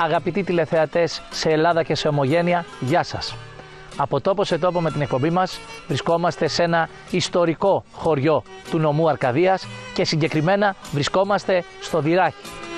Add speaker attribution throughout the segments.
Speaker 1: Αγαπητοί τηλεθεατές σε Ελλάδα και σε ομογένεια, γεια σας. Από τόπο σε τόπο με την εκπομπή μας βρισκόμαστε σε ένα ιστορικό χωριό του νομού Αρκαδίας και συγκεκριμένα βρισκόμαστε στο Δυράχη.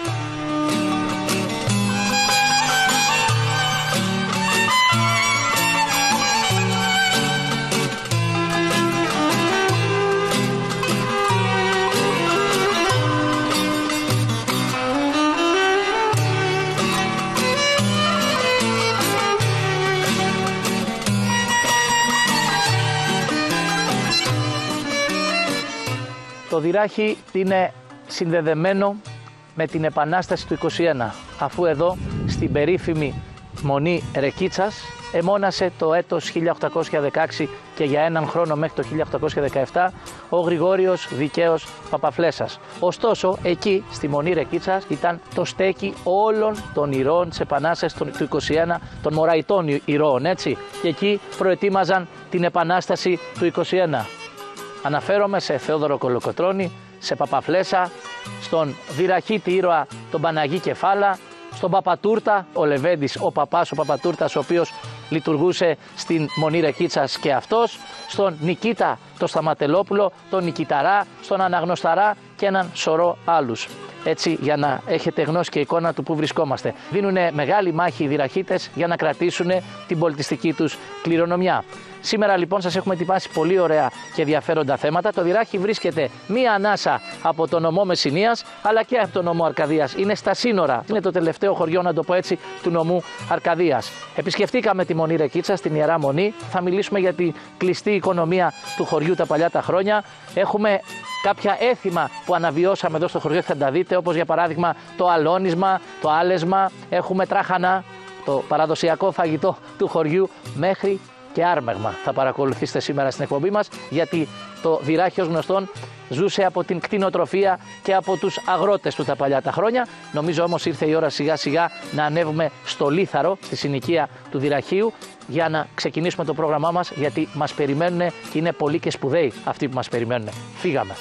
Speaker 1: Το Δυράχη είναι συνδεδεμένο με την Επανάσταση του 21, αφού εδώ στην περίφημη Μονή Ρεκίτσας εμώνασε το έτος 1816 και για έναν χρόνο μέχρι το 1817 ο Γρηγόριος Δικαίος Παπαφλέσας. Ωστόσο εκεί στη Μονή Ρεκίτσας ήταν το στέκι όλων των ηρώων της Επανάστασης του 21, των Μωραητών ηρώων, έτσι, και εκεί προετοίμαζαν την Επανάσταση του 21. Αναφέρομαι σε Θεόδωρο Κολοκοτρώνη, σε Παπαφλέσα, στον Δυραχίτη ήρωα τον Παναγί Κεφάλα, στον Παπατούρτα, ο Λεβέντης, ο παπάς, ο Παπατούρτας, ο οποίος λειτουργούσε στην Μονή Ρεκίτσας και αυτός, στον Νικήτα το Σταματελόπουλο, τον Νικηταρά, στον Αναγνωσταρά και έναν σωρό άλλους. Έτσι, για να έχετε γνώση και εικόνα του που βρισκόμαστε. Δίνουν μεγάλη μάχη οι Δυραχίτες για να κρατήσουν την πολιτιστική τους κληρονομιά. Σήμερα λοιπόν σας έχουμε ετοιμάσει πολύ ωραία και ενδιαφέροντα θέματα. Το Δυράχη βρίσκεται μία ανάσα από το νομό Μεσσηνίας αλλά και από το νομό Αρκαδίας. Είναι στα σύνορα. Είναι το τελευταίο χωριό, να το πω έτσι, του νομού Αρκαδίας. Επισκεφτήκαμε τη Μονή Ρεκίτσα, στην Ιερά Μονή. Θα μιλήσουμε για την κλειστή οικονομία του χωριού τα παλιά τα χρόνια. Έχουμε κάποια έθιμα που αναβιώσαμε εδώ στο χωριό, θα τα δείτε, όπως για παράδειγμα το αλώνισμα, το άλεσμα. Έχουμε τράχανα, το παραδοσιακό φαγητό του χωριού, μέχρι και άρμεγμα θα παρακολουθήσετε σήμερα στην εκπομπή μας, γιατί το Δυράχη ως γνωστόν ζούσε από την κτηνοτροφία και από τους αγρότες του τα παλιά τα χρόνια. Νομίζω όμως ήρθε η ώρα σιγά σιγά να ανέβουμε στο Λίθαρο, στη συνοικία του Δυραχείου, για να ξεκινήσουμε το πρόγραμμά μας, γιατί μας περιμένουν και είναι πολλοί και σπουδαίοι αυτοί που μας περιμένουν. Φύγαμε.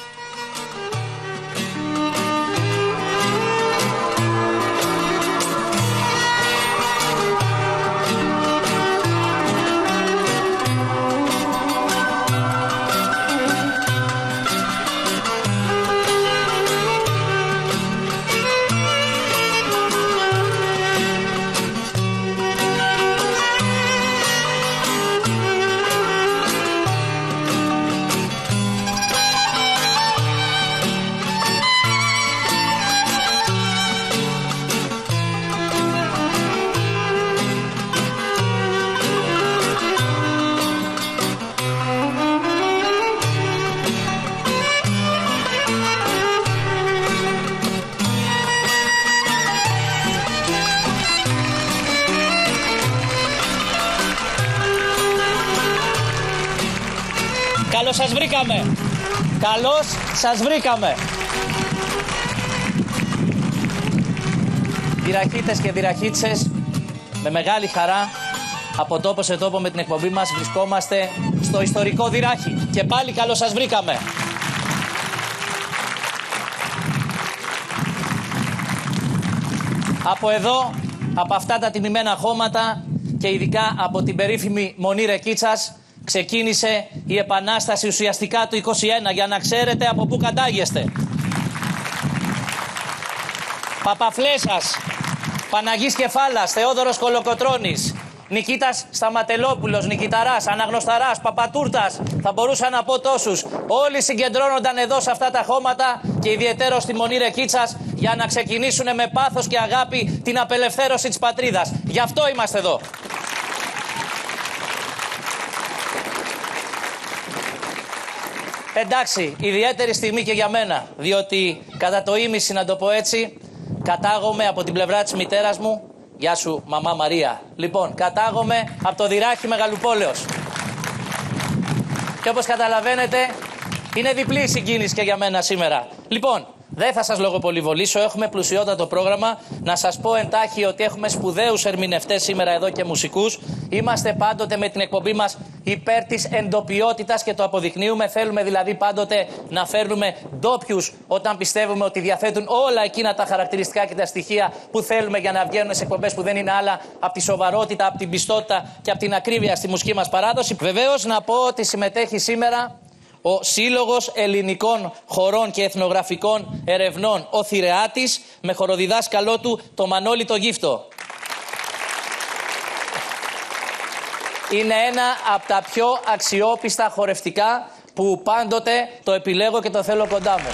Speaker 2: Καλώς σας βρήκαμε! Καλώς σας βρήκαμε! Δυραχίτες και δυραχίτσες, με μεγάλη χαρά, από τόπο σε τόπο με την εκπομπή μας βρισκόμαστε στο ιστορικό Δυράχη. Και πάλι καλώς σας βρήκαμε! Από εδώ, από αυτά τα τιμημένα χώματα και ειδικά από την περίφημη Μονή Ρεκίτσας, ξεκίνησε η Επανάσταση ουσιαστικά του 21, για να ξέρετε από πού κατάγεστε. Παπαφλέσας, Παναγής Κεφάλας, Θεόδωρος Κολοκοτρώνης, Νικήτας Σταματελόπουλος, Νικηταράς, Αναγνωσταράς, Παπατούρτας, θα μπορούσα να πω τόσους. Όλοι συγκεντρώνονταν εδώ σε αυτά τα χώματα και ιδιαιτέρως στη Μονή Ρεκίτσας για να ξεκινήσουν με πάθος και αγάπη την απελευθέρωση της πατρίδας. Γι' αυτό είμαστε εδώ. Εντάξει, ιδιαίτερη στιγμή και για μένα, διότι κατά το ήμιση, να το πω έτσι, κατάγομαι από την πλευρά της μητέρας μου. Γεια σου μαμά Μαρία. Λοιπόν, κατάγομαι από το Δυράχη Μεγαλοπόλεως. Και όπως καταλαβαίνετε, είναι διπλή η συγκίνηση και για μένα σήμερα. Λοιπόν, Δεν θα σας λογοπολιβολήσω, έχουμε πλουσιότατο πρόγραμμα. Να σας πω εντάχει ότι έχουμε σπουδαίους ερμηνευτές σήμερα εδώ και μουσικούς. Είμαστε πάντοτε με την εκπομπή μας υπέρ της εντοπιότητας και το αποδεικνύουμε. Θέλουμε δηλαδή πάντοτε να φέρνουμε ντόπιους όταν πιστεύουμε ότι διαθέτουν όλα εκείνα τα χαρακτηριστικά και τα στοιχεία που θέλουμε για να βγαίνουν σε εκπομπές που δεν είναι άλλα από τη σοβαρότητα, από την πιστότητα και από την ακρίβεια στη μουσική μας παράδοση. Βεβαίως να πω ότι συμμετέχει σήμερα ο Σύλλογος Ελληνικών Χορών και Εθνογραφικών Ερευνών, ο Θηρεάτης, με χοροδιδάσκαλό του το Μανώλη το Γύφτο. Είναι ένα από τα πιο αξιόπιστα χορευτικά που πάντοτε το επιλέγω και το θέλω κοντά μου.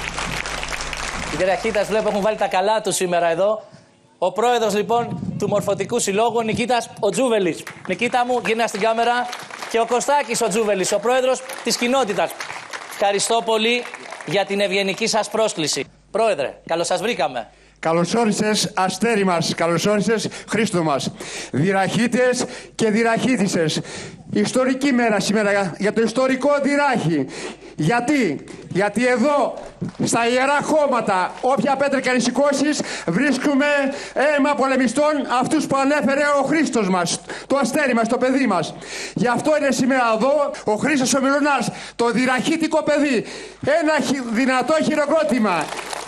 Speaker 2: Οι Τεραχίτας βλέπω έχουν βάλει τα καλά του σήμερα εδώ. Ο πρόεδρος λοιπόν του Μορφωτικού Συλλόγου, ο Νικήτας ο Τζούβελης. Νικήτα μου, γύρνα στην κάμερα. Και ο Κωστάκης ο Τζούβελης, ο πρόεδρος της κοινότητας. Ευχαριστώ πολύ για την ευγενική σας πρόσκληση. Πρόεδρε, καλώς σας βρήκαμε.
Speaker 3: Καλώς όρισες, αστέρι μας. Καλώς όρισες, Χρήστο μας. Δυραχίτες και δυραχίτισσες. Ιστορική μέρα σήμερα για το ιστορικό Δυράχη. Γιατί εδώ, στα Ιερά Χώματα, όποια πέτρα και αν σηκώσεις, βρίσκουμε αίμα πολεμιστών, αυτούς που ανέφερε ο Χρήστος μας, το αστέρι μας, το παιδί μας. Γι' αυτό είναι σήμερα εδώ ο Χρήστος ο Μιλωνάς, το δυραχίτικο παιδί. Ένα δυνατό χειροκρότημα.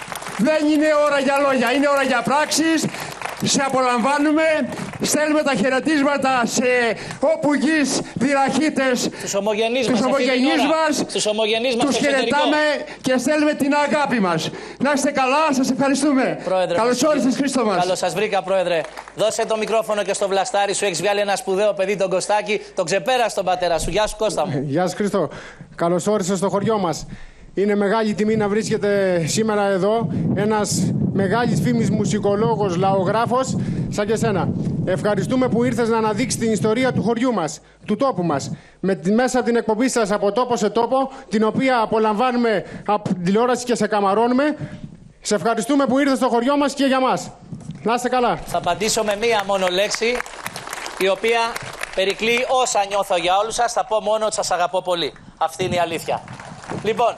Speaker 3: Δεν είναι ώρα για λόγια, είναι ώρα για πράξεις. Σε απολαμβάνουμε, στέλνουμε τα χαιρετίσματα σε όπου γης δυραχίτες, τους ομογενείς μας, τους χαιρετάμε και στέλνουμε την αγάπη μας. Να είστε καλά, σας ευχαριστούμε.
Speaker 2: Πρόεδρε,
Speaker 3: καλώς όρισες, Χρήστο μας.
Speaker 2: Καλώς σας βρήκα, Πρόεδρε. Δώσε το μικρόφωνο και στο βλαστάρι σου, έχεις βγάλει ένα σπουδαίο παιδί, τον Κωστάκη, τον ξεπέρασε τον πατέρα σου. Γεια σου, Κώστα μου.
Speaker 4: Γεια σου, Χρήστο. Καλώς όρισες στο χωριό μας. Είναι μεγάλη τιμή να βρίσκεται σήμερα εδώ ένας μεγάλης φήμης μουσικολόγος, λαογράφος σαν και σένα. Ευχαριστούμε που ήρθες να αναδείξεις την ιστορία του χωριού μας, του τόπου μας, μέσα από την εκπομπή σας από τόπο σε τόπο, την οποία απολαμβάνουμε από την τηλεόραση και σε καμαρώνουμε. Σε ευχαριστούμε που ήρθες στο χωριό μας και για μας. Να είστε καλά.
Speaker 2: Θα απαντήσω με μία μόνο λέξη, η οποία περικλεί όσα νιώθω για όλους σας. Θα πω μόνο ότι σας αγαπώ πολύ. Αυτή είναι η αλήθεια. Λοιπόν,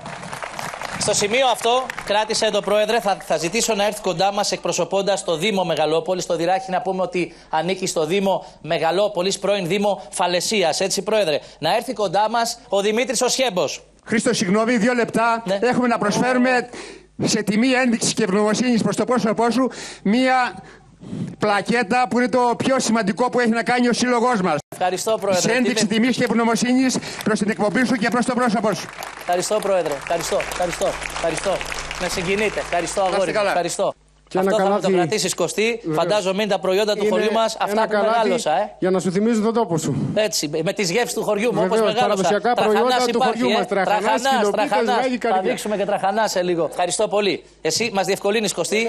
Speaker 2: στο σημείο αυτό, κράτησε το Πρόεδρε, θα ζητήσω να έρθει κοντά μας εκπροσωπώντας το Δήμο Μεγαλόπολης. Το Δυράχη να πούμε ότι ανήκει στο Δήμο Μεγαλόπολης, πρώην Δήμο Φαλαισίας. Έτσι, Πρόεδρε, να έρθει κοντά μας ο Δημήτρης ο Σχέμπος.
Speaker 3: Χρήστο, συγγνώμη, 2 λεπτά. Ναι. Έχουμε να προσφέρουμε σε τιμή ένδειξης και ευγνωμοσύνης προς το πρόσωπό σου μία πλακέτα που είναι το πιο σημαντικό που έχει να κάνει ο σύλλογός μας.
Speaker 2: Ευχαριστώ, Πρόεδρε.
Speaker 3: Σε ένδειξη τιμής και ευγνωμοσύνης προς την εκπομπή σου και προς το πρόσωπό σου.
Speaker 2: Ευχαριστώ, Πρόεδρε. Ευχαριστώ. Με συγκινείτε. Ευχαριστώ, αγόρι. Ευχαριστώ.
Speaker 4: Και
Speaker 2: αυτό θα
Speaker 4: καλάθι...
Speaker 2: το κρατήσεις, Κωστή. Φαντάζομαι είναι τα προϊόντα του χωριού μας, αυτά που μεγάλωσα.
Speaker 4: Για να σου θυμίζουν τον τόπο σου.
Speaker 2: Έτσι, με τις γεύσεις του χωριού μου, όπως μεγάλωσα.
Speaker 4: Παραδοσιακά προϊόντα του χωριού μας. Τραχανάς,
Speaker 2: θα δείξουμε και τραχανά σε λίγο. Ευχαριστώ πολύ. Εσύ μας διευκολύνεις, Κωστή.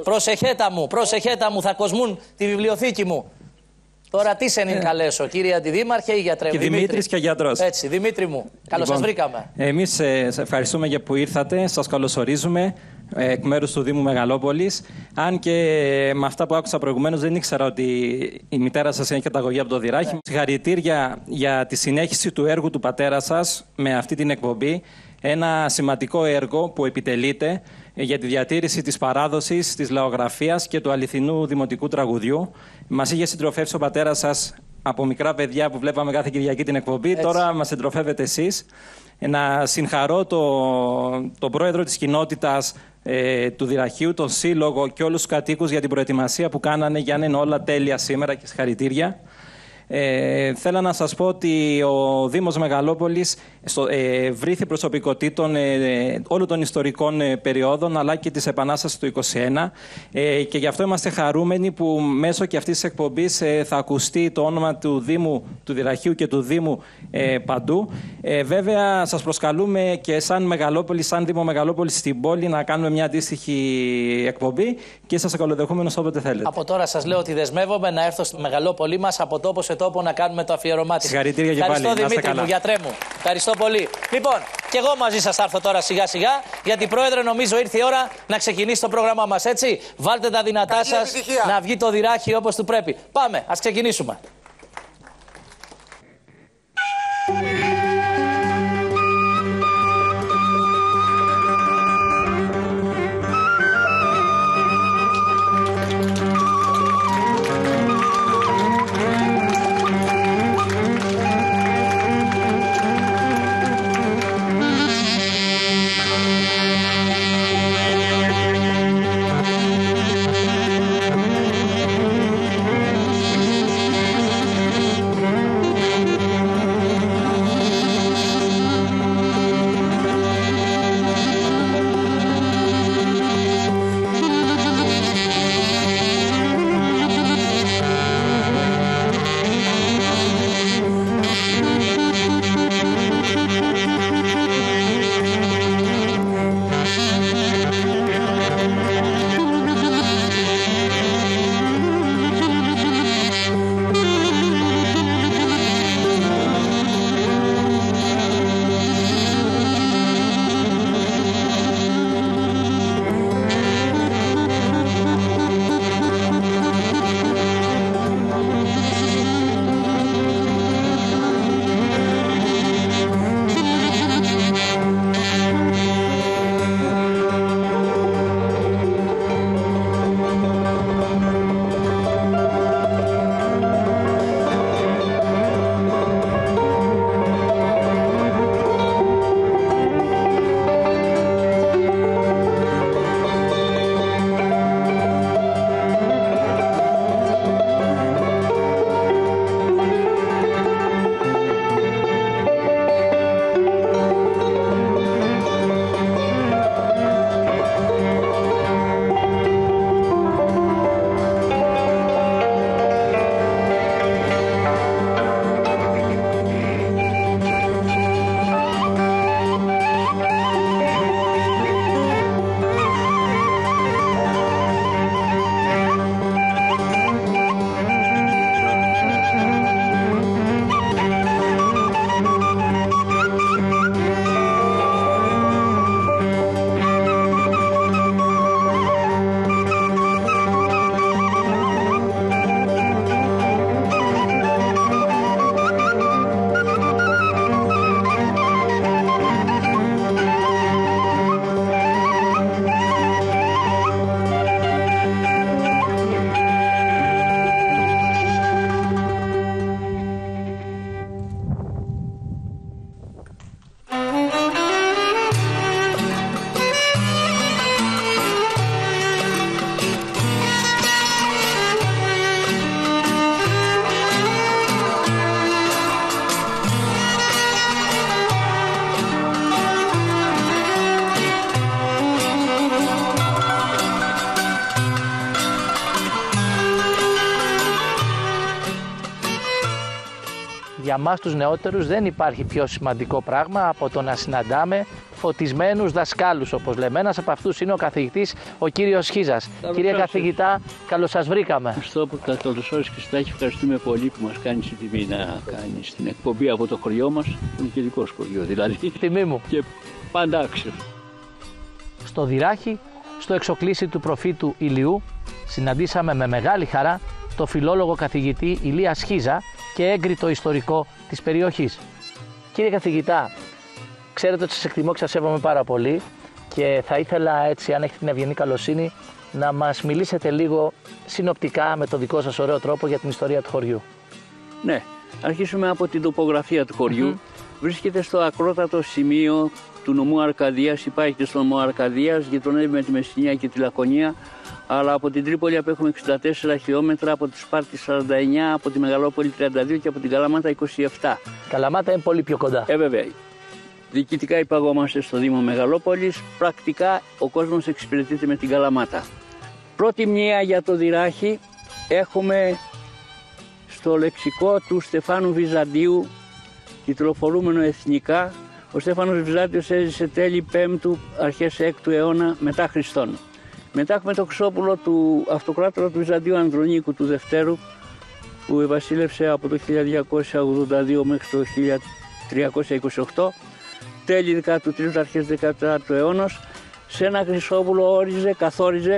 Speaker 2: Προσεχέτα μου, θα κοσμούν τη βιβλιοθήκη μου. Τώρα τι σε καλέσω, κύριε Αντιδήμαρχε ή γιατρέ μου?
Speaker 5: Και Δημήτρης και γιατρός.
Speaker 2: Έτσι, Δημήτρη μου, καλώς σας βρήκαμε.
Speaker 5: Εμείς σας ευχαριστούμε για που ήρθατε, σας καλωσορίζουμε εκ μέρους του Δήμου Μεγαλόπολης. Αν και με αυτά που άκουσα προηγουμένως δεν ήξερα ότι η μητέρα σας έχει καταγωγή από το Δυράχη. Συγχαρητήρια για τη συνέχιση του έργου του πατέρα σας με αυτή την εκπομπή. Ένα σημαντικό έργο που επιτελείται για τη διατήρηση της παράδοσης, της λαογραφίας και του αληθινού δημοτικού τραγουδιού. Μας είχε συντροφεύσει ο πατέρας σας από μικρά παιδιά που βλέπαμε κάθε Κυριακή την εκπομπή. Έτσι. Τώρα μας συντροφεύετε εσείς. Να συγχαρώ τον πρόεδρο της κοινότητας του Δυραχείου, τον σύλλογο και όλους τους κατοίκους για την προετοιμασία που κάνανε για να είναι όλα τέλεια σήμερα και συγχαρητήρια. Θέλω να σας πω ότι ο Δήμος Μεγαλόπολης βρήθη προσωπικότητων όλων των ιστορικών περιόδων αλλά και της Επανάστασης του 1921 και γι' αυτό είμαστε χαρούμενοι που μέσω και αυτής της εκπομπής θα ακουστεί το όνομα του Δήμου του Δυραχείου και του Δήμου παντού. Βέβαια σας προσκαλούμε και σαν Μεγαλόπολη, σαν Δήμο Μεγαλόπολης στην πόλη να κάνουμε μια αντίστοιχη εκπομπή και σας καλοδεχούμενος όποτε θέλετε.
Speaker 2: Από τώρα σας λέω ότι δεσμεύομαι να έρθω στη Μεγαλόπολη μας από τόπο σε τόπο να κάνουμε το αφιερωμά της.
Speaker 5: Συγχαρητήρια και πάλι.
Speaker 2: Ευχαριστώ, Δημήτρη μου, γιατρέ μου. Ευχαριστώ πολύ. Λοιπόν, και εγώ μαζί σας θα έρθω τώρα σιγά σιγά, γιατί Πρόεδρε νομίζω ήρθε η ώρα να ξεκινήσει το πρόγραμμά μας, έτσι. Βάλτε τα δυνατά σας να βγει το Δυράχη όπως του πρέπει. Πάμε, ας ξεκινήσουμε.
Speaker 1: για μας τους νεότερους δεν υπάρχει πιο σημαντικό πράγμα από το να συναντάμε φωτισμένους δασκάλους, όπως λέμε. Ένας από αυτούς είναι ο καθηγητής ο κύριος Χίζας. Κύριε καθηγητά, καλώς σας βρήκαμε.
Speaker 6: Ευχαριστώ που καλώς όρισες και Στάχη. Ευχαριστούμε πολύ που μας κάνεις τη τιμή να κάνεις την εκπομπή από το χωριό μας, που είναι και δικό χωριό δηλαδή.
Speaker 1: Τιμή μου.
Speaker 6: Και πάντα άξιο.
Speaker 1: Στο Δυράχη, στο εξοκλήσι του προφήτου Ηλιού, συναντήσαμε με μεγάλη χαρά το φιλόλογο καθηγητή Ηλία Χίζα και έγκριτο ιστορικό της περιοχής. Κύριε καθηγητά, ξέρετε ότι σας εκτιμώ και σας σέβομαι πάρα πολύ και θα ήθελα έτσι, αν έχετε την ευγενή καλοσύνη, να μας μιλήσετε λίγο συνοπτικά με το δικό σας ωραίο τρόπο για την ιστορία του χωριού.
Speaker 6: Ναι, αρχίσουμε από την τοπογραφία του χωριού. Βρίσκεται στο ακρότατο σημείο του νομού Αρκαδίας, υπάρχει στο νομό Αρκαδίας, γειτονεύει με τη Μεσσηνία και τη Λακωνία, αλλά από την Τρίπολη απέχουμε 64 χιλιόμετρα, από τη Σπάρτη 49, από τη Μεγαλόπολη 32 και από την Καλαμάτα 27.
Speaker 1: Καλαμάτα είναι πολύ πιο κοντά.
Speaker 6: Βέβαια. Διοικητικά υπαγόμαστε στο Δήμο Μεγαλόπολης, πρακτικά ο κόσμος εξυπηρετείται με την Καλαμάτα. Πρώτη μνήα για το Δυράχη έχουμε στο λεξικό του Στεφάνου Βυζαντίου, τιτλοφορούμενο εθνικά. Ο Στέφανος Βυζάντιος έζησε τέλη 5ου, αρχές 6ου αιώνα μετά Χριστόν. Μετά έχουμε το Χρυσόπουλο του αυτοκράτορα του Βυζαντίου Ανδρονίκου του Δευτέρου, που βασίλευσε από το 1282 μέχρι το 1328, τέλη 13ου, αρχές 14ου αιώνος. Σε ένα Χρυσόπουλο καθόριζε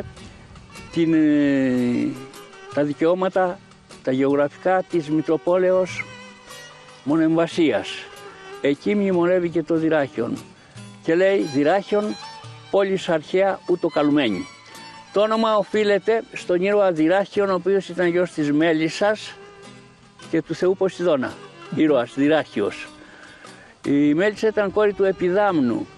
Speaker 6: τα δικαιώματα, τα γεωγραφικά της Μητροπόλεως Μονεμβασίας. Εκεί μνημονεύει και το Δυράχιον και λέει Δυράχιον, πόλης αρχαία ούτω καλουμένη. Το όνομα οφείλεται στον ήρωα Δυράχιον, ο οποίος ήταν γιος της Μέλισσας και του θεού Ποσειδώνα, ήρωας Δυράχιος. Η Μέλισσα ήταν κόρη του Επιδάμνου.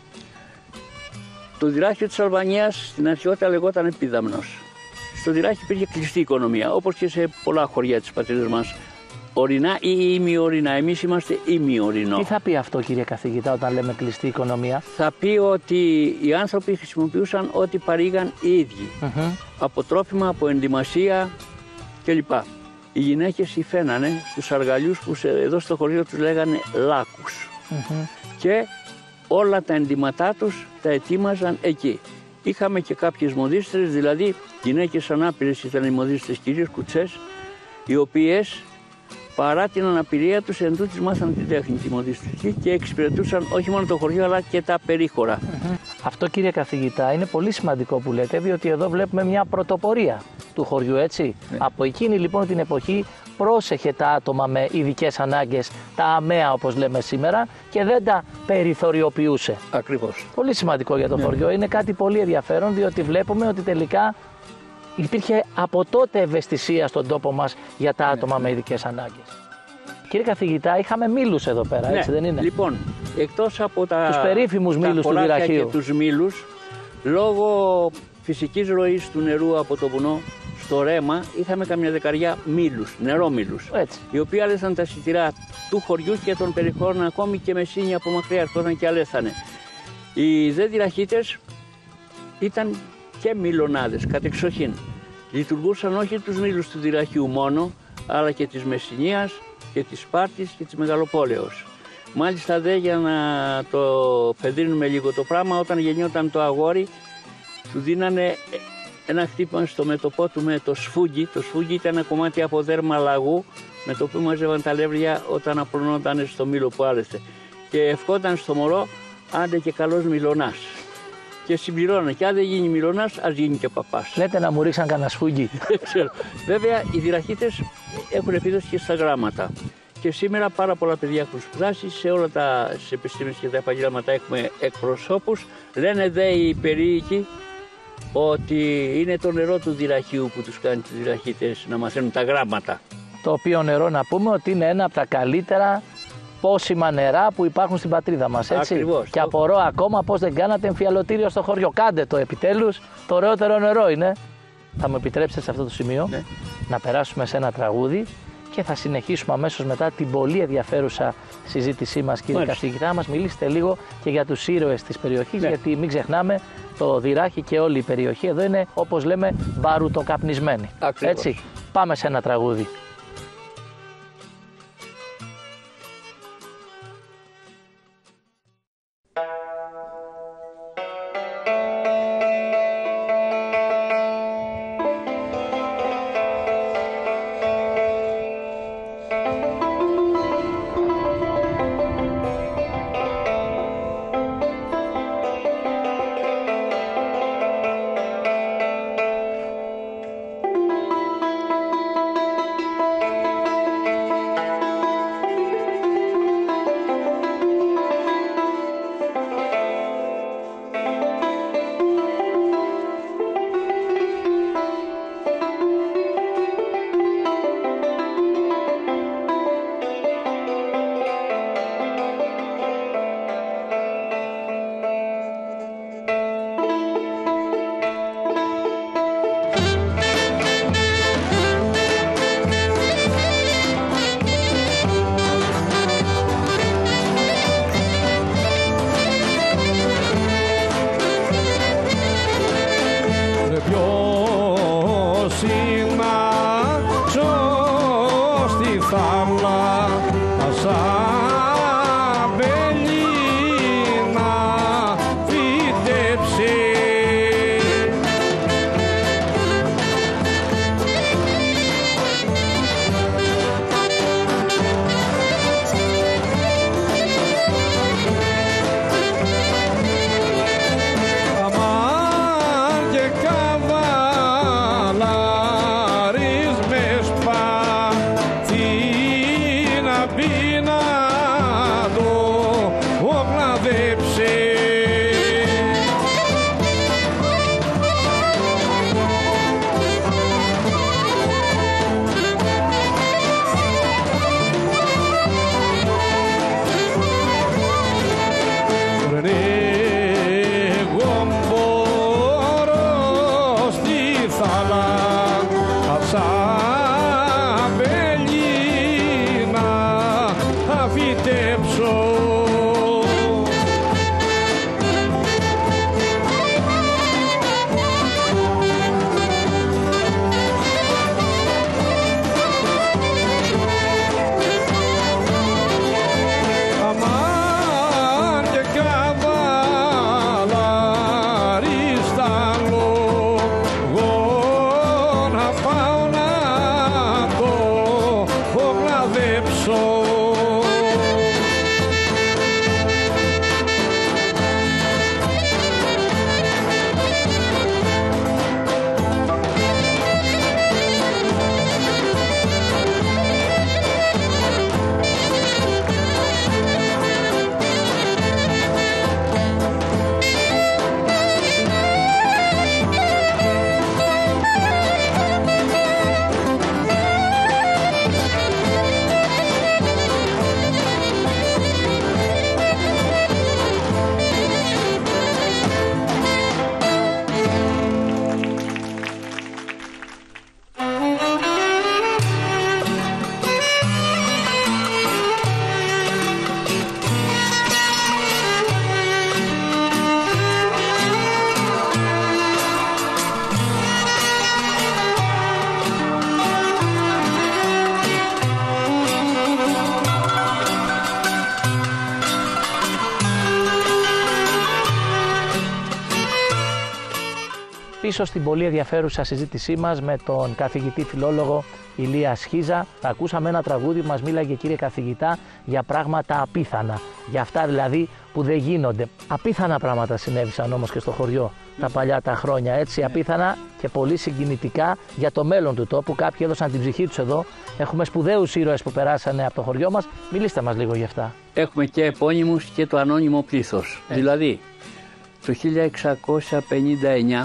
Speaker 6: Το Δυράχιο της Αλβανίας στην αρχαιότητα λεγόταν Επίδαμνος. Στο Δυράχιο υπήρχε κλειστή οικονομία, όπως και σε πολλά χωριά της πατρίδας μας. Ορεινά ή ημιορεινά. Εμείς είμαστε ημιορεινό.
Speaker 1: Τι θα πει αυτό, κύριε καθηγητά, όταν λέμε κλειστή οικονομία?
Speaker 6: Θα πει ότι οι άνθρωποι χρησιμοποιούσαν ό,τι παρήγαν οι ίδιοι. Από τρόφιμα, από ενδυμασία κλπ. Οι γυναίκες υφαίνανε στους αργαλιούς που εδώ στο χωριό τους λέγανε λάκους. Και όλα τα ενδυματά τους τα ετοίμαζαν εκεί. Είχαμε και κάποιες μοδίστρες, δηλαδή γυναίκες ανάπηρες ήταν οι μοδίστρες, κυρίως κουτσές, οι οποίες παρά την αναπηρία τους εντούτοις μάθαν την τέχνη τη μοδιστική και εξυπηρετούσαν όχι μόνο το χωριό αλλά και τα περίχωρα.
Speaker 1: Αυτό, κύριε καθηγητά, είναι πολύ σημαντικό που λέτε, διότι εδώ βλέπουμε μια πρωτοπορία του χωριού, έτσι. Ναι. Από εκείνη λοιπόν την εποχή πρόσεχε τα άτομα με ειδικές ανάγκες, τα αμαία όπως λέμε σήμερα, και δεν τα περιθωριοποιούσε.
Speaker 6: Ακριβώς.
Speaker 1: Πολύ σημαντικό για το χωριό. Είναι κάτι πολύ ενδιαφέρον, διότι βλέπουμε ότι τελικά υπήρχε από τότε ευαισθησία στον τόπο μας για τα άτομα με ειδικές ανάγκες. Κύριε καθηγητά, είχαμε μήλους εδώ πέρα, έτσι δεν είναι?
Speaker 6: Λοιπόν, εκτός από τους
Speaker 1: περίφημους μήλους του Δυραχείου
Speaker 6: και τους μήλους, λόγω φυσικής ροής του νερού από το βουνό στο ρέμα, είχαμε καμιά δεκαριά μήλους, νερόμήλους, οι οποίοι άλεσαν τα σιτηρά του χωριού και των περιχώρων, ακόμη και Μεσσήνη από μακριά έρχονταν και αλέθανε. Οι δε Δυραχίτες ήταν και μιλωνάδες κατεξοχήν. Λειτουργούσαν όχι τους μήλους του Δυραχείου μόνο, αλλά και της Μεσσηνίας και της Σπάρτης και της Μεγαλοπόλεως. Μάλιστα δε, για να το πεδρύνουμε λίγο το πράγμα, όταν γεννιόταν το αγόρι του δίνανε ένα χτύπημα στο μέτωπό του με το σφούγγι. Το σφούγγι ήταν ένα κομμάτι από δέρμα λαγού με το οποίο μαζεύαν τα λεύρια όταν απλωνόταν στο μήλο που άρεσε. Και ευχόταν στο μωρό, άντε και καλός μιλωνάς. Και συμπληρώνε, και αν δεν γίνει μιλωνάς, ας γίνει και παπάς.
Speaker 1: Λέτε να μου ρίξαν κανένα σφούγγι.
Speaker 6: Βέβαια, οι Δυραχίτες έχουν επίδοση και στα γράμματα. Και σήμερα πάρα πολλά παιδιά έχουν σπουδάσει, σε όλα τα επιστήμες και τα επαγγέλματα έχουμε εκπροσώπους. Λένε δε οι περίοικοι ότι είναι το νερό του Δυραχείου που τους κάνει τους Δυραχίτες να μαθαίνουν τα γράμματα.
Speaker 1: Το οποίο νερό, να πούμε, ότι είναι ένα από τα καλύτερα πόσιμα νερά που υπάρχουν στην πατρίδα μας, έτσι.
Speaker 6: Ακριβώς.
Speaker 1: Και απορώ ακόμα πώς δεν κάνατε εμφιαλωτήριο στο χωριό. Κάντε το επιτέλους, το ωραιότερο νερό είναι. Θα μου επιτρέψετε σε αυτό το σημείο να περάσουμε σε ένα τραγούδι και θα συνεχίσουμε αμέσως μετά την πολύ ενδιαφέρουσα συζήτησή μας, κύριε καθηγητά. Μας μιλήσετε λίγο και για τους ήρωες της περιοχής, γιατί μην ξεχνάμε, το Δυράχη και όλη η περιοχή εδώ είναι, όπως λέμε, μπαρουτοκαπνισμένη. Έτσι, πάμε σε ένα τραγούδι.
Speaker 7: κλαδέψω.
Speaker 1: Πίσω στην πολύ ενδιαφέρουσα συζήτησή μας με τον καθηγητή φιλόλογο Ηλία Σχίζα, ακούσαμε ένα τραγούδι που μας μίλαγε, κύριε καθηγητά, για πράγματα απίθανα. Για αυτά δηλαδή που δεν γίνονται. Απίθανα πράγματα συνέβησαν όμως και στο χωριό τα παλιά τα χρόνια, έτσι, απίθανα και πολύ συγκινητικά για το μέλλον του τόπου. Κάποιοι έδωσαν την ψυχή τους εδώ. Έχουμε σπουδαίους ήρωες που περάσανε από το χωριό μας. Μιλήστε μας λίγο γι' αυτά.
Speaker 6: Έχουμε και επώνυμους και το ανώνυμο πλήθος. Δηλαδή, το 1659,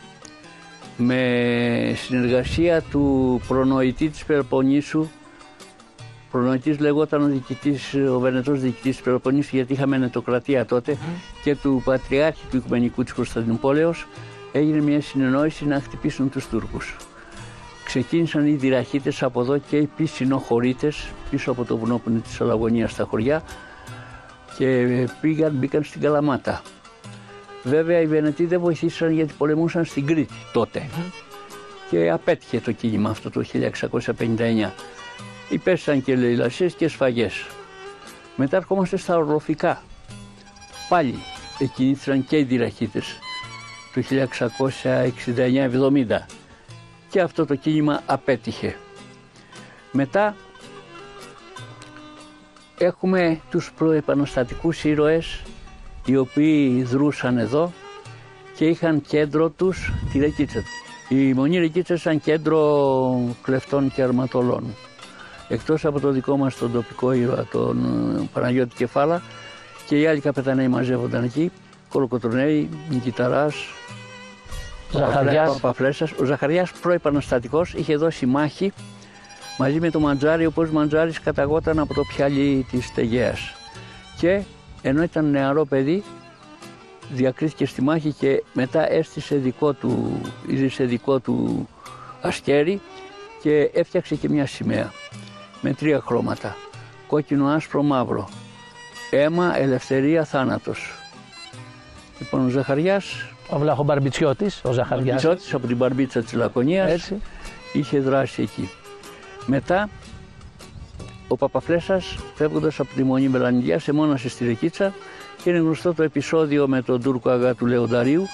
Speaker 6: με συνεργασία του προνοητή της Πελοποννήσου, προνοητής λεγόταν ο Βενετός διοικητής της Πελοποννήσου, γιατί είχαμε ενετοκρατία τότε, και του Πατριάρχη του Οικουμενικού της Κωνσταντινούπολεως, έγινε μια συνεννόηση να χτυπήσουν τους Τούρκους. Ξεκίνησαν οι δυραχίτες από εδώ και οι πισινοχωρίτες, πίσω από το βουνό που είναι της Αλαγωνίας στα χωριά, και μπήκαν στην Καλαμάτα. Βέβαια οι Βενετοί δεν βοηθήσαν, γιατί πολεμούσαν στην Κρήτη τότε και απέτυχε το κίνημα αυτό το 1659. Υπέστησαν και λαιλασίες και σφαγές. Μετά ερχόμαστε στα ορλοφικά. Πάλι εκινήθησαν και οι δυραχίτες το 1669-70 και αυτό το κίνημα απέτυχε. Μετά έχουμε τους προεπαναστατικούς ήρωες, οι οποίοι δρούσαν εδώ και είχαν κέντρο τους τη Ρεκίτσα. Η Μονή Ρεκίτσα ήταν κέντρο κλεφτών και αρματολών. Εκτός από το δικό μας τον τοπικό ήρωα, τον Παναγιώτη Κεφάλα, και οι άλλοι καπεταναίοι μαζεύονταν εκεί, Κολοκοτρονέοι, Νικηταράς, Παπαφλέσσας. Ο Ζαχαριάς προεπαναστατικός είχε δώσει μάχη μαζί με τον Μαντζάρη, όπως ο Μαντζάρης καταγόταν από το πιάλι της Τεγέας. Και ενώ ήταν νεαρό παιδί, διακρίθηκε στη μάχη και μετά έστησε δικό του ασκέρι και έφτιαξε και μια σημαία με 3 χρώματα, κόκκινο, άσπρο, μαύρο, αίμα, ελευθερία, θάνατος. Λοιπόν, ο Ζαχαριάς,
Speaker 1: ο Βλαχομπαρμπιτσιώτης, ο Ζαχαριάς
Speaker 6: από την Μπαρμπίτσα της Λακωνίας, έτσι, είχε δράσει εκεί. Μετά ο Παπαφλέσσας, φεύγοντας από τη Μονή Μελανιδιά, εμώνασε στη Ρεκίτσα και είναι γνωστό το επεισόδιο με τον Τούρκο αγά του Λεονταρίου,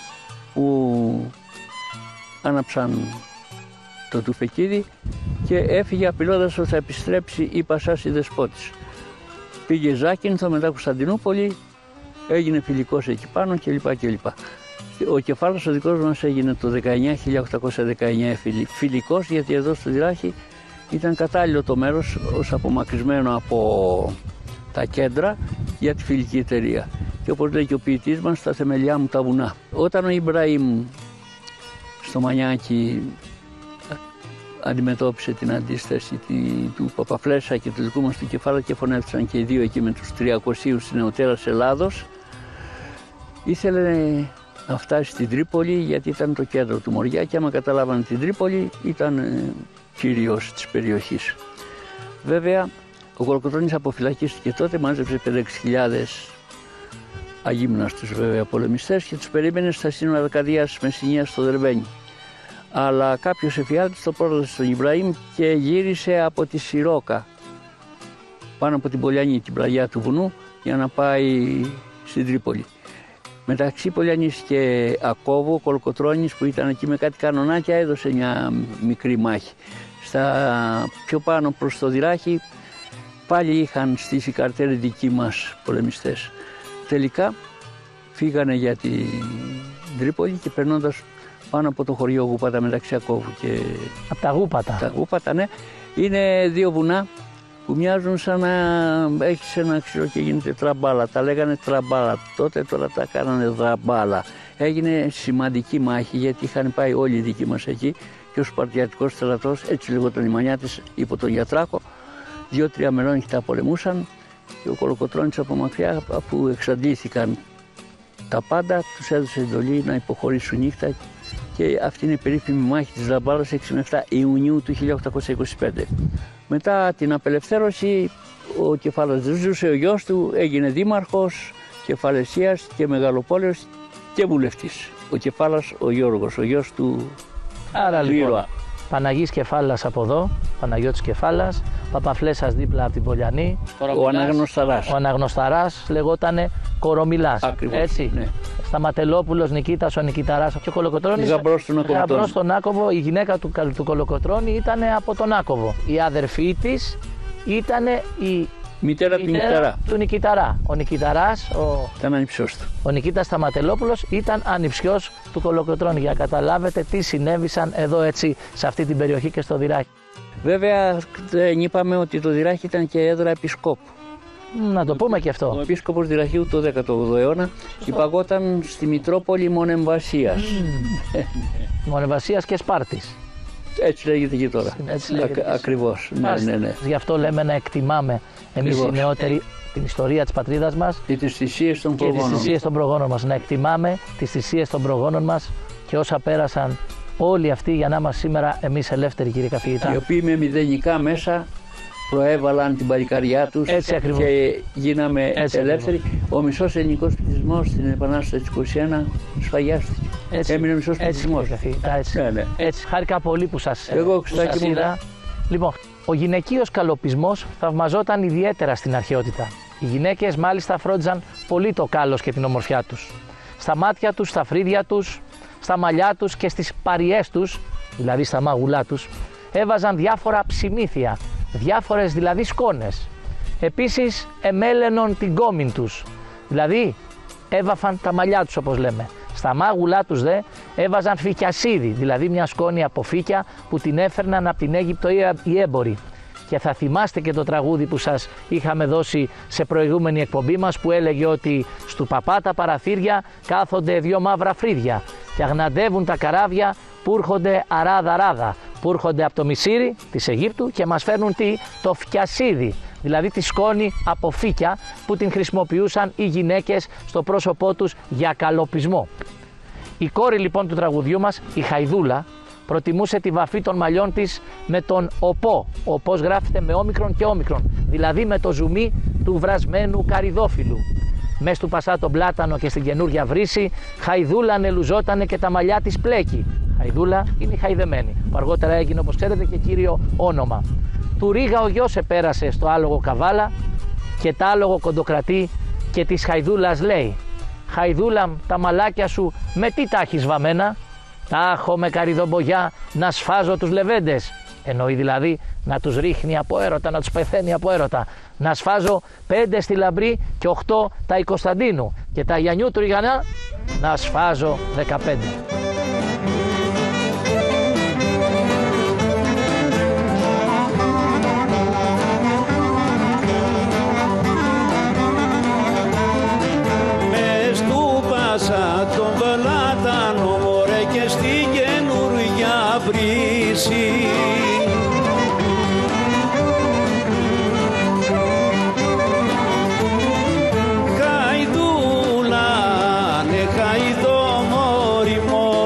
Speaker 6: που άναψαν το τουφεκίδι και έφυγε απειλώντας ότι θα επιστρέψει η Πασάς η δεσπότης. Πήγε Ζάκυνθο, μετά Κωνσταντινούπολη, έγινε φιλικός εκεί πάνω κλπ. Ο Κεφάλας ο δικός μας έγινε το 1819 φιλικός, γιατί εδώ στο Δυράχη ήταν κατάλληλο το μέρος ως απομακρυσμένο από τα κέντρα για τη φιλική εταιρεία. Και όπως λέει και ο ποιητής μας, στα θεμελιά μου τα βουνά. Όταν ο Ιμπραήμ στο Μανιάκι αντιμετώπισε την αντίσταση του Παπαφλέσσα και του δικού μας του Κεφάλα και φωνεύτησαν και οι δύο εκεί με τους 300 της νεωτέρας Ελλάδος, ήθελε να φτάσει στην Τρίπολη, γιατί ήταν το κέντρο του Μοριά και άμα καταλάβανε την Τρίπολη ήταν κύριος της περιοχής. Βέβαια Ο Κολοκοτρώνης αποφυλακίστηκε τότε, μάζεψε 5-6 αγύμναστους βέβαια πολεμιστές και τους περίμενε στα σύνορα Αρκαδίας Μεσσηνίας στο Δερβένι. Αλλά κάποιος εφιάλτης το πρόδωσε στον Ιμπραήμ και γύρισε από τη Σιρόκα πάνω από την Πολιανή, την πλαγιά του βουνού, για να πάει στην Τρίπολη. Μεταξύ Πολιανής και Ακόβου, ο Κολοκοτρώνης που ήταν εκεί με κάτι κανονάκια έδωσε μια μικρή μάχη. Στα πιο πάνω προς το Δυράχη πάλι είχαν στήσει καρτέρι δικοί μας πολεμιστές. Τελικά φύγανε για την Τρίπολη και περνώντας πάνω από το χωριό Γούπατα μεταξύ Ακόβου και...
Speaker 1: Από τα Γούπατα.
Speaker 6: Τα Γούπατα, ναι. Είναι δύο βουνά που μοιάζουν σαν να έχεις ένα ξύλο και γίνεται τραμπάλα. Τα λέγανε τραμπάλα τότε, τώρα τα κάνανε δραμπάλα. Έγινε σημαντική μάχη γιατί είχαν πάει όλοι οι δικοί μας εκεί και ο Σπαρτιατικός στρατός, έτσι λεγόταν η μανιά της, υπό τον Γιατράκο, 2-3 μερόνυχοι τα πολεμούσαν και ο Κολοκοτρώνης από μακριά, αφού εξαντλήθηκαν τα πάντα, τους έδωσε εντολή να υποχωρήσουν νύχτα και αυτή είναι η περίφημη μάχη της Δραμπάλας 6 με 7 Ιουνίου του 1825. Μετά την απελευθέρωση ο Κεφάλας ζούσε, ο γιος του έγινε δήμαρχος Κεφαλαισίας και Μεγαλοπόλεως και βουλευτής. Ο Κεφάλας ο Γιώργος, ο γιος του
Speaker 1: Ήρωα. Παναγής Κεφάλας από εδώ, Παναγιώτης Κεφάλας, Παπαφλέσας δίπλα από την Πολιανή.
Speaker 6: Ο Αναγνωσταράς.
Speaker 1: Ο Αναγνωσταράς λεγότανε Κορομιλάς.
Speaker 6: Ακριβώς,
Speaker 1: έτσι.
Speaker 6: Ναι.
Speaker 1: Σταματελόπουλος Νικήτας, ο Νικηταράς και ο Κολοκοτρώνης. Γαμπρός στον Άκοβο. Η γυναίκα του Κολοκοτρώνη ήταν από τον Άκοβο. Η αδερφή της ήταν η
Speaker 6: μητέρα
Speaker 1: του Νικηταρά. Ο Νικηταράς,
Speaker 6: ήταν ανιψιός του.
Speaker 1: Ο Νικήτας Σταματελόπουλος ήταν ανιψιός του Κολοκοτρώνη. Για να καταλάβετε τι συνέβησαν εδώ έτσι σε αυτή την περιοχή και στο Δυράχη.
Speaker 6: Βέβαια δεν είπαμε ότι το Δυράχη ήταν και έδρα επισκόπου.
Speaker 1: Να το πούμε και αυτό.
Speaker 6: Ο επίσκοπος Δυραχείου το 18ο αιώνα υπαγόταν στη Μητρόπολη Μονεμβασίας.
Speaker 1: Μονεμβασίας και Σπάρτης.
Speaker 6: Έτσι λέγεται και τώρα. Ακριβώς. Ναι.
Speaker 1: Γι' αυτό λέμε να εκτιμάμε εμείς οι νεότεροι την ιστορία της πατρίδας μας
Speaker 6: και τις θυσίες των
Speaker 1: προγόνων μας. Να εκτιμάμε τις θυσίες των προγόνων μας και όσα πέρασαν όλοι αυτοί για να είμαστε σήμερα εμείς ελεύθεροι, κύριε καθηγητά.
Speaker 6: Οι οποίοι με μηδενικά μέσα προέβαλαν την παλικαριά τους και γίναμε ελεύθεροι. Ο μισός ελληνικός πληθυσμός στην Επανάσταση του 1921 σφαγιάστηκε. Έμεινε μισός πληθυσμός.
Speaker 1: Έτσι, χάρηκα πολύ που σας
Speaker 6: είδα.
Speaker 1: Λοιπόν, ο γυναικείος καλοπισμός θαυμαζόταν ιδιαίτερα στην αρχαιότητα. Οι γυναίκες μάλιστα φρόντιζαν πολύ το κάλος και την ομορφιά τους. Στα μάτια τους, στα φρύδια τους, στα μαλλιά τους και στις παριές τους, δηλαδή στα μάγουλά τους, έβαζαν διάφορα ψημίθια, διάφορες δηλαδή σκόνες. Επίσης εμέλαινον την κόμην τους, δηλαδή έβαφαν τα μαλλιά τους όπως λέμε. Στα μάγουλά τους δε έβαζαν φυκιασίδι, δηλαδή μια σκόνη από φύκια που την έφερναν από την Αίγυπτο οι έμποροι. Και θα θυμάστε και το τραγούδι που σας είχαμε δώσει σε προηγούμενη εκπομπή μας που έλεγε ότι στου παπά τα παραθύρια κάθονται δυο μαύρα φρύδια και αγναντεύουν τα καράβια που έρχονται αράδα-ράδα, που έρχονται από το Μισήρι της Αιγύπτου και μας φέρνουν το φκιασίδι, δηλαδή τη σκόνη από φύκια που την χρησιμοποιούσαν οι γυναίκες στο πρόσωπό τους για καλοπισμό. Η κόρη λοιπόν του τραγουδιού μας, η Χαϊδούλα, προτιμούσε τη βαφή των μαλλιών της με τον οπό. Ο οπός γράφεται με όμικρον και όμικρον, δηλαδή με το ζουμί του βρασμένου καρυδόφυλλου. Μες του Πασάτο Πλάτανο και στην καινούργια βρύση, Χαϊδούλα ανελουζότανε και τα μαλλιά της πλέκη. Χαϊδούλα είναι η χαϊδεμένη, που αργότερα έγινε όπως ξέρετε και κύριο όνομα. Του Ρίγα ο γιος επέρασε στο άλογο Καβάλα και τ' άλογο κοντοκρατεί και της Χαϊδούλας λέει: Χαϊδούλα, τα μαλάκια σου με τι τα έχεις βαμμένα? Τα έχω με καρυδομπογιά να σφάζω τους λεβέντες. Εννοεί δηλαδή να τους ρίχνει από έρωτα, να τους πεθαίνει από έρωτα. Να σφάζω 5 στη Λαμπρή και 8 τα η Κωνσταντίνου και τα Γιαννιού του Ριγανά να σφάζω 15.
Speaker 7: Μες του Πασάτο Πλάτανο μωρέ και στην καινούργια βρύση Χαϊδούλα, ναι χαϊδό μόρι μου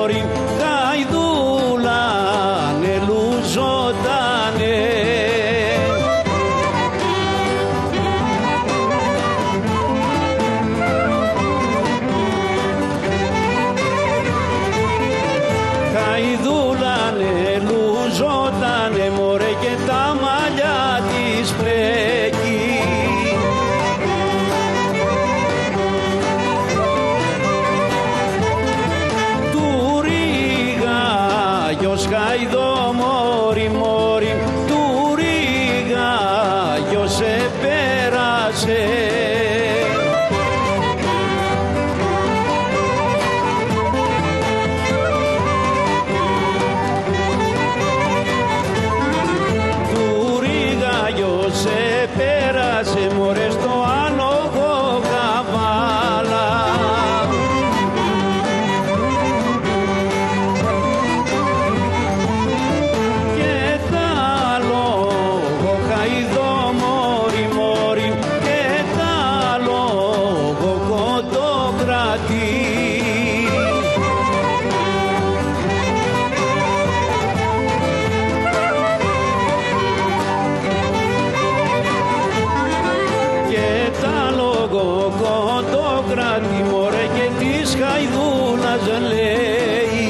Speaker 7: κράτη μωρέ και της Χαϊδούλας λέει.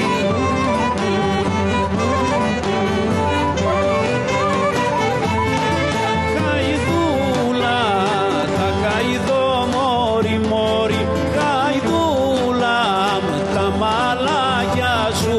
Speaker 7: Χαϊδούλα, τα καηδώ μόρι μόρι, Χαϊδούλα με τα μαλάκια σου.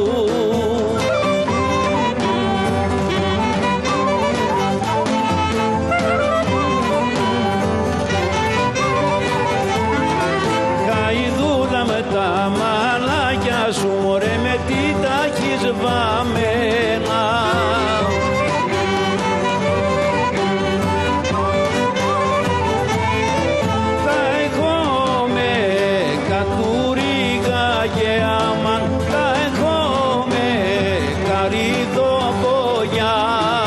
Speaker 7: Τα μαλάκια σου μωρέ με τι τα έχεις βαμμένα. Τα έχω με κατουρίγα και άμαν, τα έχω με καρυδοπογιά.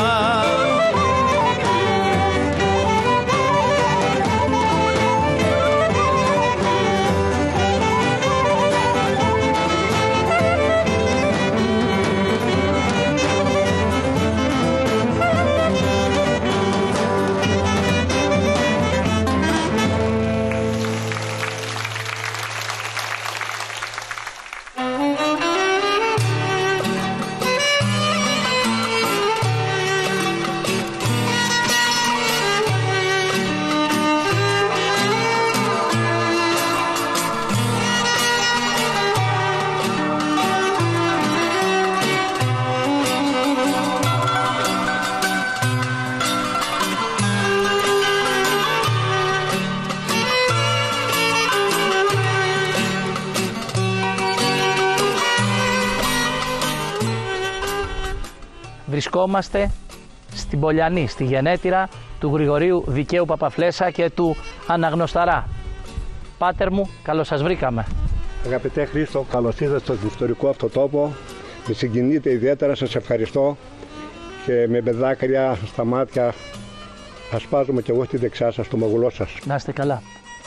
Speaker 1: Βρισκόμαστε στην Πολιανή, στη γενέτειρα του Γρηγορίου Δικαίου Παπαφλέσσα και του Αναγνωσταρά. Πάτερ μου, καλώς σας βρήκαμε.
Speaker 8: Αγαπητέ Χρήστο, καλώς ήρθατε στον ιστορικό αυτό τόπο. Με συγκινείτε ιδιαίτερα, σας ευχαριστώ και με δάκρυα στα μάτια ασπάζομαι κι εγώ στη δεξιά σας, το μαγουλό σας.
Speaker 1: Να είστε καλά.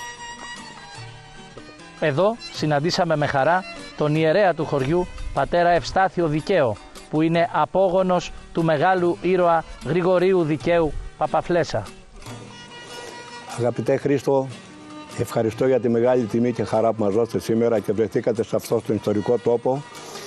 Speaker 1: Εδώ συναντήσαμε με χαρά τον ιερέα του χωριού, πατέρα Ευστάθιο Δικαίο, που είναι απόγονος του μεγάλου ήρωα Γρηγορίου Δικαίου Παπαφλέσσα.
Speaker 8: Αγαπητέ Χρήστο, ευχαριστώ για τη μεγάλη τιμή και χαρά που μας δώσετε σήμερα και βρεθήκατε σε αυτό τον ιστορικό τόπο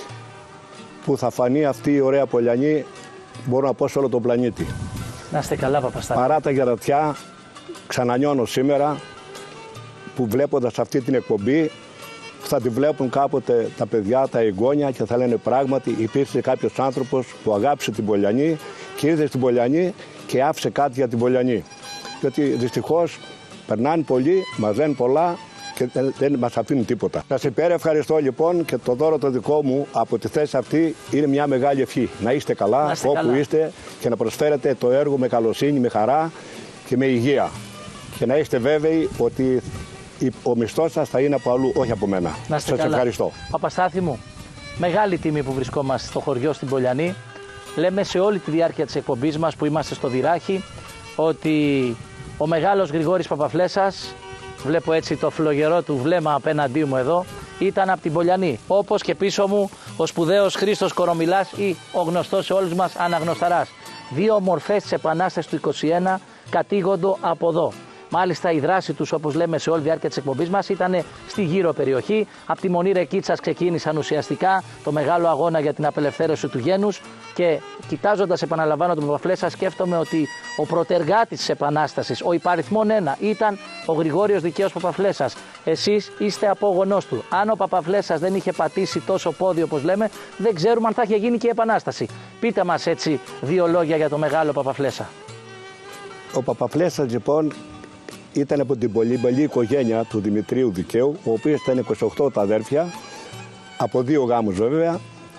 Speaker 8: που θα φανεί αυτή η ωραία Πολιανή, μπορώ να πω, σε όλο τον πλανήτη.
Speaker 1: Να είστε καλά, Παπαστάκη.
Speaker 8: Παρά τα γερατιά, ξανανιώνω σήμερα που βλέποντας αυτή την εκπομπή θα τη βλέπουν κάποτε τα παιδιά, τα εγγόνια και θα λένε πράγματι υπήρξε κάποιος άνθρωπος που αγάπησε την Πολιανή και ήρθε στην Πολιανή και άφησε κάτι για την Πολιανή. Γιατί δυστυχώς περνάνε πολλοί, μαζένουν πολλά και δεν μας αφήνουν τίποτα. Σας ευχαριστώ λοιπόν και το δώρο το δικό μου από τη θέση αυτή είναι μια μεγάλη ευχή. Να είστε καλά όπου είστε και να προσφέρετε το έργο με καλοσύνη, με χαρά και με υγεία. Και να είστε βέβαιοι ότι ο μισθός σας θα είναι από αλλού, όχι από μένα. Σας ευχαριστώ.
Speaker 1: Παπαστάθη μου, μεγάλη τιμή που βρισκόμαστε στο χωριό στην Πολιανή. Λέμε σε όλη τη διάρκεια της εκπομπής μας που είμαστε στο Δυράχι ότι ο μεγάλος Γρηγόρης Παπαφλέσσας, βλέπω έτσι το φλογερό του βλέμμα απέναντί μου εδώ, ήταν από την Πολιανή. Όπως και πίσω μου ο σπουδαίος Χρήστος Κορομιλάς ή ο γνωστός σε όλους μας Αναγνωσταράς. Δύο μορφές της Επανάστασης του 21 κατήγοντο από εδώ. Μάλιστα η δράση τους, όπως λέμε σε όλη τη διάρκεια της εκπομπής μας, ήταν στη γύρω περιοχή. Από τη Μονή Ρεκίτσας ξεκίνησαν ουσιαστικά το μεγάλο αγώνα για την απελευθέρωση του γένους και κοιτάζοντας, επαναλαμβάνω, τον Παπαφλέσσα, σκέφτομαι ότι ο πρωτεργάτης της Επανάστασης, ο υπαριθμόν ένα, ήταν ο Γρηγόριος Δικαίος Παπαφλέссας. Εσείς είστε απόγονός του. Αν ο Παπαφλέссας δεν είχε πατήσει τόσο πόδι όπως λέμε, δεν ξέρουμε αν θα είχε γίνει και η Επανάσταση. Πείτε μας έτσι δύο λόγια για το μεγάλο Παπαφλέσσα.
Speaker 8: Ο Παπαφλέссας λοιπόν ήταν από την πολύ παλή οικογένεια του Δημητρίου Δικαίου, ο οποίος ήταν 28 τα αδέρφια, από δύο γάμους βέβαια.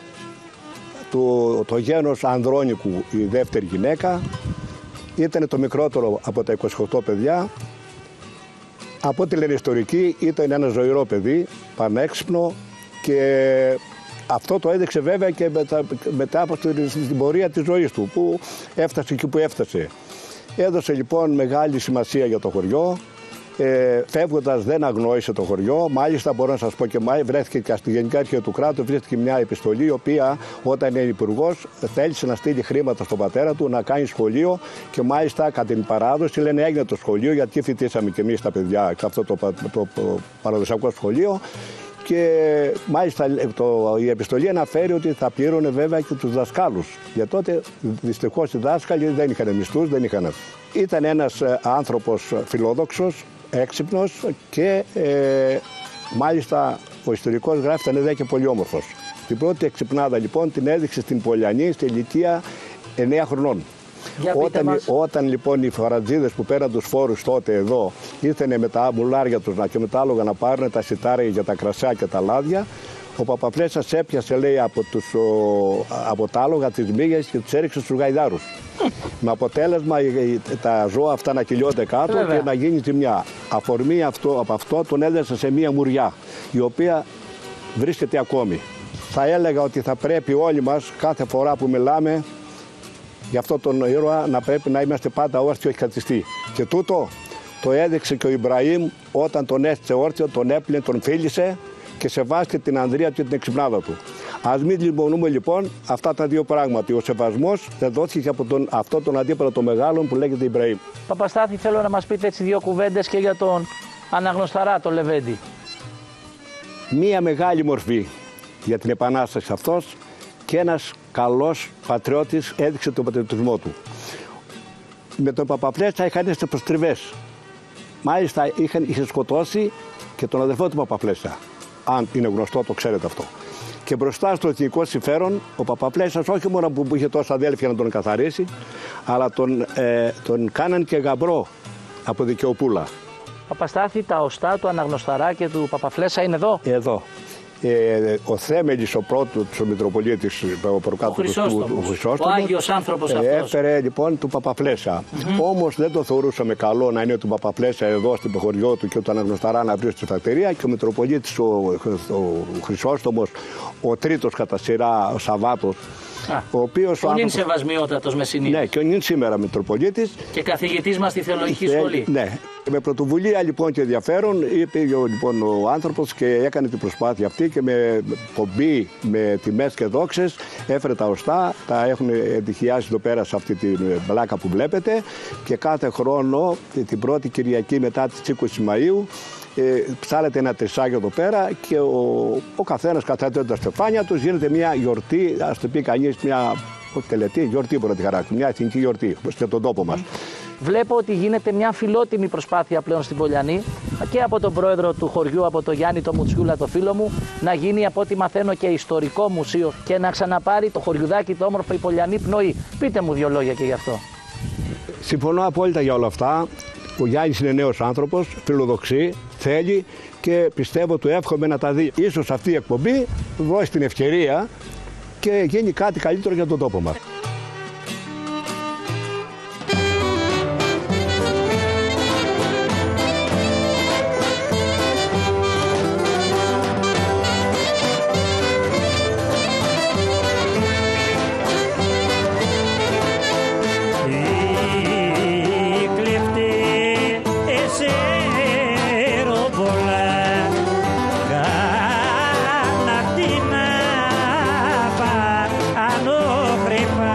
Speaker 8: Το γένος Ανδρώνικου, η δεύτερη γυναίκα, ήταν το μικρότερο από τα 28 παιδιά. Από ό,τι λένε ιστορικοί, ήταν ένα ζωηρό παιδί, πανέξυπνο και αυτό το έδειξε βέβαια και μετά από την πορεία της ζωής του, που έφτασε εκεί που έφτασε. Έδωσε λοιπόν μεγάλη σημασία για το χωριό, Φεύγοντας δεν αγνόησε το χωριό. Μάλιστα μπορώ να σας πω και βρέθηκε και στη Γενική Αρχή του Κράτους, βρέθηκε μια επιστολή η οποία όταν είναι υπουργός θέλησε να στείλει χρήματα στον πατέρα του να κάνει σχολείο και μάλιστα κατά την παράδοση λένε έγινε το σχολείο γιατί φοιτήσαμε και εμείς τα παιδιά σε αυτό το παραδοσιακό σχολείο. Και μάλιστα η επιστολή αναφέρει ότι θα πλήρωνε βέβαια και τους δασκάλους. Για τότε δυστυχώς οι δάσκαλοι δεν είχαν μισθούς, δεν είχαν. Ήταν ένας άνθρωπος φιλόδοξος, έξυπνος και μάλιστα ο ιστορικός γράφει ήταν και πολύ όμορφος. Την πρώτη εξυπνάδα λοιπόν την έδειξε στην Πολιανή στη ηλικία 9 χρονών. Όταν λοιπόν οι φορατζίδες που πέραν τους φόρους τότε εδώ ήρθαν με τα μουλάρια τους και με τα άλογα να πάρουν τα σιτάρια για τα κρασιά και τα λάδια, ο Παπαφλέσσας έπιασε λέει από τα άλογα τις μύγες και τους έριξε στους γαϊδάρους. Με αποτέλεσμα τα ζώα αυτά να κυλιώνται κάτω και να γίνει ζημιά. Αφορμή από αυτό τον έδεσε σε μία μουριά η οποία βρίσκεται ακόμη. Θα έλεγα ότι θα πρέπει όλοι μας κάθε φορά που μιλάμε για αυτόν τον ήρωα να πρέπει να είμαστε πάντα όρθιοι, όχι καθιστοί. Και τούτο το έδειξε και ο Ιμπραήμ όταν τον έστησε όρθιο, τον έπλυνε, τον φίλησε και σεβάστηκε την ανδρεία και την εξυπνάδα του. Ας μην λιμπονούμε λοιπόν αυτά τα δύο πράγματα. Ο σεβασμός δεν δόθηκε από αυτόν τον αντίπαλο των μεγάλων που λέγεται Ιμπραήμ.
Speaker 1: Παπαστάθη, θέλω να μας πείτε έτσι δύο κουβέντες και για τον αναγνωσταρά, τον Λεβέντη.
Speaker 8: Μία μεγάλη μορφή για την επανάσταση αυτός και ένας καλός πατριώτης έδειξε τον πατριωτισμό του. Με τον Παπαφλέσσα είχαν έρθει προστριβές. Μάλιστα είχε σκοτώσει και τον αδερφό του Παπαφλέσσα. Αν είναι γνωστό, το ξέρετε αυτό. Και μπροστά στο εθνικό συμφέρον, ο Παπαφλέссας όχι μόνο που είχε τόσα αδέλφια να τον καθαρίσει, αλλά τον κάναν και γαμπρό από δικαιοπούλα.
Speaker 1: Παπαστάθη, τα οστά του Αναγνωσταρά και του Παπαφλέσσα είναι εδώ.
Speaker 8: Εδώ. Ο Θέμελης, ο πρώτος, ο Μητροπολίτης, ο προκάτοχος του Χρυσόστομου,
Speaker 1: ο Άγιος άνθρωπος αυτός,
Speaker 8: έφερε λοιπόν του Παπαφλέσσα. Όμως δεν το θεωρούσαμε καλό να είναι του Παπαφλέσσα εδώ στην χωριό του και του Αναγνωσταρά να βρει στη φακτηρία και ο Μητροπολίτης ο Χρυσόστομος, ο τρίτος κατά σειρά, ο Σαββάτος, ο οποίος
Speaker 1: ο νυν σεβασμιότατος Μεσσηνίας.
Speaker 8: Ναι, και ο νυν σήμερα Μητροπολίτης.
Speaker 1: Και καθηγητής μας στη Θεολογική Σχολή.
Speaker 8: Ναι. Με πρωτοβουλία λοιπόν και ενδιαφέρον πήγε λοιπόν ο άνθρωπος και έκανε την προσπάθεια αυτή και με πομπή, με τιμές και δόξες έφερε τα οστά, τα έχουν εντυχιάσει εδώ πέρα σε αυτή την μπλάκα που βλέπετε και κάθε χρόνο την πρώτη Κυριακή μετά τις 20 Μαΐου ψάλεται ένα τρισάκι εδώ πέρα και ο καθένας καθέτει τα στεφάνια τους, γίνεται μια γιορτή, ας το πει κανείς μια τελετή, γιορτή πρώτη χαράκτη, μια εθνική γιορτή για τον τόπο μας.
Speaker 1: Βλέπω ότι γίνεται μια φιλότιμη προσπάθεια πλέον στην Πολιανή και από τον πρόεδρο του χωριού, από τον Γιάννη το Μουτσιούλα, το φίλο μου, να γίνει από ό,τι μαθαίνω και ιστορικό μουσείο και να ξαναπάρει το χωριουδάκι το όμορφο η Πολιανή πνοή. Πείτε μου δύο λόγια και γι' αυτό.
Speaker 8: Συμφωνώ απόλυτα για όλα αυτά. Ο Γιάννης είναι νέος άνθρωπος, φιλοδοξεί, θέλει και πιστεύω του εύχομαι να τα δει. Ίσως αυτή η εκπομπή δώσει την ευκαιρία και γίνει κάτι καλύτερο για τον τόπο μας.
Speaker 7: Prima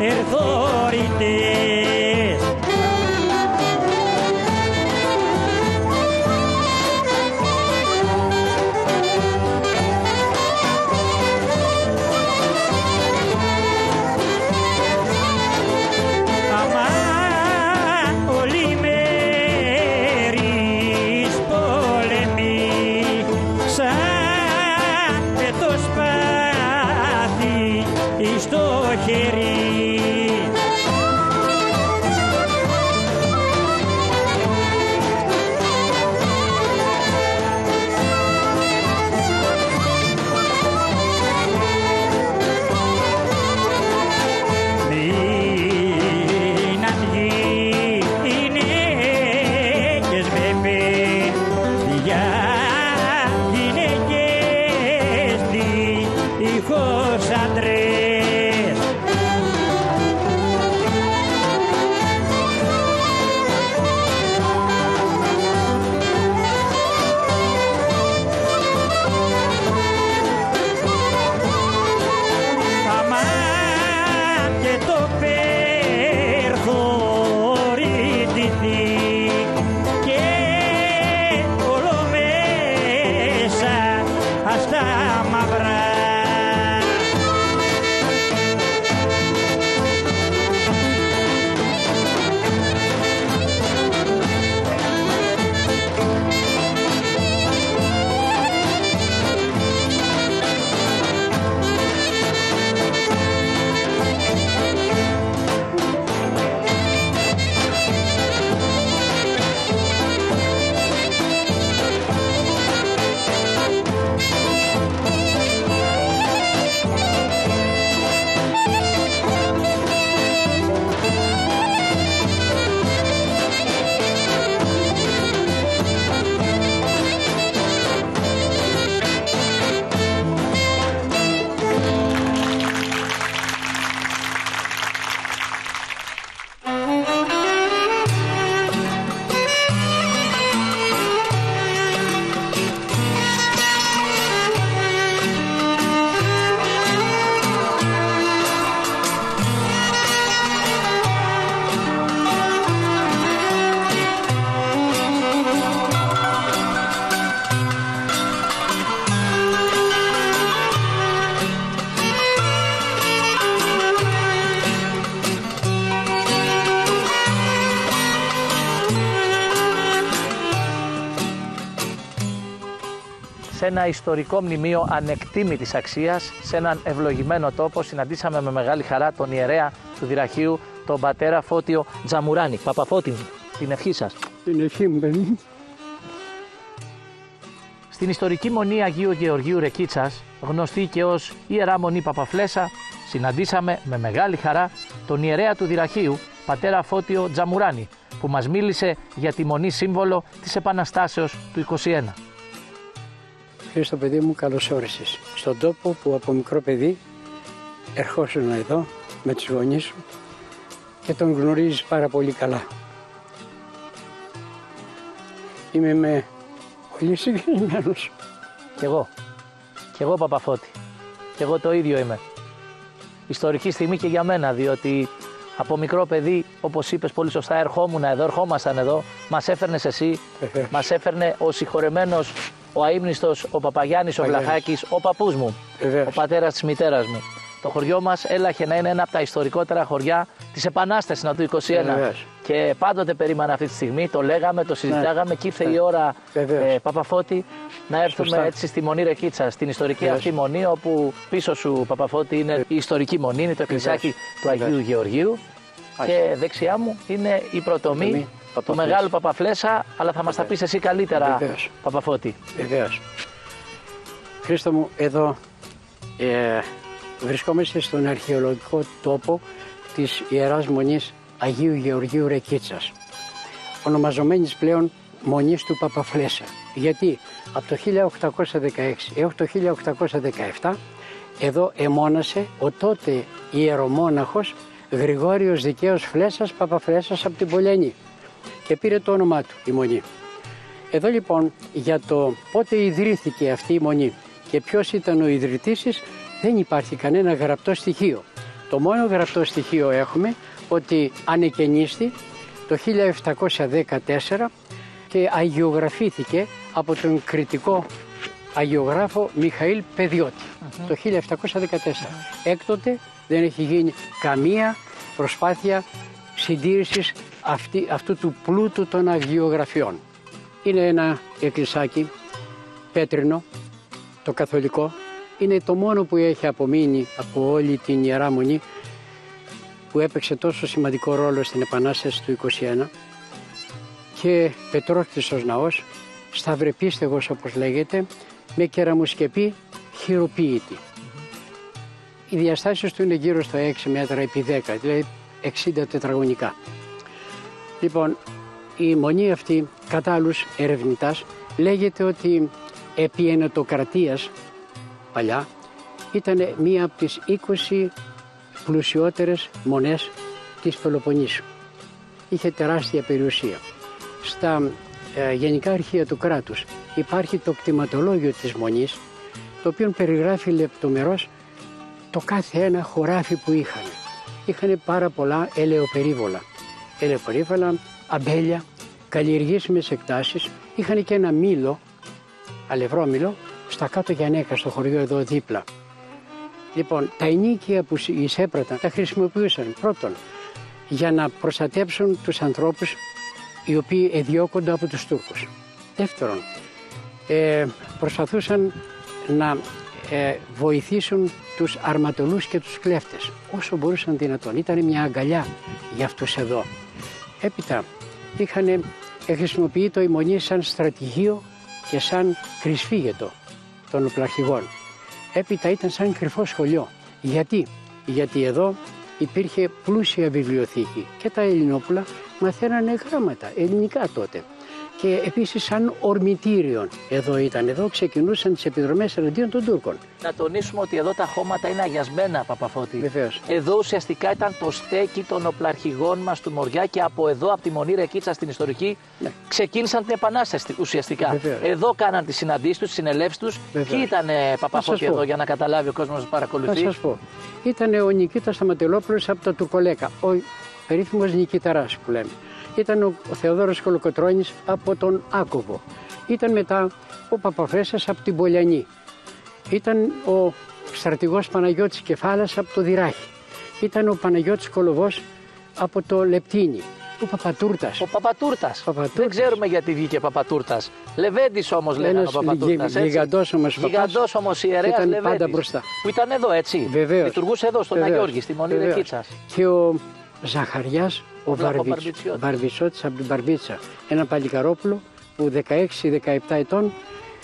Speaker 7: ερθόρητες. Στο χέρι. Μην αυγεί οι γυναίκες με παιδιά, γυναίκες δίχως άντρες.
Speaker 1: Σε ένα ιστορικό μνημείο ανεκτήμητης αξίας, σε έναν ευλογημένο τόπο, συναντήσαμε με μεγάλη χαρά τον ιερέα του Δυραχείου, τον πατέρα Φώτιο Τζαμουράνη. Παπαφώτη, την ευχή σας.
Speaker 9: Την ευχή μου, παιδί μου.
Speaker 1: Στην ιστορική μονή Αγίου Γεωργίου Ρεκίτσας, γνωστή και ως Ιερά Μονή Παπαφλέσσα, συναντήσαμε με μεγάλη χαρά τον ιερέα του Δυραχείου, πατέρα Φώτιο Τζαμουράνη, που μας μίλησε για τη μονή σύμβολο της Επαναστάσεως του 21.
Speaker 9: Χρήστο, παιδί μου, καλώς όρισες στον τόπο που από μικρό παιδί ερχόσουν εδώ με τους γονείς σου και τον γνωρίζεις πάρα πολύ καλά. Είμαι πολύ συγκινημένος.
Speaker 1: Κι εγώ Παπαφώτη, κι εγώ το ίδιο είμαι. Ιστορική στιγμή και για μένα, διότι από μικρό παιδί, όπως είπες πολύ σωστά, ερχόμασταν εδώ, μας έφερνες εσύ, μας έφερνε ο συγχωρεμένος, ο αείμνηστος, ο Παπαγιάννης ο Βλαχάκης, ο παππούς μου, ο πατέρας της μητέρας μου. Το χωριό μας έλαχε να είναι ένα από τα ιστορικότερα χωριά της Επανάστασης του 21. Και πάντοτε περίμενα αυτή τη στιγμή, το λέγαμε, το συζητάγαμε και ήρθε η ώρα, Παπαφώτη, να έρθουμε έτσι στη Μονή Ρεκίτσα, στην ιστορική αυτή μονή, όπου πίσω σου, Παπαφώτη, είναι η ιστορική μονή, είναι το εκκλησιάκι του Αγίου Γεωργίου και δεξιά μου είναι η πρωτομή του Μεγάλου Παπαφλέσσα, αλλά θα μας τα πεις εσύ καλύτερα, Παπαφώτη.
Speaker 9: Βεβαίως. Χρήστο μου, εδώ βρισκόμαστε στον αρχαιολογικό τόπο της Ιεράς Μονής Αγίου Γεωργίου Ρεκίτσας, ονομαζομένης πλέον Μονής του Παπαφλέσσα. Γιατί από το 1816 έως το 1817 εδώ εμώνασε ο τότε ιερομόναχος Γρηγόριος Δικαίος Φλέσσας Παπαφλέσσας από την Πολιανή και πήρε το όνομά του η Μονή. Εδώ λοιπόν για το πότε ιδρύθηκε αυτή η Μονή και ποιος ήταν ο ιδρυτής της δεν υπάρχει κανένα γραπτό στοιχείο. Το μόνο γραπτό στοιχείο έχουμε ότι ανεκαινίστη το 1714 και αγιογραφήθηκε από τον κριτικό αγιογράφο Μιχαήλ Παιδιώτη το 1714. Έκτοτε δεν έχει γίνει καμία προσπάθεια συντήρησης αυτού του πλούτου των αγιογραφιών. Είναι ένα εκκλησάκι πέτρινο, το καθολικό. Είναι το μόνο που έχει απομείνει από όλη την Ιερά Μονή, που έπαιξε τόσο σημαντικό ρόλο στην Επανάσταση του 1921, και πετρόκτιστος ναός, σταυρεπίστεγος όπως λέγεται, με κεραμοσκεπή χειροποίητη. Οι διαστάσεις του είναι γύρω στα 6 μέτρα επί 10, δηλαδή 60 τετραγωνικά. Λοιπόν, η μονή αυτή, κατά άλλους ερευνητάς, λέγεται ότι επί ενετοκρατίας παλιά ήταν μία από τις 20 πλουσιότερες μονές της Πελοποννήσου. Είχε τεράστια περιουσία. Στα γενικά αρχεία του κράτους υπάρχει το κτηματολόγιο της μονής, το οποίο περιγράφει λεπτομερώς το κάθε ένα χωράφι που είχαν. Είχαν πάρα πολλά ελαιοπερίβολα. Ελαιοπερίβολα, αμπέλια, καλλιεργήσιμες εκτάσεις. Είχαν και ένα μήλο, αλευρόμηλο, στα κάτω Γιαννέκα, στο χωριό εδώ δίπλα. Λοιπόν, τα ενίκια που εισέπραταν τα χρησιμοποιούσαν πρώτον για να προστατέψουν τους ανθρώπους οι οποίοι εδιώκονται από τους Τούρκους. Δεύτερον, προσπαθούσαν να βοηθήσουν τους αρματολούς και τους κλέφτες όσο μπορούσαν δυνατόν. Ήταν μια αγκαλιά για αυτούς εδώ. Έπειτα είχαν χρησιμοποιεί το Μονή σαν στρατηγείο και σαν κρυσφύγετο των οπλαρχηγών. Έπειτα ήταν σαν κρυφό σχολείο. Γιατί εδώ υπήρχε πλούσια βιβλιοθήκη και τα Ελληνόπουλα μαθαίνανε γράμματα, ελληνικά τότε. Και επίσης σαν ορμητήριο εδώ ξεκινούσαν τις επιδρομές εναντίον των Τούρκων.
Speaker 1: Να τονίσουμε ότι εδώ τα χώματα είναι αγιασμένα, Παπαφώτη.
Speaker 9: Βεβαίως.
Speaker 1: Εδώ ουσιαστικά ήταν το στέκι των οπλαρχηγών μας του Μοριά και από εδώ, από τη Μονή Ρεκίτσα στην ιστορική, ξεκίνησαν την Επανάσταση ουσιαστικά.
Speaker 9: Βεβαίως.
Speaker 1: Εδώ κάναν τις συναντήσεις τους, τις συνελεύσεις τους. Ποιοι ήταν, Παπαφώτη, εδώ για να καταλάβει ο κόσμος να παρακολουθεί?
Speaker 9: Να σας πω. Ήταν ο Νικήτας Σταματελόπουλος από τα Τουρκολέκα, ο περίφημος Νικηταράς που λέμε. Ήταν ο Θεοδόρος Κολοκοτρώνης από τον Άκοβο. Ήταν μετά ο Παπαφλέσας από την Πολιανή. Ήταν ο στρατηγός Παναγιώτης Κεφάλας από το Δυράχη. Ήταν ο Παναγιώτης Κολοβός από το Λεπτίνι. Ο Παπατούρτας.
Speaker 1: Ο Παπατούρτας. Δεν ξέρουμε γιατί βγήκε Παπατούρτας. Λεβέντης όμως λέγανε ο Παπατούρτας.
Speaker 9: Γιγαντός όμως παπάς.
Speaker 1: Γιγαντός όμως ιερέας Λεβέντης.
Speaker 9: Πάντα μπροστά.
Speaker 1: Που ήταν εδώ, έτσι.
Speaker 9: Βεβαίως.
Speaker 1: Λειτουργούσε εδώ στον Αγιώργη, στη Μονή Ρεκίτσας.
Speaker 9: Και ο Ζαχαριάς, ο Βαρβιτσότης από την Μπαρμπίτσα. Ένα παλικαρόπουλο που 16-17 ετών,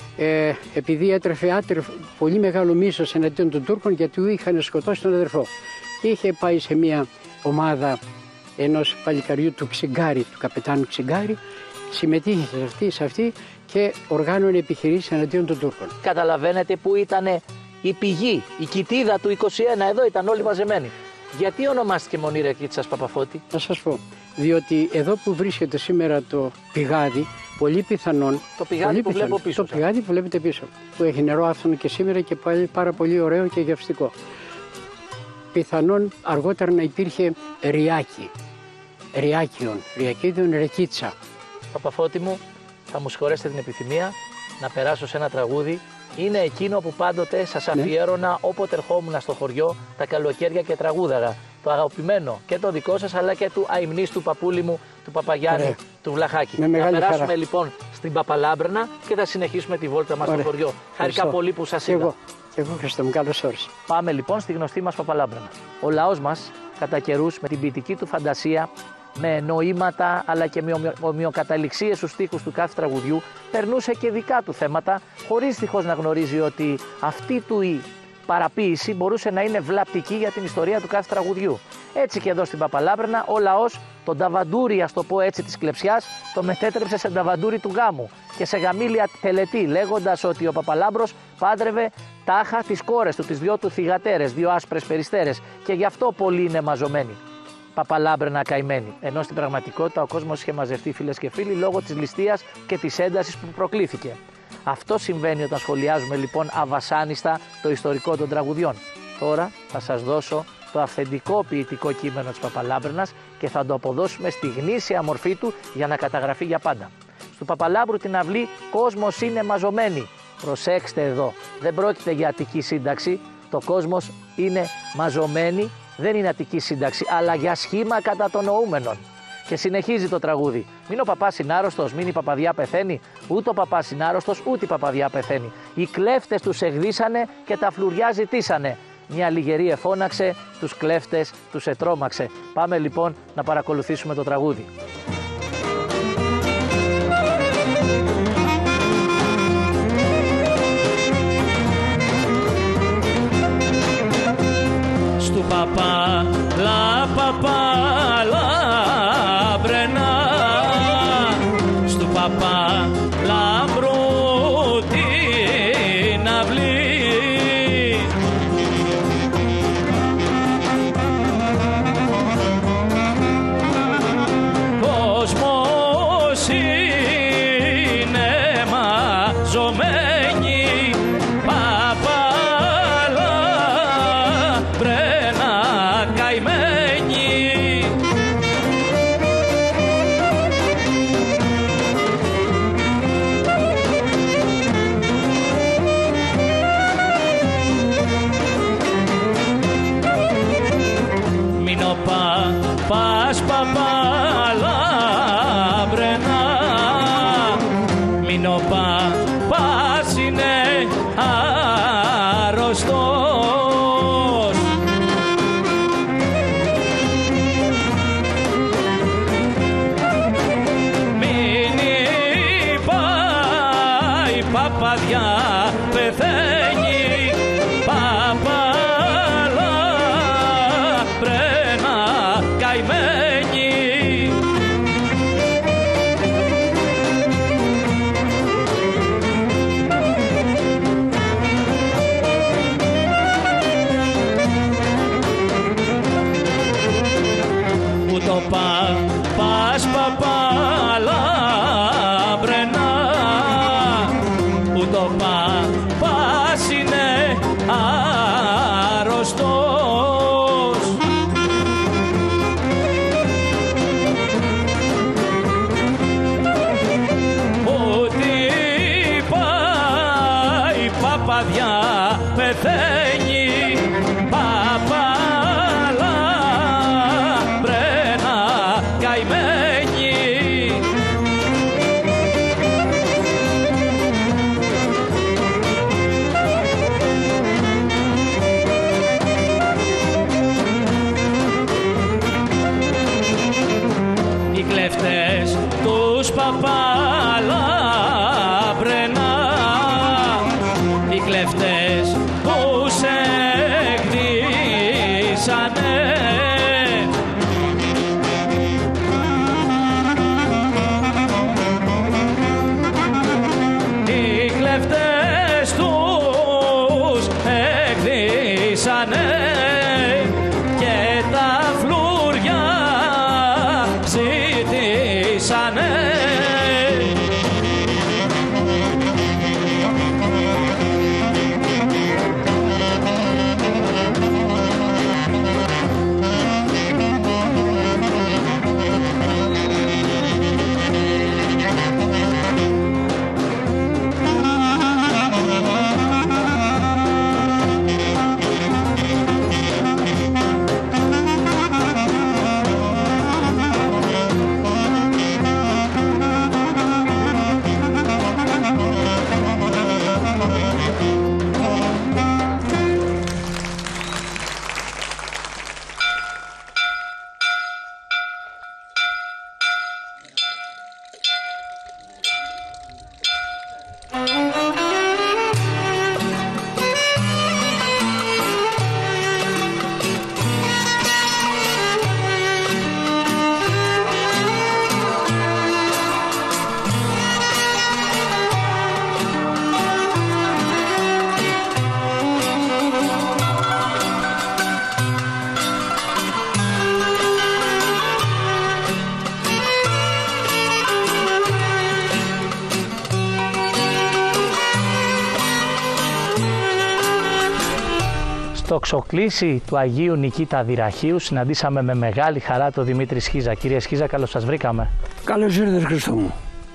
Speaker 9: επειδή έτρεφε πολύ μεγάλο μίσος εναντίον των Τούρκων, γιατί του είχαν σκοτώσει τον αδερφό. Και είχε πάει σε μια ομάδα ενός παλικαριού του Ξιγκάρη, του καπετάνου Ξιγκάρη, συμμετείχε σε αυτή και οργάνωνε επιχειρήσεις εναντίον των Τούρκων.
Speaker 1: Καταλαβαίνετε που ήταν η πηγή, η κοιτίδα του 21, εδώ ήταν όλοι μαζεμένοι. Γιατί ονομάστηκε Μονή Ρεκίτσας, Παπαφώτη?
Speaker 9: Να σας πω, διότι εδώ που βρίσκεται σήμερα το πηγάδι, πολύ πιθανόν.
Speaker 1: Το πηγάδι που βλέπω πίσω.
Speaker 9: Το πηγάδι που βλέπετε πίσω, που έχει νερό άφθονο και σήμερα και πάλι πάρα πολύ ωραίο και γευστικό. Πιθανόν αργότερα να υπήρχε Ριακίδιον Ρεκίτσα.
Speaker 1: Παπαφώτη μου, θα μου συγχωρέσετε την επιθυμία να περάσω σε ένα τραγούδι. Είναι εκείνο που πάντοτε σας αφιέρωνα όποτε ερχόμουν στο χωριό τα καλοκαίρια και τραγούδαγα. Το αγαπημένο και το δικό σας αλλά και του αημνίστου παππούλη μου, του Παπαγιάννη, του Βλαχάκη.
Speaker 9: Να
Speaker 1: περάσουμε
Speaker 9: χαρά.
Speaker 1: Λοιπόν στην Παπαλάμπρνα και θα συνεχίσουμε τη βόλτα μας στο χωριό. Χάρηκα πολύ που σας είδα.
Speaker 9: Και εγώ Χριστό μου, καλώς όρισες.
Speaker 1: Πάμε λοιπόν στη γνωστή μας Παπαλάμπρνα. Ο λαός μας κατά καιρούς με την ποιητική του φαντασία, με νοήματα αλλά και με ομοιοκαταληξίες στους στίχους του κάθε τραγουδιού, περνούσε και δικά του θέματα, χωρίς δυστυχώς να γνωρίζει ότι αυτή του η παραποίηση μπορούσε να είναι βλαπτική για την ιστορία του κάθε τραγουδιού. Έτσι και εδώ στην Παπαλάμπρνα ο λαός τον ταβαντούρι, ας το πω έτσι, της κλεψιάς, το μετέτρεψε σε ταβαντούρι του γάμου και σε γαμήλια τελετή, λέγοντας ότι ο Παπαλάμπρος πάντρευε τάχα τις κόρες του, τις δυο του θυγατέρες, δύο άσπρες περιστέρες, και γι' αυτό πολλοί είναι μαζωμένοι. Παπαλάμπρνα καημένοι. Ενώ στην πραγματικότητα ο κόσμος είχε μαζευτεί, φίλες και φίλοι, λόγω της ληστείας και της έντασης που προκλήθηκε. Αυτό συμβαίνει όταν σχολιάζουμε λοιπόν αβασάνιστα το ιστορικό των τραγουδιών. Τώρα θα σας δώσω το αυθεντικό ποιητικό κείμενο της Παπαλάμπραινας και θα το αποδώσουμε στη γνήσια μορφή του για να καταγραφεί για πάντα. Στου Παπαλάμπρου την αυλή κόσμος είναι μαζωμένη. Προσέξτε εδώ, δεν πρόκειται για Αττική σύνταξη, το κόσμος είναι μαζωμένη, δεν είναι Αττική σύνταξη, αλλά για σχήμα κατά των νοούμενων. Και συνεχίζει το τραγούδι. Μην ο παπάς είναι άρρωστος, μην η παπαδιά πεθαίνει. Ούτε ο παπάς είναι άρρωστος, ούτε η παπαδιά πεθαίνει. Οι κλέφτες τους εγδίσανε και τα φλουριά ζητήσανε. Μια λιγερή εφώναξε, τους κλέφτες τους ετρώμαξε. Πάμε λοιπόν να παρακολουθήσουμε το τραγούδι.
Speaker 7: Στου παπά, λαμπρένα, στου παπά λαμπρού την αυλή. Κόσμος είναι μαζωμένη, παπά λαμπρένα καημένη. Μην ο παπάς παπαλάμπρενα, μην ο παπάς είναι άρρωστος. Μην η παπαδιά πεθαίνει, παπαλάμπρενα καημένη. Ούτω παπάς παπαλάμπρενα, ούτω παπάς είναι άρρωστος. Ότι πάει η παπαδιά πεθαίνει, παπαλάμπρενα καημένη.
Speaker 1: Στο ξοκλήσι του Αγίου Νικήτα Δυραχείου συναντήσαμε με μεγάλη χαρά τον Δημήτρη Σχίζα. Κύριε Σχίζα, καλώς σας βρήκαμε.
Speaker 10: Καλώς ήρθατε, Χριστό μου.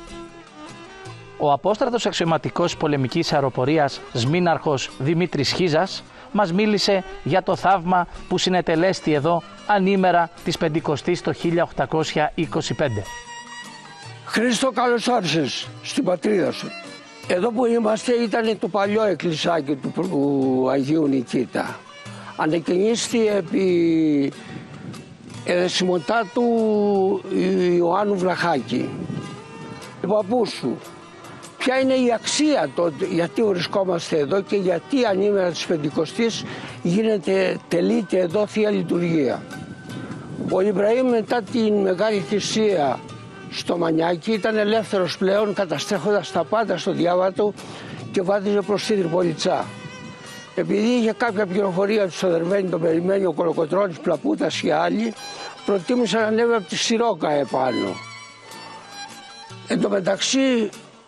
Speaker 1: Ο απόστρατος αξιωματικός πολεμικής αεροπορίας Σμήναρχος Δημήτρης Σχίζας μας μίλησε για το θαύμα που συνετελέστη εδώ ανήμερα της Πεντηκοστής το 1825.
Speaker 10: Χρήστο, καλώς όρισες στην πατρίδα σου. Εδώ που είμαστε ήταν το παλιό εκκλησάκι του Αγίου Νικήτα. Ανεκκινήστη επί εδεσιμοτά του Ιωάννου Βλαχάκη. Ο παππούς σου. Ποια είναι η αξία τότε, γιατί βρισκόμαστε εδώ και γιατί ανήμερα της Πεντηκοστής τελείται εδώ Θεία Λειτουργία. Ο Ιμπραήμ μετά την Μεγάλη Θυσία στο Μανιάκι ήταν ελεύθερος πλέον, καταστρέφοντας τα πάντα στο διάβατο και βάδιζε προς τη Τριπολιτσά. Επειδή είχε κάποια πληροφορία του Σοδερβένη, τον περιμένει ο Κολοκοτρώνης, Πλαπούτας και άλλοι, προτίμησε να ανέβει από τη Σιρόκα επάνω. Εν τω μεταξύ,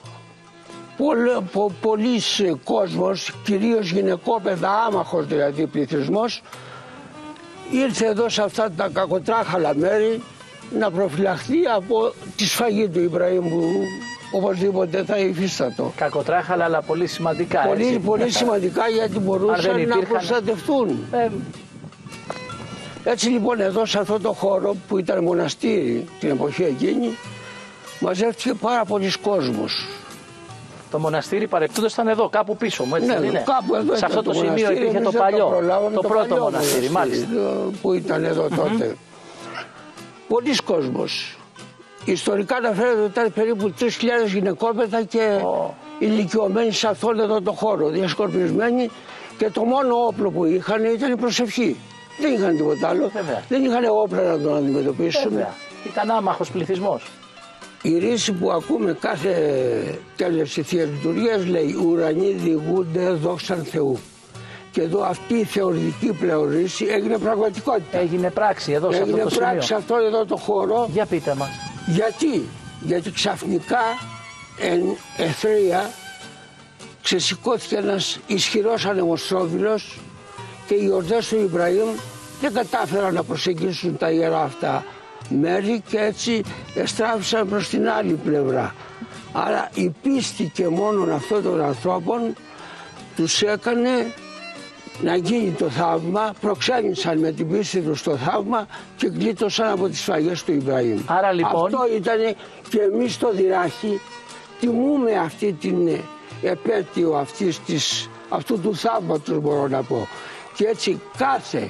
Speaker 10: πολλής κόσμος, κυρίως γυναικόπαιδα, άμαχος δηλαδή πληθυσμός, ήρθε εδώ σε αυτά τα κακοτράχαλα μέρη να προφυλαχθεί από τη σφαγή του Ιμπραήμ που οπωσδήποτε θα υφίστατο.
Speaker 1: Κακοτράχαλα, αλλά πολύ σημαντικά.
Speaker 10: Πολύ σημαντικά, γιατί μπορούσαν να προστατευτούν. Έτσι λοιπόν εδώ σε αυτό το χώρο που ήταν μοναστήρι την εποχή εκείνη, μαζεύτηκε πάρα πολλοί κόσμος.
Speaker 1: Το μοναστήρι παρεπτόντως ήταν εδώ, κάπου πίσω μου, έτσι
Speaker 10: ναι,
Speaker 1: δεν είναι?
Speaker 10: Κάπου εδώ
Speaker 1: σε αυτό το σημείο υπήρχε το παλιό, το πρώτο μοναστήρι, μάλιστα.
Speaker 10: Που ήταν εδώ τότε. Πολλοί κόσμος. Ιστορικά αναφέρεται ότι ήταν περίπου 3.000 γυναικόπαιδα και ηλικιωμένοι σε αυτόν εδώ το χώρο, διασκορπισμένοι, και το μόνο όπλο που είχαν ήταν η προσευχή. Δεν είχαν τίποτα άλλο. Δεν είχαν όπλα να τον αντιμετωπίσουν.
Speaker 1: Ήταν άμαχος πληθυσμός.
Speaker 10: Η ρίση που ακούμε κάθε τέλος της Θείας Λειτουργίας λέει «Ουρανοί διηγούνται δόξαν Θεού». Και εδώ αυτή η θεωρητική πλέον ρίση έγινε πραγματικότητα.
Speaker 1: Έγινε πράξη εδώ σε αυτό το σημείο.
Speaker 10: Έγινε πράξη σε αυτό εδώ το χώρο.
Speaker 1: Για πείτε μας.
Speaker 10: Γιατί ξαφνικά εν εθρία ξεσηκώθηκε ένας ισχυρός ανεμοστρόβιλος και οι ορδές του Ιμπραήμ δεν κατάφεραν να προσεγγίσουν τα ιερά αυτά μέρη και έτσι εστράφησαν προς την άλλη πλευρά. Άρα η πίστη και μόνον αυτών των ανθρώπων τους έκανε να γίνει το θαύμα, προξένησαν με την πίστη τους το θαύμα και γλίτωσαν από τις σφαγές του Ιμπραήμ.
Speaker 1: Άρα λοιπόν...
Speaker 10: Αυτό ήταν και εμείς στο Δυράχη τιμούμε αυτή την επέτειο αυτού του θαύματος, μπορώ να πω. Και έτσι κάθε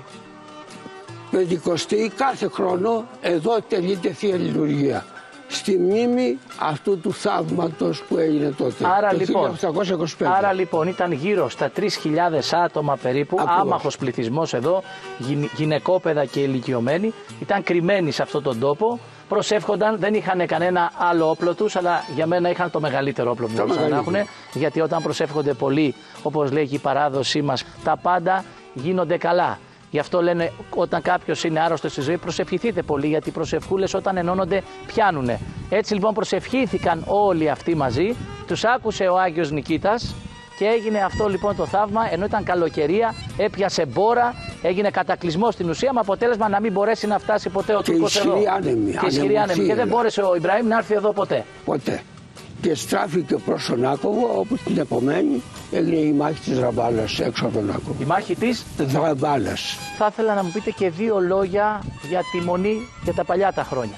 Speaker 10: Πεντηκοστή, κάθε χρόνο εδώ τελείται Θεία Λειτουργία. Στη μνήμη αυτού του θαύματος που έγινε τότε, το 1825.
Speaker 1: Άρα λοιπόν ήταν γύρω στα 3.000 άτομα περίπου, άμαχος πληθυσμός εδώ, γυναικόπαιδα και ηλικιωμένοι, ήταν κρυμμένοι σε αυτόν τον τόπο, προσεύχονταν, δεν είχαν κανένα άλλο όπλο τους, αλλά για μένα είχαν το μεγαλύτερο όπλο που μπορούσαν να έχουν, γιατί όταν προσεύχονται πολύ, όπως λέει η παράδοσή μας, τα πάντα γίνονται καλά. Γι' αυτό λένε όταν κάποιος είναι άρρωστος στη ζωή, προσευχηθείτε πολύ, γιατί οι προσευχούλες όταν ενώνονται πιάνουνε. Έτσι λοιπόν προσευχήθηκαν όλοι αυτοί μαζί, τους άκουσε ο Άγιος Νικήτας και έγινε αυτό λοιπόν το θαύμα, ενώ ήταν καλοκαιρία, έπιασε μπόρα, έγινε κατακλυσμό στην ουσία, με αποτέλεσμα να μην μπορέσει να φτάσει ποτέ ο Τούρκος εδώ. Και ισχυρή άνεμη. Και δεν μπόρεσε ο Ιμπραήμ να έρθει εδώ ποτέ.
Speaker 10: Ποτέ. Και στράφηκε προς τον Άκωβο, όπου την επομένη έγινε η μάχη της Ραμπάλας έξω από τον Άκωβο.
Speaker 1: Η μάχη της
Speaker 10: Ραμπάλας.
Speaker 1: Θα ήθελα να μου πείτε και δύο λόγια για τη Μονή για τα παλιά τα χρόνια.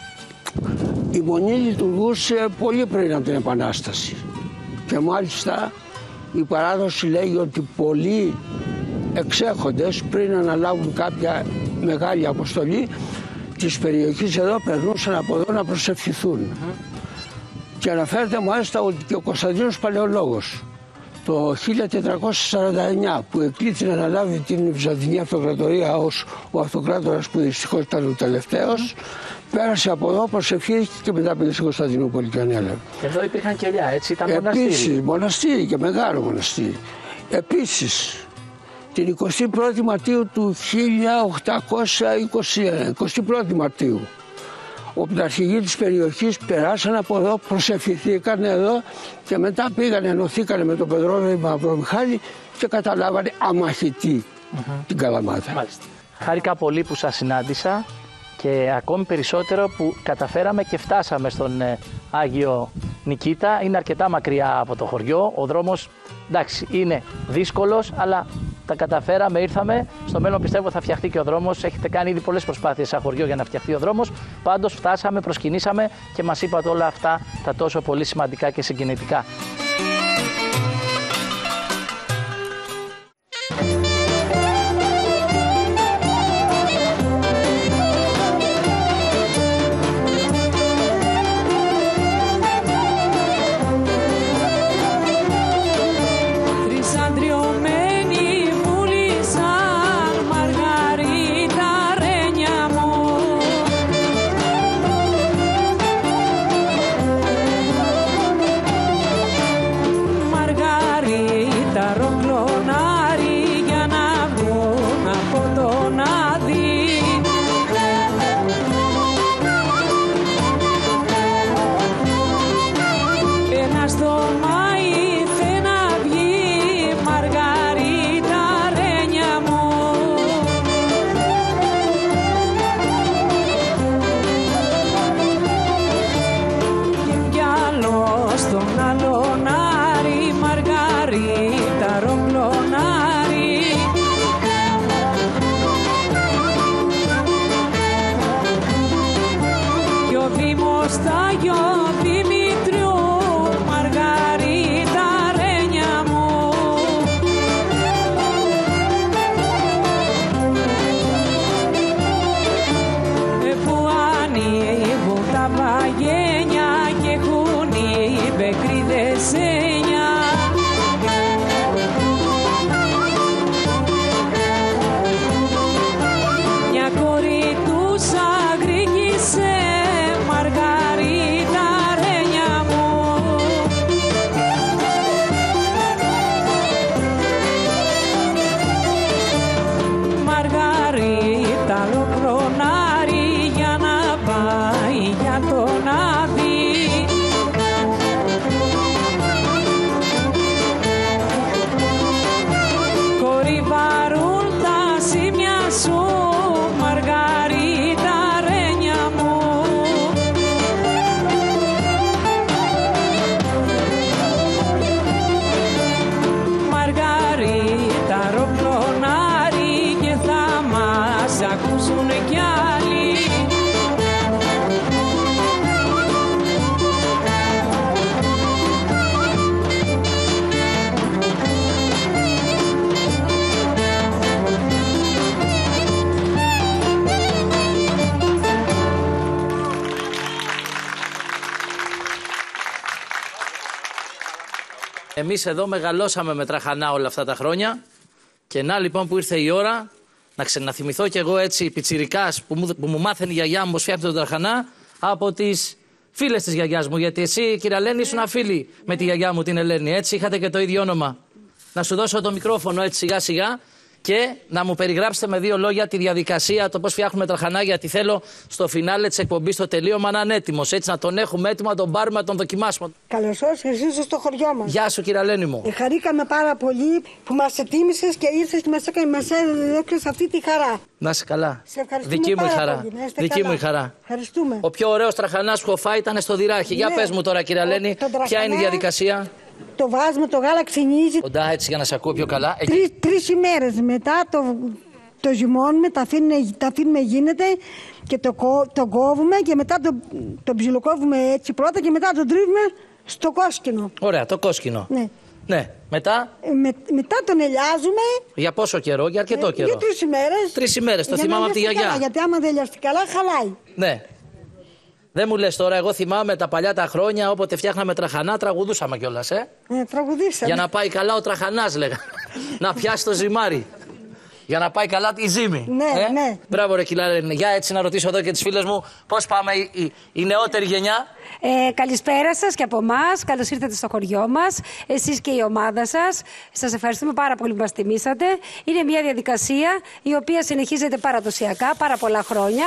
Speaker 10: Η Μονή λειτουργούσε πολύ πριν από την Επανάσταση. Και μάλιστα η παράδοση λέει ότι πολλοί εξέχοντες πριν αναλάβουν κάποια μεγάλη αποστολή της περιοχής εδώ περνούσαν από εδώ να προσευχηθούν. Και αναφέρεται μάλιστα ότι και ο Κωνσταντίνος Παλαιολόγος το 1449 που εκλήθη να αναλάβει την Βυζαντινή Αυτοκρατορία ως ο αυτοκράτορας που δυστυχώς ήταν ο τελευταίος, πέρασε από εδώ, προσευχήθηκε και μετά πήγε στην Κωνσταντινούπολη και ανέλαβε.
Speaker 1: Εδώ υπήρχαν κελιά, έτσι, ήταν μοναστήρι.
Speaker 10: Επίσης, μοναστήρι και μεγάλο μοναστήρι. Επίσης, την 21η Μαρτίου του 1821, 21η Μαρτίου, οι πειθαρχηγοί της περιοχής περάσαν από εδώ, προσευχηθήκαν εδώ και μετά πήγαν, ενωθήκαν με τον Πεδρόβιο Μαυρομιχάλη και καταλάβανε αμαχητή την Καλαμάτα.
Speaker 1: Μάλιστα. Χάρηκα πολύ που σας συνάντησα και ακόμη περισσότερο που καταφέραμε και φτάσαμε στον Άγιο Νικήτα. Είναι αρκετά μακριά από το χωριό, ο δρόμος εντάξει είναι δύσκολος, αλλά τα καταφέραμε, ήρθαμε. Στο μέλλον πιστεύω θα φτιαχτεί και ο δρόμος. Έχετε κάνει ήδη πολλές προσπάθειες σαν χωριό για να φτιαχτεί ο δρόμος. Πάντως φτάσαμε, προσκυνήσαμε και μας είπατε όλα αυτά τα τόσο πολύ σημαντικά και συγκινητικά. Εμείς εδώ μεγαλώσαμε με τραχανά όλα αυτά τα χρόνια και να λοιπόν που ήρθε η ώρα να ξαναθυμηθώ κι εγώ έτσι πιτσιρικάς που μου μάθαινε η γιαγιά μου πως φτιάχνει τον τραχανά από τις φίλες της γιαγιάς μου. Γιατί εσύ, κύριε Ελένη, ήσουν φίλη με τη γιαγιά μου την Ελένη, έτσι, είχατε και το ίδιο όνομα. Να σου δώσω το μικρόφωνο έτσι σιγά σιγά και να μου περιγράψετε με δύο λόγια τη διαδικασία, το πώς φτιάχνουμε τραχανά, γιατί θέλω στο φινάλε της εκπομπής, στο τελείωμα να είναι έτοιμος, έτσι να τον έχουμε έτοιμο, να τον πάρουμε, να τον δοκιμάσουμε.
Speaker 11: Καλώς ήρθατε στο χωριό μας.
Speaker 1: Γεια σου, κύριε Ελένη μου.
Speaker 11: Χαρήκαμε πάρα πολύ που μας ετοίμησες και ήρθες και μας έδωξες αυτή τη χαρά.
Speaker 1: Να είσαι καλά.
Speaker 11: Σε ευχαριστούμε.
Speaker 1: Δική μου η χαρά.
Speaker 11: Πολύ.
Speaker 1: Δική μου η χαρά.
Speaker 11: Ευχαριστούμε.
Speaker 1: Ο πιο ωραίος τραχανάς που έχω φάει ήταν στο Δυράχι. Ναι. Για πες μου τώρα, κύριε Ελένη, ποια είναι η διαδικασία.
Speaker 11: Το βάζουμε, το γάλα ξυνίζει.
Speaker 1: Κοντά έτσι για να σε ακούω πιο καλά.
Speaker 11: Τρεις ημέρες μετά το ζυμώνουμε, τα αφήνουμε γίνεται και το κόβουμε και μετά το ψιλοκόβουμε έτσι πρώτα και μετά το τρίβουμε στο κόσκινο.
Speaker 1: Ωραία, το κόσκινο.
Speaker 11: Ναι.
Speaker 1: Ναι. Μετά.
Speaker 11: Μετά τον ελιάζουμε.
Speaker 1: Για πόσο καιρό, για αρκετό καιρό.
Speaker 11: Για 3 ημέρες.
Speaker 1: 3 ημέρες, το θυμάμαι από τη γιαγιά.
Speaker 11: Καλά, γιατί άμα δεν λιαστεί καλά, χαλάει.
Speaker 1: Ναι. Δεν μου λες τώρα, εγώ θυμάμαι τα παλιά τα χρόνια, όποτε φτιάχναμε τραχανά, τραγουδούσαμε κιόλας,
Speaker 11: Ναι, τραγουδήσαμε.
Speaker 1: Για να πάει καλά ο τραχανάς, λέγα. Να πιάσει το ζυμάρι. Για να πάει καλά η ζύμη.
Speaker 11: Ναι, ναι.
Speaker 1: Μπράβο, ρε κυρία Ελένη. Για έτσι να ρωτήσω εδώ και τις φίλες μου, πώς πάμε η νεότερη γενιά.
Speaker 12: Καλησπέρα σας και από εμάς. Καλώς ήρθατε στο χωριό μας. Εσείς και η ομάδα σας. Σας ευχαριστούμε πάρα πολύ που μας τιμήσατε. Είναι μια διαδικασία η οποία συνεχίζεται παραδοσιακά πάρα πολλά χρόνια.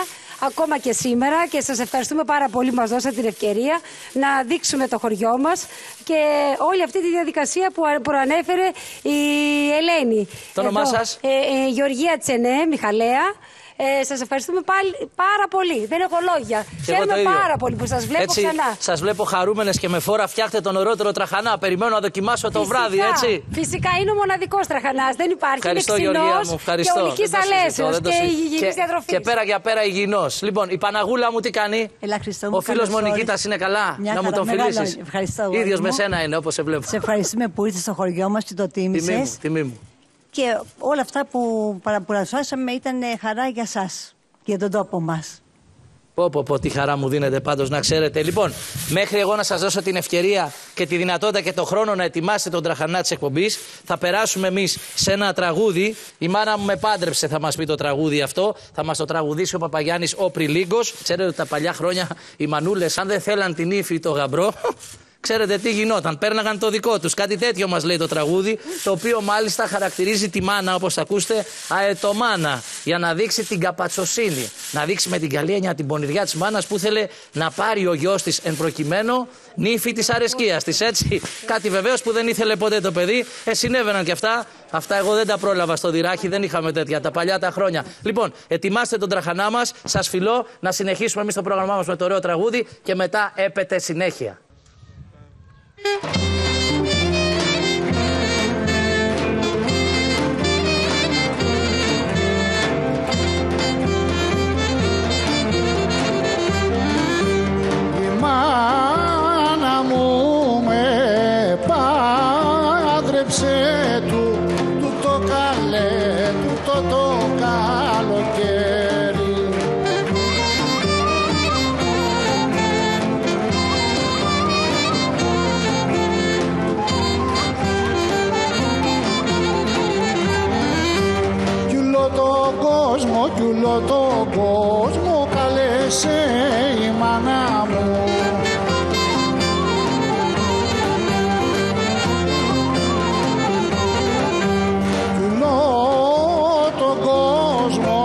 Speaker 12: ακόμα και σήμερα και σας ευχαριστούμε πάρα πολύ που μας δώσατε την ευκαιρία να δείξουμε το χωριό μας και όλη αυτή τη διαδικασία που προανέφερε η Ελένη.
Speaker 2: Το όνομά σας?
Speaker 12: Γεωργία Τσενέ, Μιχαλέα. Σας ευχαριστούμε πάλι πάρα πολύ. Δεν έχω λόγια. Χαίρομαι πάρα πολύ που σας βλέπω ξανά.
Speaker 2: Σας βλέπω χαρούμενες και με φόρα. Φτιάχτε τον ωραιότερο τραχανά. Περιμένω να δοκιμάσω το βράδυ, έτσι.
Speaker 12: Φυσικά είναι ο μοναδικός τραχανάς. Δεν υπάρχει.
Speaker 2: Ευχαριστώ, Γεωργία μου. Ευχαριστώ.
Speaker 12: Και ολικής αλέσεως και υγιεινής διατροφής.
Speaker 2: Και πέρα για πέρα υγιεινός. Λοιπόν, η Παναγούλα μου τι κάνει?
Speaker 13: Έλα, Χριστό μου,
Speaker 2: ο φίλος μου ο Νικήτας είναι καλά? Να μου τον φιλήσεις.
Speaker 13: Ευχαριστώ.
Speaker 2: Ίδιος με σένα είναι, όπως σε βλέπω.
Speaker 13: Σε ευχαριστούμε που ήρθες στο χωριό μας και το τίμησες.
Speaker 2: Τιμή μου.
Speaker 13: Και όλα αυτά που παραπουρασώσαμε ήταν χαρά για σας, για τον τόπο μας.
Speaker 2: Πω, τι χαρά μου δίνετε πάντως να ξέρετε. Λοιπόν, μέχρι εγώ να σας δώσω την ευκαιρία και τη δυνατότητα και τον χρόνο να ετοιμάσετε τον τραχανά της εκπομπής, θα περάσουμε εμείς σε ένα τραγούδι. Η μάνα μου με πάντρεψε, θα μας πει το τραγούδι αυτό. Θα μας το τραγουδήσει ο Παπαγιάννης ο Πριλίγκος. Ξέρετε ότι τα παλιά χρόνια οι μανούλες, αν δεν θέλαν την ύφη το γαμπρό, ξέρετε τι γινόταν, πέρναγαν το δικό τους. Κάτι τέτοιο μας λέει το τραγούδι, το οποίο μάλιστα χαρακτηρίζει τη μάνα, όπως ακούσετε, αετομάνα, για να δείξει την καπατσοσύνη. Να δείξει με την καλή έννοια την πονηριά της μάνας που ήθελε να πάρει ο γιος της εν προκειμένου νύφη της αρεσκίας της, έτσι. Κάτι βεβαίως που δεν ήθελε ποτέ το παιδί. Συνέβαιναν και αυτά. Αυτά εγώ δεν τα πρόλαβα στο Δυράχι, δεν είχαμε τέτοια τα παλιά τα χρόνια. Λοιπόν, ετοιμάστε τον τραχανά μας, σας φιλώ, να συνεχίσουμε εμείς το πρόγραμμά μας με το ωραίο τραγούδι και μετά έπεται συνέχεια.
Speaker 14: Η μάνα μου με πάντρεψε του το καλέ, του το καλοκαίρι. Κι ούλο τον κόσμο καλέσε η μάνα μου. Κι ούλο τον κόσμο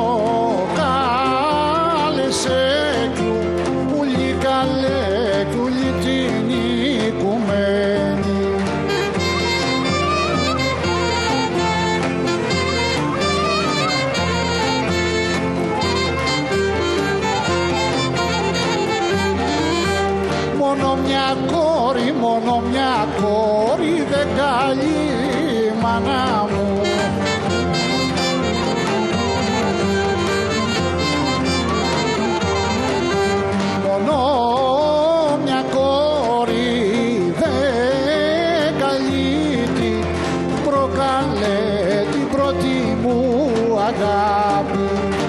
Speaker 14: κάλεσε κι ούλη καλέ κι ούλη την οικουμένη. Μόνο μια κόρη δεν καλεί η μάνα μου. Μόνο μια κόρη δεν καλεί, την προκαλέ την πρώτη μου αγάπη.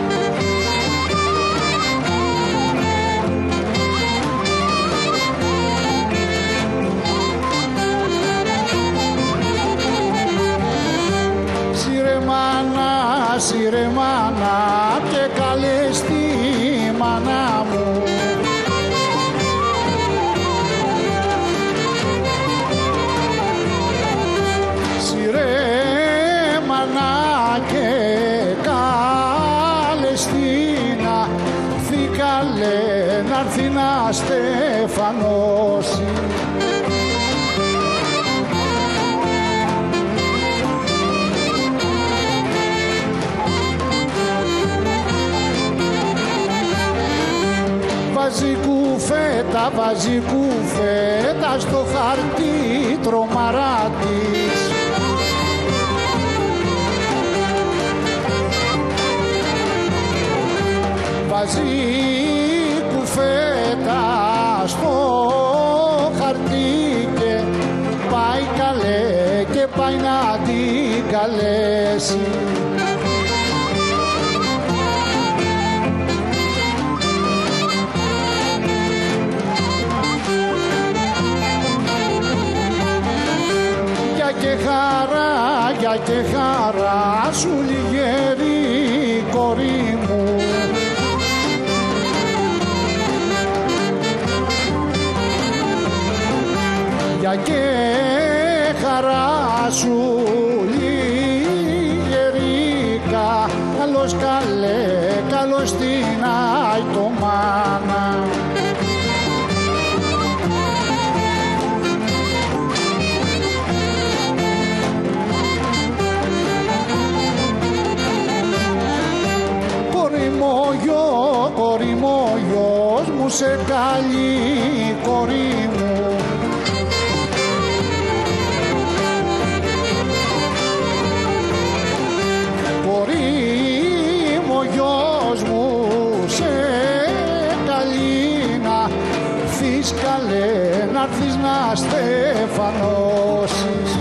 Speaker 14: Σύρε μάνα και καλές τη μάνα μου. Σύρε μάνα και καλές τη να έρθει καλέ, να έρθει να στεφανώσει. Βάζει κουφέτα στο χαρτί τρομαρά της. Βάζει κουφέτα στο χαρτί και πάει καλέ και πάει να την καλέσει. Και χαρά σου λιγέρι κορί μου. Για και χαρά σου λιγερί καλώς καλέ, καλώς την πεινάει το μάνα. Κόρη μου, ο γιος μου σε καλεί, κόρη μου. Κόρη μου, ο γιος μου σε καλεί, να έρθεις καλέ, να έρθεις να στεφανώσεις.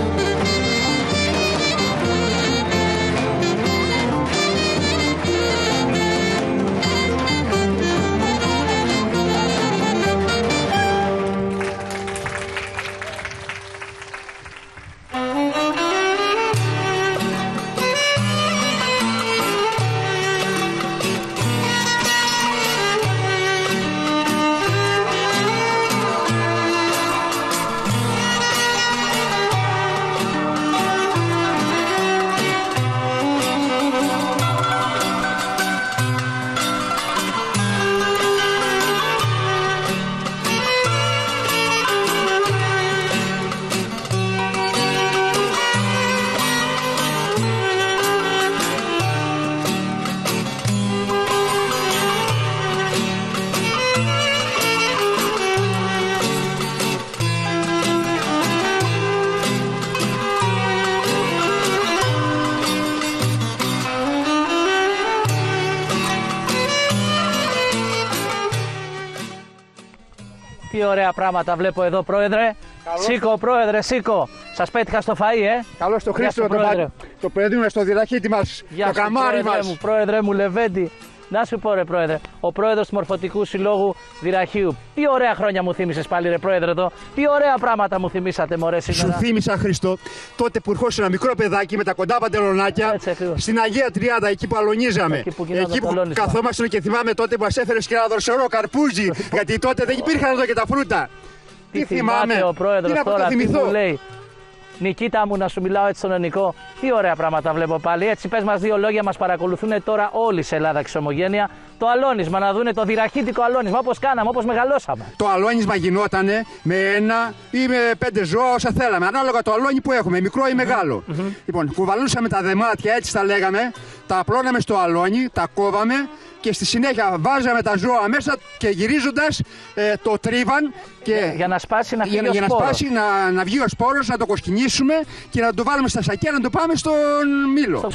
Speaker 1: Τι ωραία πράγματα βλέπω εδώ, πρόεδρε. Καλώς. Σήκω, πρόεδρε, σήκω. Σας πέτυχα στο φαΐ,
Speaker 3: Καλώς το Χρήστο, το παιδί στο διδαχίτη μας, το καμάρι μας.
Speaker 1: Πρόεδρε μου, Λεβέντη. Να σου πω, ρε πρόεδρε, ο πρόεδρος του Μορφωτικού Συλλόγου Δυραχείου. Τι ωραία χρόνια μου θύμισες πάλι, ρε πρόεδρε, εδώ. Τι ωραία πράγματα μου θυμήσατε, μωρέ, σήμερα.
Speaker 3: Σου θύμισα, Χριστό, τότε που ερχόσαι ένα μικρό παιδάκι με τα κοντά παντελονάκια στην Αγία Τριάδα, εκεί που αλωνίζαμε. Εκεί που καθόμασταν και θυμάμαι τότε που μας έφερες και ένα δροσερό καρπούζι. Γιατί τότε δεν υπήρχαν εδώ και τα φρούτα.
Speaker 1: Τι θυμάμαι ο πρόεδρος τώρα, τι μου λέει. Νικήτα μου, να σου μιλάω έτσι στον ελληνικό. Τι ωραία πράγματα βλέπω πάλι. Έτσι, πες μας δύο λόγια, μας παρακολουθούν τώρα όλοι σε Ελλάδα και σε Ομογένεια. Το αλώνισμα, να δούνε το δυραχίτικο αλώνισμα, όπως κάναμε, όπως μεγαλώσαμε.
Speaker 3: Το αλώνισμα γινότανε με ένα ή με 5 ζώα, όσα θέλαμε. Ανάλογα το αλόνι που έχουμε, μικρό ή μεγάλο. Λοιπόν, κουβαλούσαμε τα δεμάτια, έτσι τα λέγαμε, τα απλώναμε στο αλόνι, τα κόβαμε και στη συνέχεια βάζαμε τα ζώα μέσα και γυρίζοντας το τρίβαν. Και
Speaker 1: για να σπάσει, να φύγει
Speaker 3: για να σπάσει, να βγει ο σπόρος, να το κοσκινήσουμε και να το βάλουμε στα σακιά, να το πάμε στον μήλο.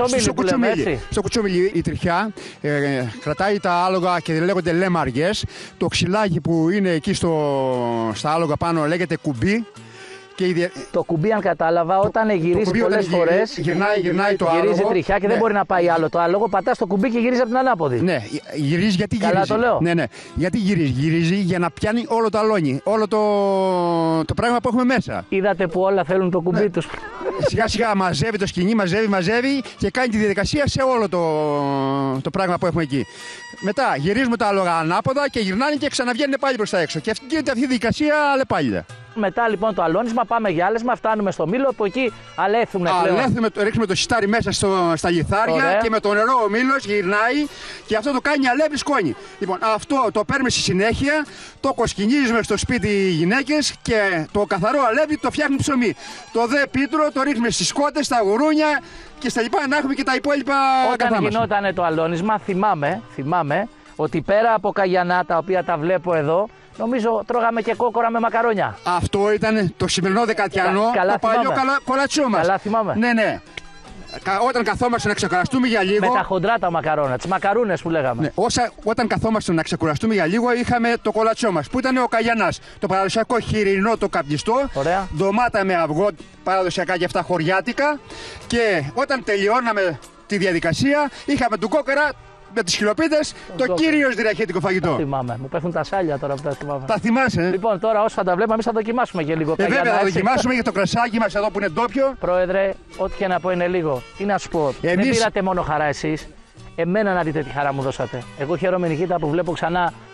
Speaker 3: Στο κουτσομίλι. Η τριχιά κρατάει τα άλογα και λέγονται λεμαριές. Το ξυλάκι που είναι εκεί στα άλογα πάνω λέγεται κουμπί.
Speaker 1: Το κουμπί, αν κατάλαβα, όταν γυρίζει πολλές φορές,
Speaker 3: γυρνάει το άλογο.
Speaker 1: Γυρίζει τριχιά και δεν μπορεί να πάει άλλο το άλογο. Πατάς το κουμπί και γυρίζει από την ανάποδη.
Speaker 3: Ναι, γυρίζει γιατί γυρίζει.
Speaker 1: Καλά το λέω.
Speaker 3: Ναι. Γιατί γυρίζει. Γυρίζει για να πιάνει όλο το αλόνι. Όλο το πράγμα που έχουμε μέσα.
Speaker 1: Είδατε που όλα θέλουν το κουμπί τους.
Speaker 3: Σιγά σιγά μαζεύει το σκηνή, μαζεύει και κάνει τη διαδικασία σε όλο το πράγμα που έχουμε εκεί. Μετά γυρίζουμε τα άλογα ανάποδα και γυρνάνε και ξαναβγαίνουν πάλι προς τα έξω. Και γίνεται αυτή η διαδικασία αλλεπάλληλα.
Speaker 1: Μετά λοιπόν το αλώνισμα, πάμε για άλεσμα, φτάνουμε στο μήλο, από εκεί αλέθουμε πλέον.
Speaker 3: Ρίχνουμε το σιτάρι μέσα στα λιθάρια. Ωραία. Και με το νερό ο μήλος γυρνάει και αυτό το κάνει αλεύρι σκόνη. Λοιπόν, αυτό το παίρνουμε στη συνέχεια, το κοσκινίζουμε στο σπίτι οι γυναίκες και το καθαρό αλεύρι το φτιάχνει ψωμί. Το δε πίτρο το ρίχνουμε στις σκότες, στα γουρούνια και στα λοιπά, να έχουμε και τα υπόλοιπα.
Speaker 1: Όταν γινόταν το αλώνισμα, θυμάμαι ότι πέρα από καγιανά τα οποία τα βλέπω εδώ, νομίζω τρώγαμε και κόκορα με μακαρόνια.
Speaker 3: Αυτό ήταν το σημερινό δεκατιανό, το παλιό κολατσό μας.
Speaker 1: Καλά θυμάμαι.
Speaker 3: Ναι. Όταν καθόμαστε να ξεκουραστούμε για λίγο.
Speaker 1: Με τα χοντρά τα μακαρόνα, τις μακαρούνες που λέγαμε.
Speaker 3: Ναι, όταν καθόμαστε να ξεκουραστούμε για λίγο, είχαμε το κολατσό μας που ήταν ο καγιανάς. Το παραδοσιακό χοιρινό, το καπνιστό.
Speaker 1: Ωραία.
Speaker 3: Ντομάτα με αυγό, παραδοσιακά και αυτά χωριάτικα. Και όταν τελειώναμε τη διαδικασία, είχαμε του κόκορα. Με τις χιλοπίτες, το κύριος δυραχίτικο φαγητό.
Speaker 1: Τα θυμάμαι. Μου πέφτουν τα σάλια τώρα που τα θυμάμαι.
Speaker 3: Τα θυμάσαι.
Speaker 1: Λοιπόν, τώρα όσο θα τα βλέπουμε, εμείς θα δοκιμάσουμε και λίγο.
Speaker 3: Βέβαια, θα δοκιμάσουμε για το κρασάκι μας εδώ που είναι ντόπιο.
Speaker 1: Πρόεδρε, ό,τι και να πω είναι λίγο. Τι να σου πω. Δεν πήρατε μόνο χαρά εσείς. Εμένα να δείτε τι χαρά μου δώσατε. Εγώ χαίρομαι, Νικήτα, που βλέπω ξανά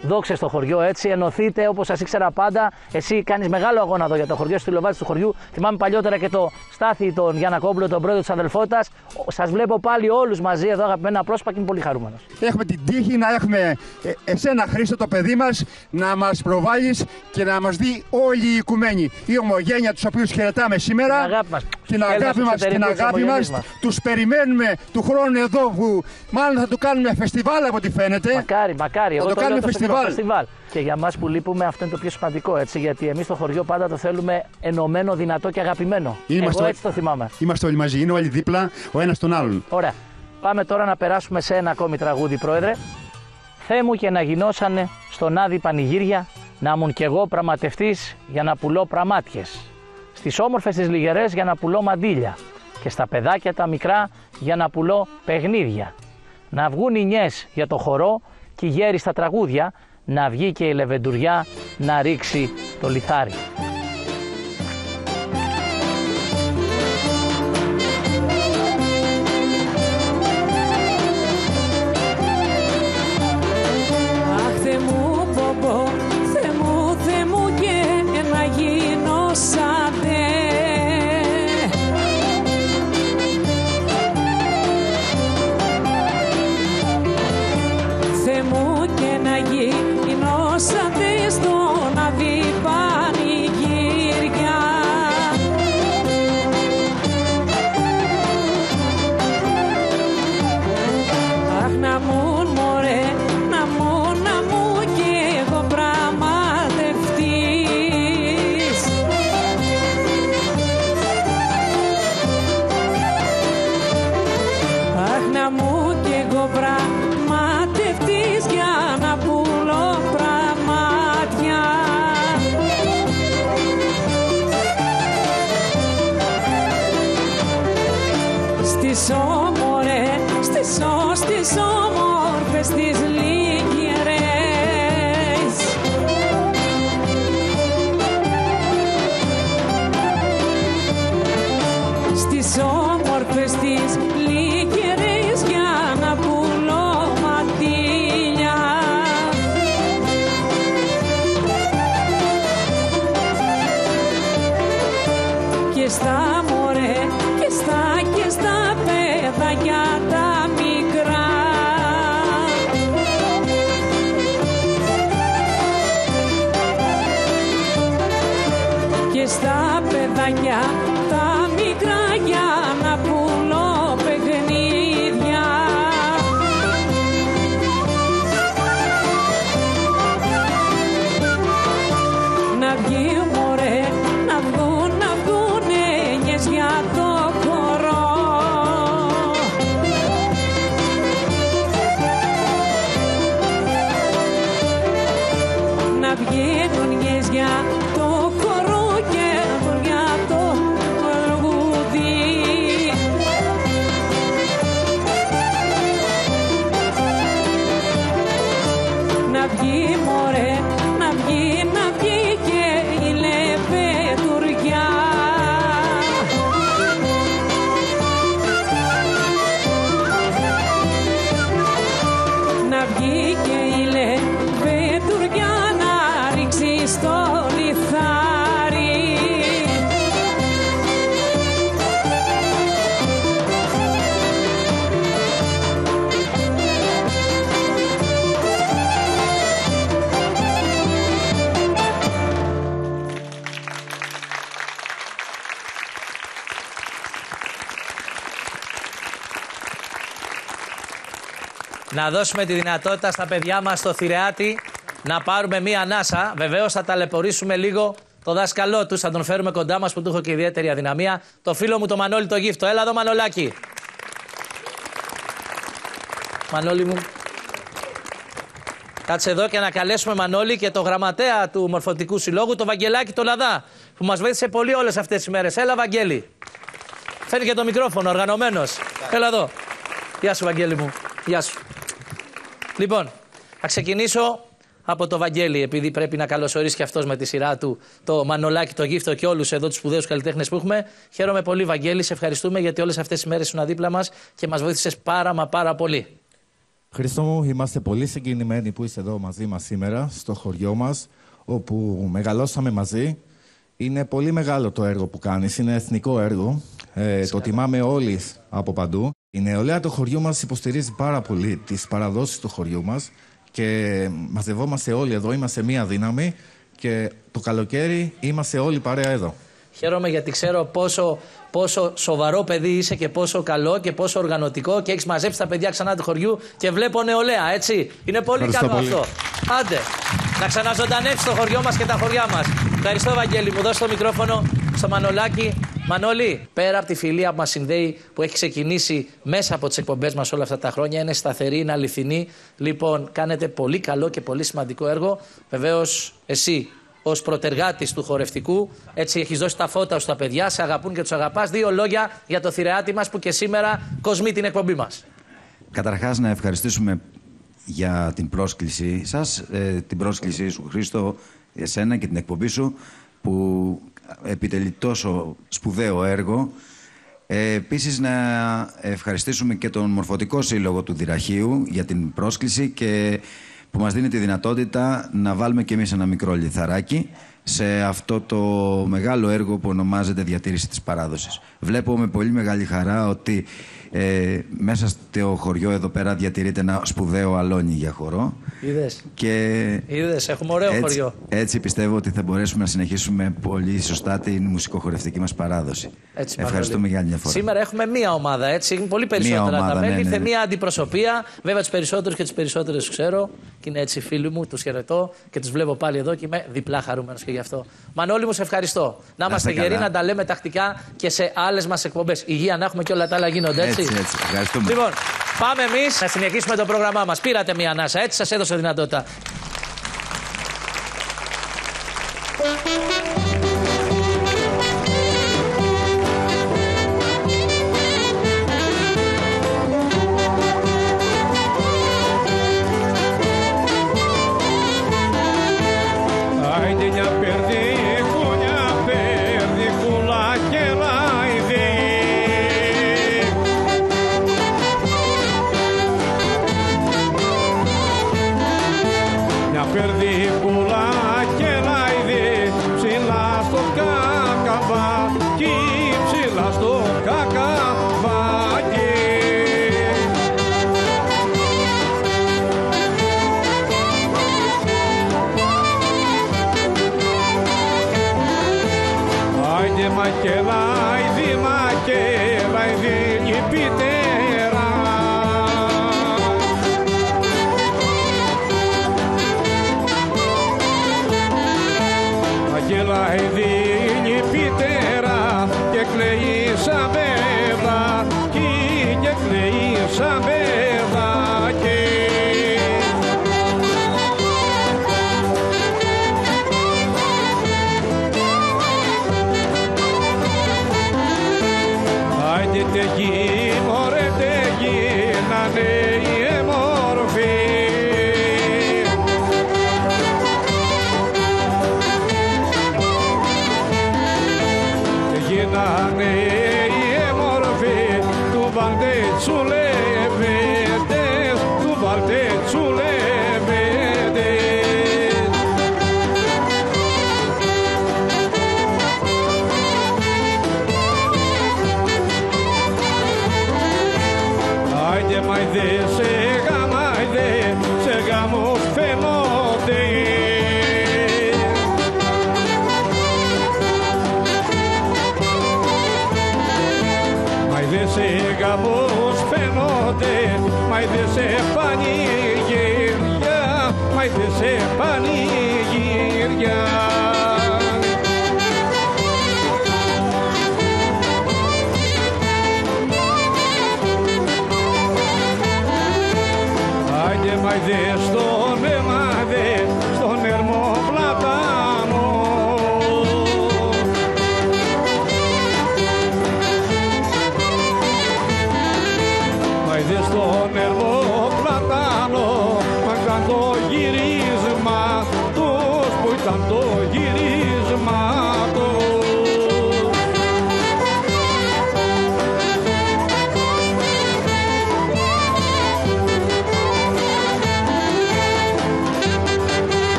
Speaker 1: δόξες στο χωριό, έτσι. Ενωθείτε όπως σας ήξερα πάντα. Εσύ κάνεις μεγάλο αγώνα εδώ για το χωριό, στη Λοβάτη του χωριού. Θυμάμαι παλιότερα και το Στάθη, τον Γιαννακόπουλο, τον πρόεδρο της αδελφότητας. Σας βλέπω πάλι όλους μαζί εδώ, αγαπημένα πρόσωπα, και είμαι πολύ χαρούμενος.
Speaker 3: Έχουμε την τύχη να έχουμε εσένα, Χρήστο, το παιδί μας, να μας προβάλλεις και να μας δει όλη η οικουμένη, η ομογένεια, τους οποίους χαιρετάμε σήμερα.
Speaker 1: Την αγάπη μας.
Speaker 3: Την αγάπη μας. Τους περιμένουμε του χρόνου εδώ, που μάλλον θα του κάνουμε φεστιβάλ από ό,τι φαίνεται.
Speaker 1: Μακάρι.
Speaker 3: Θα το κάνουμε
Speaker 1: φεστιβάλ. Και για μας που λείπουμε, αυτό είναι το πιο σημαντικό, έτσι. Γιατί εμείς στο χωριό πάντα το θέλουμε ενωμένο, δυνατό και αγαπημένο. Εγώ έτσι το θυμάμαι.
Speaker 3: Είμαστε όλοι μαζί, είναι όλοι δίπλα ο ένας τον άλλον.
Speaker 1: Ωραία. Πάμε τώρα να περάσουμε σε ένα ακόμη τραγούδι, Πρόεδρε. Θεέ μου και να γινώσανε στον Άδη πανηγύρια, να ήμουν κι εγώ πραγματευτής για να πουλώ πραμάτιες. Στις όμορφες τις λιγερές για να πουλώ μαντήλια. Και στα παιδάκια τα μικρά για να πουλώ παιχνίδια. Να βγουν οι νιές για το χορό και οι γέροι στα τραγούδια, να βγει και η λεβεντουριά να ρίξει το λιθάρι.
Speaker 15: Αχ, Θεέ μου, πω, Θεέ μου και να γίνω σαν Θεέ μου και να γίνω σαν στον Άδη πανηγύρια. Αχ, να μουν μωρέ, να μου κι εγώ πραγματευτής. Αχ, να μου κι εγώ πραγματευτής για να πουλώ πραμάτια. Στις όμορφες τις λύκερες, στις όμορφες τις λύκερες για να πουλώ μαντήλια. Και στα μωρέ, και στα παιδάκια τα μικρά, και στα παιδάκια τα μικρά για να πουλώ παιχνίδια. Να βγει μωρέ, να βγουν έννοιες για το χορό. Να βγαίνουν νιές για το χορό και για το τραγούδι. Να βγει μωρέ, να βγει και η λεβεντουριά. Να βγει και η λεβεντουριά να ρίξει στο λιθάρι.
Speaker 2: Να δώσουμε τη δυνατότητα στα παιδιά μας στο Θηρεάτι να πάρουμε μία ανάσα. Βεβαίως θα ταλαιπωρήσουμε λίγο το δάσκαλό τους, θα τον φέρουμε κοντά μας που του έχω και ιδιαίτερη αδυναμία. Το φίλο μου το Μανώλη το Γύφτο. Έλα εδώ, Μανολάκη. Μανώλη μου. Κάτσε εδώ και να καλέσουμε, Μανώλη, και το γραμματέα του Μορφωτικού Συλλόγου, το Βαγγελάκη το Λαδά, που μας βοήθησε πολύ όλες αυτές τις μέρες. Έλα, Βαγγέλη. Φέρνει και το μικρόφωνο, οργανωμένος. Έλα εδώ. Γεια σου, Βαγγέλη μου. Γεια σου. Λοιπόν, θα ξεκινήσω από το Βαγγέλη, επειδή πρέπει να καλωσορίσει και αυτός με τη σειρά του το Μανολάκη, το Γύφτο και όλους εδώ τους σπουδαίους καλλιτέχνες που έχουμε. Χαίρομαι πολύ, Βαγγέλη, σε ευχαριστούμε γιατί όλες αυτές τις μέρες ήσουν δίπλα μας και μας βοήθησες πάρα πολύ.
Speaker 16: Χρήστο μου, είμαστε πολύ συγκινημένοι που είσαι εδώ μαζί μας σήμερα, στο χωριό μας, όπου μεγαλώσαμε μαζί. Είναι πολύ μεγάλο το έργο που κάνεις, είναι εθνικό έργο. Το τιμάμε όλοι από παντού. Η νεολαία του χωριού μας υποστηρίζει πάρα πολύ τις παραδόσεις του χωριού μας και μαζευόμαστε όλοι εδώ, είμαστε μία δύναμη και το καλοκαίρι είμαστε όλοι παρέα εδώ.
Speaker 1: Χαίρομαι γιατί ξέρω πόσο σοβαρό παιδί είσαι και πόσο καλό και πόσο οργανωτικό και έχεις μαζέψει τα παιδιά ξανά του χωριού και βλέπω νεολαία, έτσι. Είναι πολύ καλό αυτό. Άντε, να ξαναζωντανεύσει το χωριό μας και τα χωριά μας. Ευχαριστώ, Βαγγέλη. Μου δώσ' το μικρόφωνο στο Μανολάκι. Μανώλη, πέρα από τη φιλία που μας συνδέει, που έχει ξεκινήσει μέσα από τις εκπομπές μας όλα αυτά τα χρόνια, είναι σταθερή, είναι αληθινή. Λοιπόν, κάνετε πολύ καλό και πολύ σημαντικό έργο. Βεβαίως, εσύ ως προτεργάτης του χορευτικού, έτσι έχεις δώσει τα φώτα στα παιδιά, σε αγαπούν και τους αγαπάς. 2 λόγια για το Θηρεάτη μας που και σήμερα κοσμεί την εκπομπή μας.
Speaker 17: Καταρχάς να ευχαριστήσουμε για την πρόσκλησή σας, την πρόσκλησή σου Χρήστο, εσένα και την εκπομπή σου που επιτελεί τόσο σπουδαίο έργο. Επίσης να ευχαριστήσουμε και τον Μορφωτικό Σύλλογο του Δυραχείου για την πρόσκληση και που μας δίνει τη δυνατότητα να βάλουμε και εμείς ένα μικρό λιθαράκι σε αυτό το μεγάλο έργο που ονομάζεται Διατήρηση της Παράδοσης. Βλέπω με πολύ μεγάλη χαρά ότι μέσα στο χωριό εδώ πέρα διατηρείται ένα σπουδαίο αλόνι για χορό.
Speaker 1: Είδες.
Speaker 17: Είδες,
Speaker 1: έχουμε ωραίο χωριό.
Speaker 17: Έτσι πιστεύω ότι θα μπορέσουμε να συνεχίσουμε πολύ σωστά την μουσικοχορευτική μας παράδοση.
Speaker 1: Έτσι,
Speaker 17: ευχαριστούμε για άλλη μια φορά.
Speaker 1: Σήμερα έχουμε μία ομάδα, έτσι. Είναι πολύ περισσότερα τα μέλη. Ήρθε μία αντιπροσωπεία. Βέβαια, τους περισσότερους και τις περισσότερες ξέρω. Και είναι έτσι φίλοι μου, τους χαιρετώ και τους βλέπω πάλι εδώ και είμαι διπλά χαρούμενος και γι' αυτό. Μανώλη μου, σε ευχαριστώ. Να είμαστε γεροί, να τα λέμε τακτικά και σε άλλες μας εκπομπές. Υγεία να έχουμε και όλα τα άλλα γίνονται, έτσι.
Speaker 17: Έτσι, ευχαριστούμε.
Speaker 1: Λοιπόν, πάμε εμείς να συνεχίσουμε το πρόγραμμά μας. Πήρατε μία ανάσα, έτσι, σας έδωσα δυνατότητα.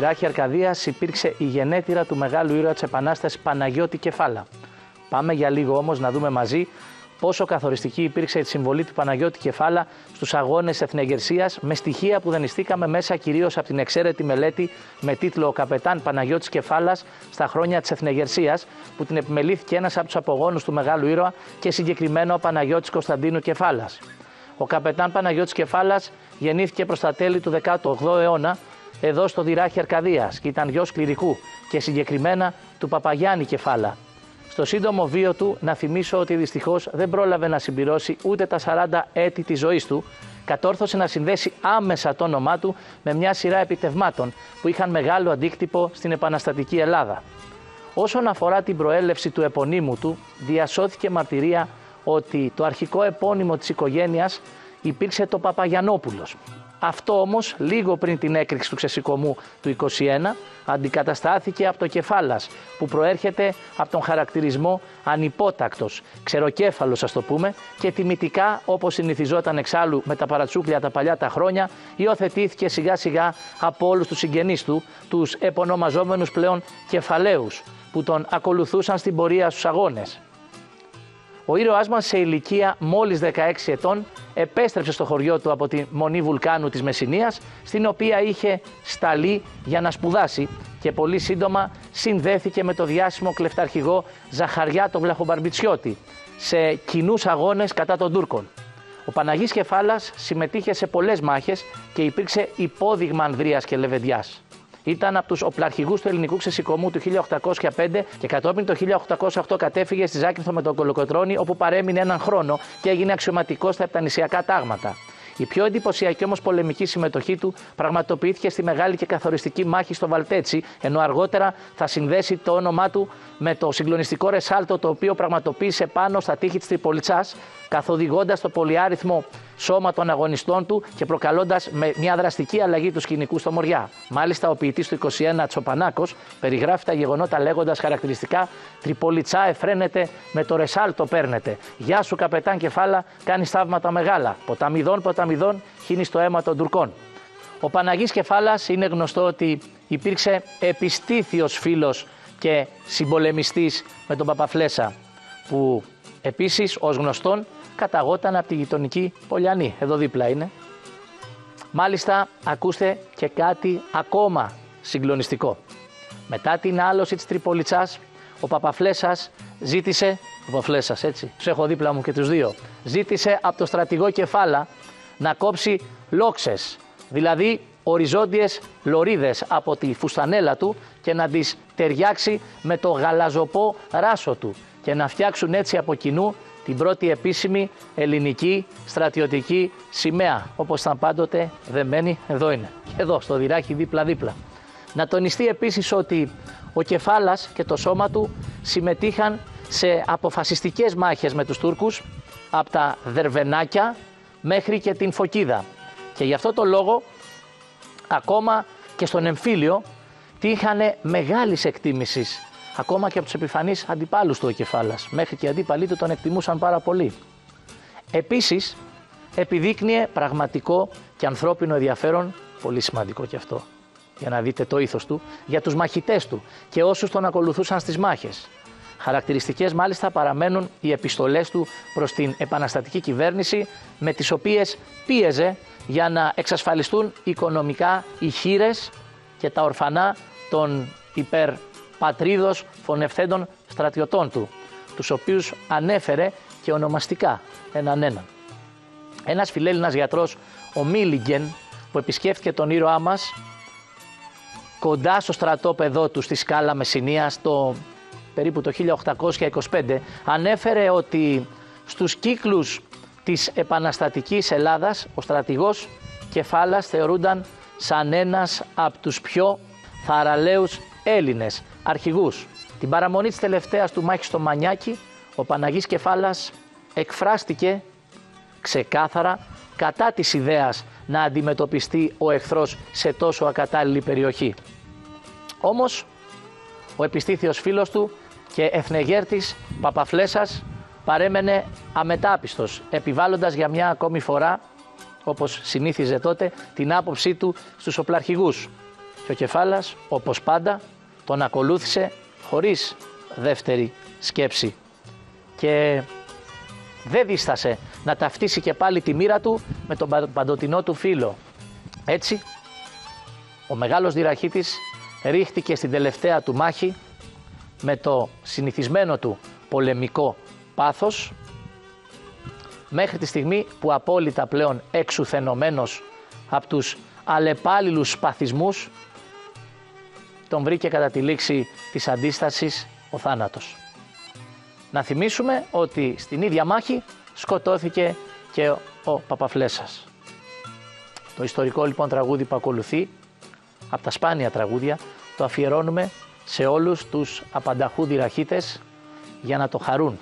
Speaker 1: Δυράχη Αρκαδίας υπήρξε η γενέτειρα του μεγάλου ήρωα της Επανάστασης Παναγιώτη Κεφάλα. Πάμε για λίγο όμως να δούμε μαζί πόσο καθοριστική υπήρξε η συμβολή του Παναγιώτη Κεφάλα στους αγώνες εθνεγερσίας, με στοιχεία που δανειστήκαμε μέσα κυρίως από την εξαίρετη μελέτη με τίτλο «Ο Καπετάν Παναγιώτης Κεφάλας στα χρόνια της εθνεγερσίας», που την επιμελήθηκε ένας από τους απογόνους του μεγάλου ήρωα και συγκεκριμένα ο Παναγιώτης Κωνσταντίνου Κεφάλας. Ο Καπετάν Παναγιώτης Κεφάλας γεννήθηκε προς τα τέλη του 18ου αιώνα εδώ στο Δυράχη Αρκαδίας και ήταν γιος κληρικού και συγκεκριμένα του Παπαγιάννη Κεφάλα. Στο σύντομο βίο του να θυμίσω ότι δυστυχώς δεν πρόλαβε να συμπληρώσει ούτε τα 40 έτη της ζωής του, κατόρθωσε να συνδέσει άμεσα το όνομά του με μια σειρά επιτευμάτων που είχαν μεγάλο αντίκτυπο στην επαναστατική Ελλάδα. Όσον αφορά την προέλευση του επωνύμου του, διασώθηκε μαρτυρία ότι το αρχικό επώνυμο της οικογένειας υπήρξε το Παπαγιαννόπουλος. Αυτό όμως, λίγο πριν την έκρηξη του ξεσηκωμού του 21, αντικαταστάθηκε από το Κεφάλας, που προέρχεται από τον χαρακτηρισμό ανυπότακτος, ξεροκέφαλος ας το πούμε, και τιμητικά, όπως συνηθιζόταν εξάλλου με τα παρατσούκλια τα παλιά τα χρόνια, υιοθετήθηκε σιγά σιγά από όλους τους συγγενείς του, τους επωνομαζόμενους πλέον κεφαλαίους, που τον ακολουθούσαν στην πορεία στους αγώνες. Ο ήρωάς μας σε ηλικία μόλις 16 ετών επέστρεψε στο χωριό του από τη Μονή Βουλκάνου της Μεσσηνίας, στην οποία είχε σταλεί για να σπουδάσει και πολύ σύντομα συνδέθηκε με το διάσημο κλεφταρχηγό Ζαχαριά τον Βλαχομπαρμπιτσιώτη σε κοινούς αγώνες κατά των Τούρκων. Ο Παναγής Κεφάλας συμμετείχε σε πολλές μάχες και υπήρξε υπόδειγμα ανδρείας και λεβεντιάς. Ήταν από τους οπλαρχηγούς του ελληνικού ξεσηκωμού του 1805 και κατόπιν το 1808 κατέφυγε στη Ζάκυνθο με τον Κολοκοτρώνη, όπου παρέμεινε έναν χρόνο και έγινε αξιωματικός στα επτανησιακά τάγματα. Η πιο εντυπωσιακή όμως πολεμική συμμετοχή του πραγματοποιήθηκε στη μεγάλη και καθοριστική μάχη στο Βαλτέτσι, ενώ αργότερα θα συνδέσει το όνομά του με το συγκλονιστικό ρεσάλτο το οποίο πραγματοποίησε πάνω στα τείχη της Τριπολιτσάς, καθοδηγώντας το πολυάριθμο σώμα των αγωνιστών του και προκαλώντας με μια δραστική αλλαγή του σκηνικού στο Μοριά. Μάλιστα, ο ποιητής του 21 Τσοπανάκος περιγράφει τα γεγονότα λέγοντας χαρακτηριστικά «Τριπολιτσά εφραίνεται, με το ρεσάλτο παίρνεται. Γεια σου καπετάν Κεφάλα, κάνεις θαύματα μεγάλα. Ποταμιδών, ποταμιδών, χύνεις το αίμα των Τουρκών». Ο Παναγής Κεφάλας είναι γνωστό ότι υπήρξε επιστήθιος φίλος και συμπολεμιστής με τον Παπαφλέσσα, που επίσης ως γνωστόν καταγόταν από τη γειτονική Πολιανή, εδώ δίπλα είναι. Μάλιστα, ακούστε και κάτι ακόμα συγκλονιστικό. Μετά την άλωση της Τριπολιτσάς, ο Παπαφλέσσας ζήτησε, ο Παπαφλέσσας έτσι, τους έχω δίπλα μου και τους δύο, ζήτησε από το στρατηγό Κεφάλα να κόψει λόξες, δηλαδή οριζόντιες λωρίδες από τη φουστανέλα του και να τις ταιριάξει με το γαλαζοπό ράσο του και να φτιάξουν έτσι από κοινού την πρώτη επίσημη ελληνική στρατιωτική σημαία, όπως ήταν πάντοτε δεμένη, εδώ είναι, και εδώ στο Δυράχη δίπλα-δίπλα. Να τονιστεί επίσης ότι ο Κεφάλας και το σώμα του συμμετείχαν σε αποφασιστικές μάχες με τους Τούρκους από τα Δερβενάκια μέχρι και την Φωκίδα, και γι' αυτό το λόγο ακόμα και στον εμφύλιο τύχανε μεγάλης εκτίμησης, ακόμα και από τους επιφανείς αντιπάλους του ο Κεφάλας, μέχρι και οι αντίπαλοι του τον εκτιμούσαν πάρα πολύ. Επίσης επιδείκνυε πραγματικό και ανθρώπινο ενδιαφέρον, πολύ σημαντικό και αυτό, για να δείτε το ήθος του, για τους μαχητές του και όσους τον ακολουθούσαν στις μάχες. Χαρακτηριστικές μάλιστα παραμένουν οι επιστολές του προς την επαναστατική κυβέρνηση, με τις οποίες πίεζε για να εξασφαλιστούν οικονομικά οι χήρες και τα ορφανά των υπερπατρίδος φωνευθέντων στρατιωτών του, τους οποίους ανέφερε και ονομαστικά έναν. Ένας φιλέλληνας γιατρός, ο Μίλιγκεν, που επισκέφθηκε τον ήρωά μας κοντά στο στρατόπεδό του στη Σκάλα Μεσσηνίας περίπου το 1825, ανέφερε ότι στους κύκλους της επαναστατικής Ελλάδας ο στρατηγός Κεφάλας θεωρούνταν σαν ένας από τους πιο θαραλέους Έλληνες αρχηγούς. Την παραμονή της τελευταίας του μάχης στο Μανιάκι, ο Παναγής Κεφάλας εκφράστηκε ξεκάθαρα κατά της ιδέας να αντιμετωπιστεί ο εχθρός σε τόσο ακατάλληλη περιοχή. Όμως ο επιστήθιος φίλος του και εθνεγέρτης Παπαφλέσσας παρέμενε αμετάπιστος, επιβάλλοντας για μια ακόμη φορά, όπως συνήθιζε τότε, την άποψή του στους οπλαρχηγούς. Και ο Κεφάλας, όπως πάντα, τον ακολούθησε χωρίς δεύτερη σκέψη και δεν δίστασε να ταυτίσει και πάλι τη μοίρα του με τον παντοτινό του φίλο. Έτσι, ο μεγάλος Δυραχίτης ρίχτηκε στην τελευταία του μάχη με το συνηθισμένο του πολεμικό πάθος, μέχρι τη στιγμή που απόλυτα πλέον εξουθενωμένος από τους αλλεπάλληλους σπαθισμούς τον βρήκε κατά τη λήξη της αντίστασης ο θάνατος. Να θυμίσουμε ότι στην ίδια μάχη σκοτώθηκε και ο Παπαφλέσας. Το ιστορικό λοιπόν τραγούδι που ακολουθεί, από τα σπάνια τραγούδια, το αφιερώνουμε σε όλους τους απανταχού Δυραχίτες για να το χαρούν.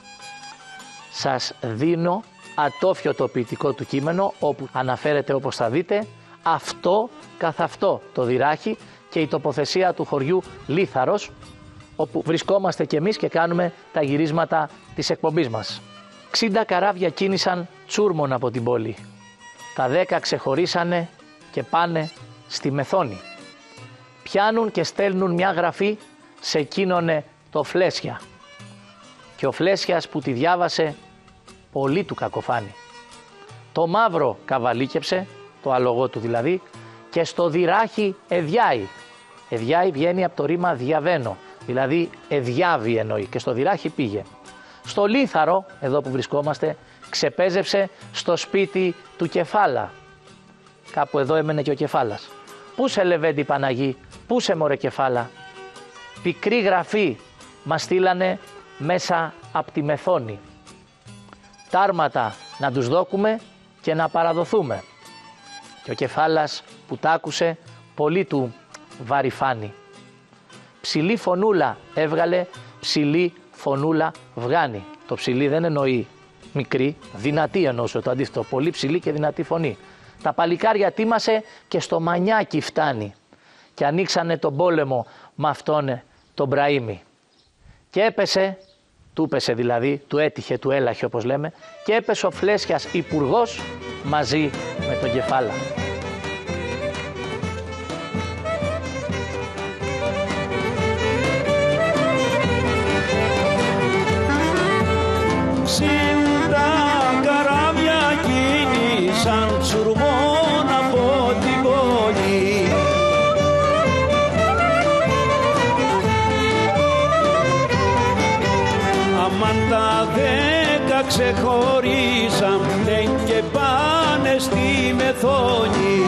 Speaker 1: Σας δίνω ατόφιωτο ποιητικό του κείμενο, όπου αναφέρεται, όπως θα δείτε, αυτό καθ' αυτό το Δυράχη και η τοποθεσία του χωριού Λίθαρος, όπου βρισκόμαστε κι εμείς και κάνουμε τα γυρίσματα της εκπομπής μας. 60 καράβια κίνησαν τσούρμον από την πόλη. Τα 10 ξεχωρίσανε και πάνε στη Μεθόνη. Πιάνουν και στέλνουν μια γραφή σε εκείνονε το Φλέσια. Και ο Φλέσιας που τη διάβασε πολύ του κακοφάνει. Το μαύρο καβαλίκεψε, το άλογο του δηλαδή, και στο Δυράχη εδιάει. Εδιάει βγαίνει από το ρήμα διαβαίνω, δηλαδή εδιάβει εννοεί, και στο Δυράχη πήγε. Στο Λίθαρο, εδώ που βρισκόμαστε, ξεπέζεψε στο σπίτι του Κεφάλα. Κάπου εδώ έμενε και ο Κεφάλας. Πού σε Λεβέντη Παναγί, πού σε μωρέ Κεφάλα. Πικρή γραφή μας στείλανε μέσα από τη Μεθόνη. Τάρματα να τους δώκουμε και να παραδοθούμε. Και ο Κεφάλας που τ' άκουσε πολύ του βαρυφάνει. Ψηλή φωνούλα έβγαλε, ψηλή φωνούλα βγάνει. Το ψηλή δεν εννοεί μικρή, δυνατή εννοούσε το αντίθετο. Πολύ ψηλή και δυνατή φωνή. Τα παλικάρια τίμασε και στο μανιάκι φτάνει. Και ανοίξανε τον πόλεμο με αυτόν τον Μπραήμι. Και έπεσε, του έπεσε δηλαδή, του έτυχε, του έλαχε όπως λέμε, και έπεσε ο Φλέσιας υπουργός μαζί με τον Κεφάλα.
Speaker 7: Σαν τσουρμόν από την πόλη, αμάν τα 10 ξεχωρίσαν και πάνε στη Μεθόνη.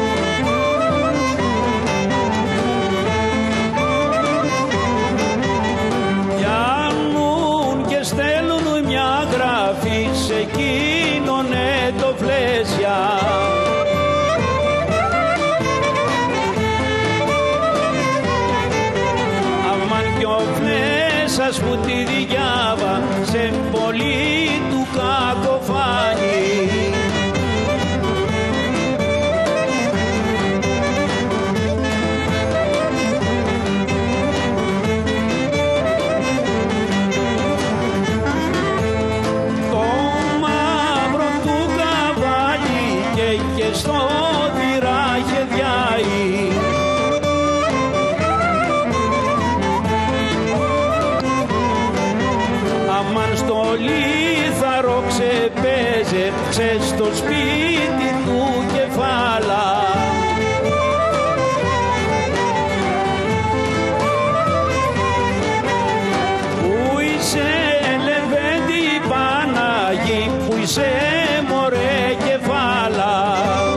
Speaker 7: Πιάνουν και στέλνουν μια γραφή σε εκείνον το Φλέσια. Αμάν κι ο Φλέσας που τη διάβασε πολύ του κακοφάνει. Στο Δυράχη διάει. Αμάν στο Λίθαρο ξεπέζεψε στο σπίτι του Κεφάλα. Πού είσαι Λεβέντη Παναγί, πού είσαι μωρέ Κεφάλα.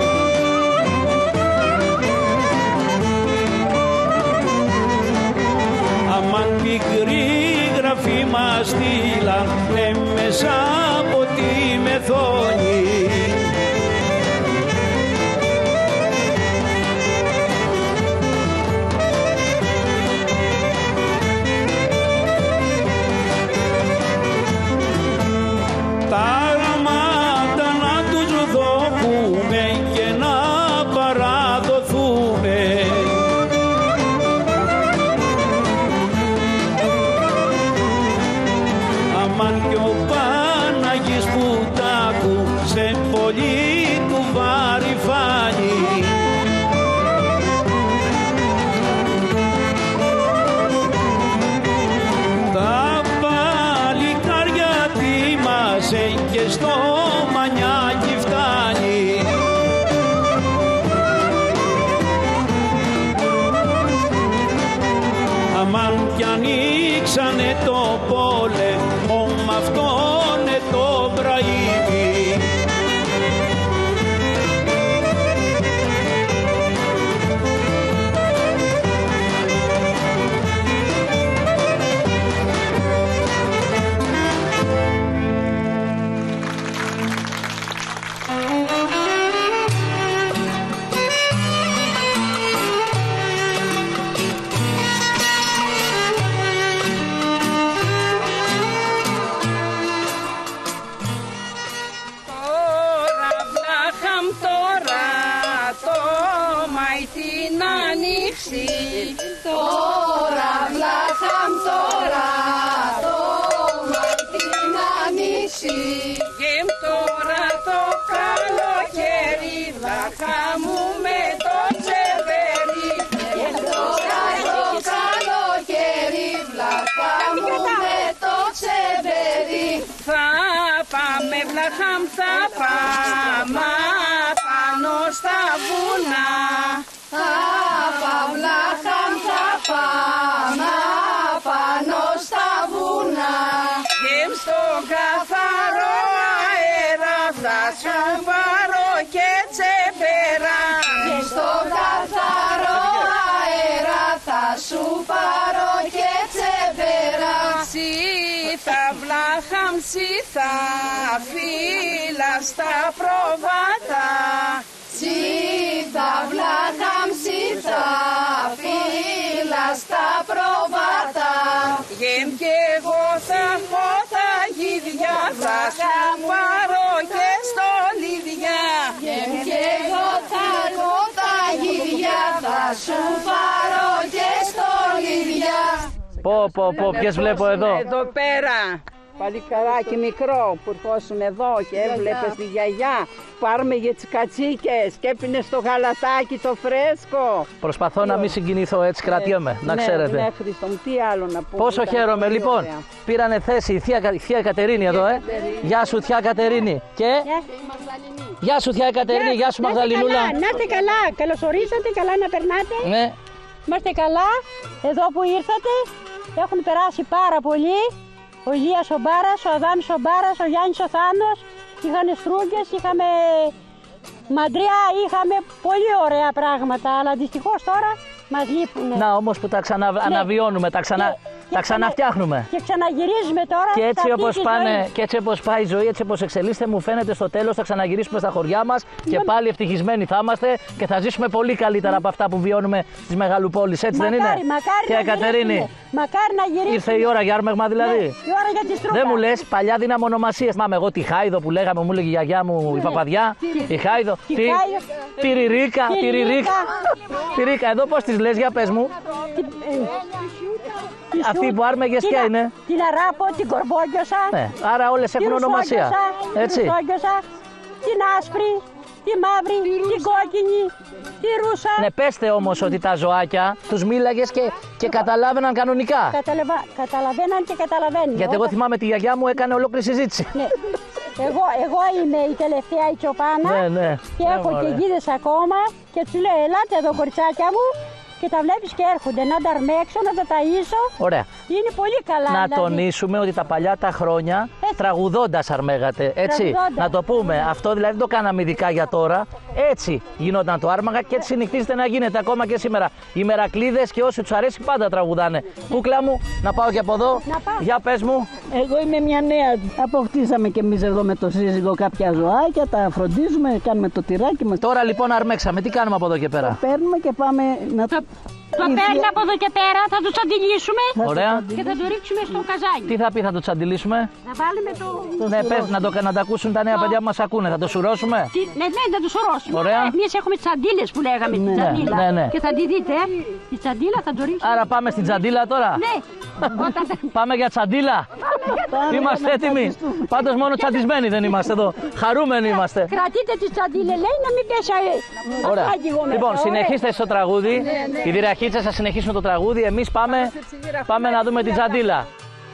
Speaker 7: Πικρή γραφή μας στείλαν μέσα από τη Μεθόνη. Τάρματα να τους δώκουμε και να παραδοθούμε. Αμάν κι ο Παναγής που τ' άκουσε πολύ του βαρυφάνει.
Speaker 15: την άνοιξη. Τώρα βλάχαμ τώρα το μάι την άνοιξη. Γεμ τώρα το καλοκαίρι βλάχα μου με το τσεβέρι. Γεμ τώρα το καλοκαίρι βλάχα μου με το τσεβέρι. Θα πάμε βλάχαμ θα πάμε πάνω στα βουνά. Θα πάμε βλάχαμ θα πάμε πάνω στα βουνά. Γεμ στον καθαρό αέρα θα σου πάρω και τσεπέρα. Γεμ στον καθαρό αέρα θα σου πάρω και τσεπέρα. Σι θα βλάχαμ σι θα φύλλα στα προβάτα. Σι θα βλάχαμ σι θα φύλλα στα προβάτα. Γεμ κι εγώ θα έχω τα γίδια, θα σου πάρω και στολίδια. Γεμ κι εγώ θα έχω τα γίδια, θα σου πάρω και στολίδια.
Speaker 1: Πω, ποιες βλέπω εδώ.
Speaker 18: Εδώ πέρα, παλικαράκι μικρό που ερχόσουν εδώ και έβλεπες τη γιαγιά που άρμεγε τις κατσίκες και έπινε στο γαλατάκι το φρέσκο.
Speaker 1: Προσπαθώ να μην συγκινηθώ, έτσι κρατιέμαι, να ξέρετε.
Speaker 18: Ναι, Χριστό μου, τι άλλο να πούμε.
Speaker 1: Πόσο χαίρομαι, λοιπόν. Πήρανε θέση η θεία Κατερίνη εδώ, Γεια σου, θεία Κατερίνη. Και. Γεια σου, θεία Κατερίνη, γεια σου, Μαγδαληνούλα.
Speaker 19: Να είστε καλά, καλωσορίσατε, καλά να περνάτε.
Speaker 1: Ναι.
Speaker 19: Είμαστε καλά, εδώ που ήρθατε. Έχουν περάσει πάρα πολύ. Ο Ηλίας ο Μπάρας, ο Αδάμης ο Μπάρας, ο Γιάννης ο Θάνος. Είχαν στρούγκες, είχαμε μαντριά, είχαμε πολύ ωραία πράγματα. Αλλά δυστυχώς τώρα μας λείπουν.
Speaker 1: Να όμως που τα ξαναβιώνουμε, τα ξαναφτιάχνουμε.
Speaker 19: Και ξαναγυρίζουμε τώρα.
Speaker 1: Και έτσι όπως πάει η ζωή, έτσι όπως εξελίσσεται, μου φαίνεται στο τέλος θα ξαναγυρίσουμε στα χωριά μας και πάλι ευτυχισμένοι θα είμαστε και θα ζήσουμε πολύ καλύτερα από αυτά που βιώνουμε στις μεγαλοπόλεις. Έτσι δεν είναι?
Speaker 19: Μακάρι να
Speaker 1: Κατερίνη.
Speaker 19: Μακάρι να γυρίσουμε.
Speaker 1: Ήρθε η ώρα για άρμεγμα δηλαδή.
Speaker 19: Ναι, η ώρα για τη στρούγκα.
Speaker 1: Δεν μου λες, παλιά δίναμε ονομασίες. Μάμε εγώ τη Χάιδο που λέγαμε, μου έλεγε η γιαγιά μου η Παπαδιά. Η Χάιδο. Τη Ριρίκα. Εδώ πώς τις λες, για πες μου. Αυτή που άρμεγες ποια είναι?
Speaker 19: Την Αράπο, την Κορμπόγγιωσα.
Speaker 1: Ναι, άρα όλες έχουν ονομασία. Έτσι.
Speaker 19: Την άσπρη, τη μαύρη, την κόκκινη, τη ρούσα.
Speaker 1: Ναι, πέστε όμως ότι τα ζωάκια τους μίλαγες και καταλάβαιναν κανονικά.
Speaker 19: Καταλαβαίναν και καταλαβαίνουν.
Speaker 1: Γιατί εγώ θυμάμαι τη γιαγιά μου έκανε ολόκληρη συζήτηση.
Speaker 19: Ναι. Εγώ είμαι η τελευταία η Τσοπάνα και έχω και γίδες ακόμα και τους λέω ελάτε εδώ κοριτσάκια μου. Και τα βλέπεις και έρχονται να τα αρμέξω, να τα ταΐσω.
Speaker 1: Ωραία.
Speaker 19: Είναι πολύ καλά.
Speaker 1: Να τονίσουμε ότι τα παλιά τα χρόνια τραγουδώντας αρμέγατε. Έτσι. Να το πούμε. Αυτό δηλαδή δεν το κάναμε ειδικά για τώρα. Έτσι γινόταν το άρμαγα και έτσι συνηθίζεται να γίνεται ακόμα και σήμερα. Οι μερακλείδες και όσοι τους αρέσει πάντα τραγουδάνε. Κούκλα μου, να πάω και από εδώ. Για πες μου.
Speaker 20: Εγώ είμαι μια νέα. Αποκτήσαμε κι εμείς εδώ με το σύζυγο κάποια ζωάκια, τα φροντίζουμε, κάνουμε το τυράκι μας.
Speaker 1: Τώρα λοιπόν αρμέξαμε. Τι κάνουμε από εδώ και πέρα?
Speaker 20: Το παίρνουμε και πάμε να
Speaker 19: το παίρνουμε από εδώ και πέρα, θα το τσαντιλίσουμε.
Speaker 1: Ωραία.
Speaker 19: Και θα το ρίξουμε στο καζάνι.
Speaker 1: Τι θα πει, θα το τσαντιλίσουμε?
Speaker 19: Να βάλουμε το.
Speaker 1: Ναι, πες, να τα ακούσουν τα νέα παιδιά που μας ακούνε. Θα το σουρώσουμε.
Speaker 19: Ναι, να το σουρώσουμε.
Speaker 1: Ωραία.
Speaker 19: Εμείς έχουμε τσαντίλες που λέγαμε. Την τσαντίλα.
Speaker 1: Ναι.
Speaker 19: Και θα τη δείτε, η τσαντίλα θα το ρίξουμε.
Speaker 1: Άρα πάμε στην τσαντίλα τώρα.
Speaker 19: Ναι.
Speaker 1: Πάμε για τσαντίλα. Είμαστε έτοιμοι. Πάντως μόνο τσαντισμένοι δεν είμαστε εδώ. Χαρούμενοι είμαστε.
Speaker 19: Κρατείτε τη τσαντίλα, λέει, να μην πέσει.
Speaker 1: Ωραία. Λοιπόν, συνεχίστε στο τραγούδι. Οι Δυραχίτσες θα συνεχίσουν το τραγούδι. Εμείς πάμε να δούμε την τσαντίλα.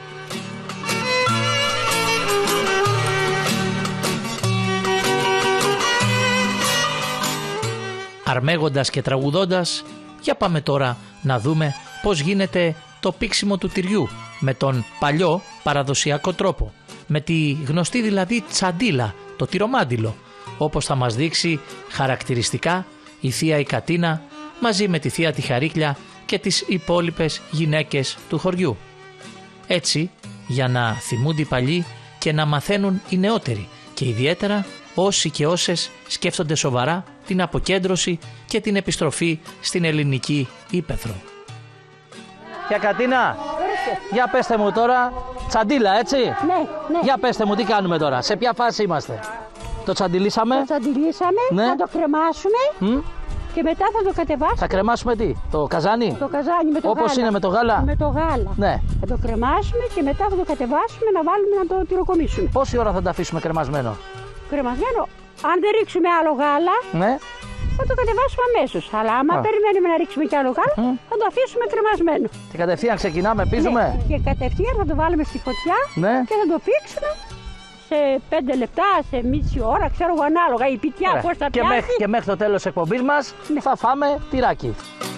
Speaker 1: Αρμέγοντας και τραγουδώντας, για πάμε τώρα να δούμε πώς γίνεται το πήξιμο του τυριού με τον παλιό παραδοσιακό τρόπο, με τη γνωστή δηλαδή τσαντίλα, το τυρομάντιλο, όπως θα μας δείξει χαρακτηριστικά η θεία η Κατίνα μαζί με τη θεία τη Χαρίκλια και τις υπόλοιπες γυναίκες του χωριού. Έτσι, για να θυμούνται οι παλιοί και να μαθαίνουν οι νεότεροι και ιδιαίτερα όσοι και όσες σκέφτονται σοβαρά την αποκέντρωση και την επιστροφή στην ελληνική ύπαιθρο. Για Κατίνα, για πέστε μου τώρα, τσαντίλα έτσι?
Speaker 19: Ναι.
Speaker 1: Για πέστε μου τι κάνουμε τώρα, σε ποια φάση είμαστε? Το τσαντιλίσαμε?
Speaker 19: Το τσαντιλίσαμε, θα το κρεμάσουμε Και μετά θα το κατεβάσουμε.
Speaker 1: Θα κρεμάσουμε τι, το καζάνι?
Speaker 19: Το καζάνι με το
Speaker 1: όπως
Speaker 19: γάλα.
Speaker 1: είναι με το γάλα.
Speaker 19: Με το γάλα.
Speaker 1: Ναι.
Speaker 19: Θα το κρεμάσουμε και μετά θα το κατεβάσουμε να βάλουμε να το τυροκομίσουμε.
Speaker 1: Πόση ώρα θα τα αφήσουμε κρεμασμένο?
Speaker 19: Κρεμασμένο, αν δεν ρίξουμε άλλο γάλα,
Speaker 1: ναι,
Speaker 19: θα το κατεβάσουμε αμέσως. Αλλά άμα περιμένουμε να ρίξουμε κι άλλο γάλα, θα το αφήσουμε κρεμασμένο.
Speaker 1: Και κατευθείαν ξεκινάμε, πίζουμε.
Speaker 19: Ναι. Και κατευθείαν θα το βάλουμε στη φωτιά, ναι, και θα το πήξουμε σε 5 λεπτά, σε μισή ώρα, ξέρω εγώ, ανάλογα η πιτιά πώς θα πιάσει.
Speaker 1: Και μέχρι το τέλος της εκπομπής μας, ναι, θα φάμε τυράκι.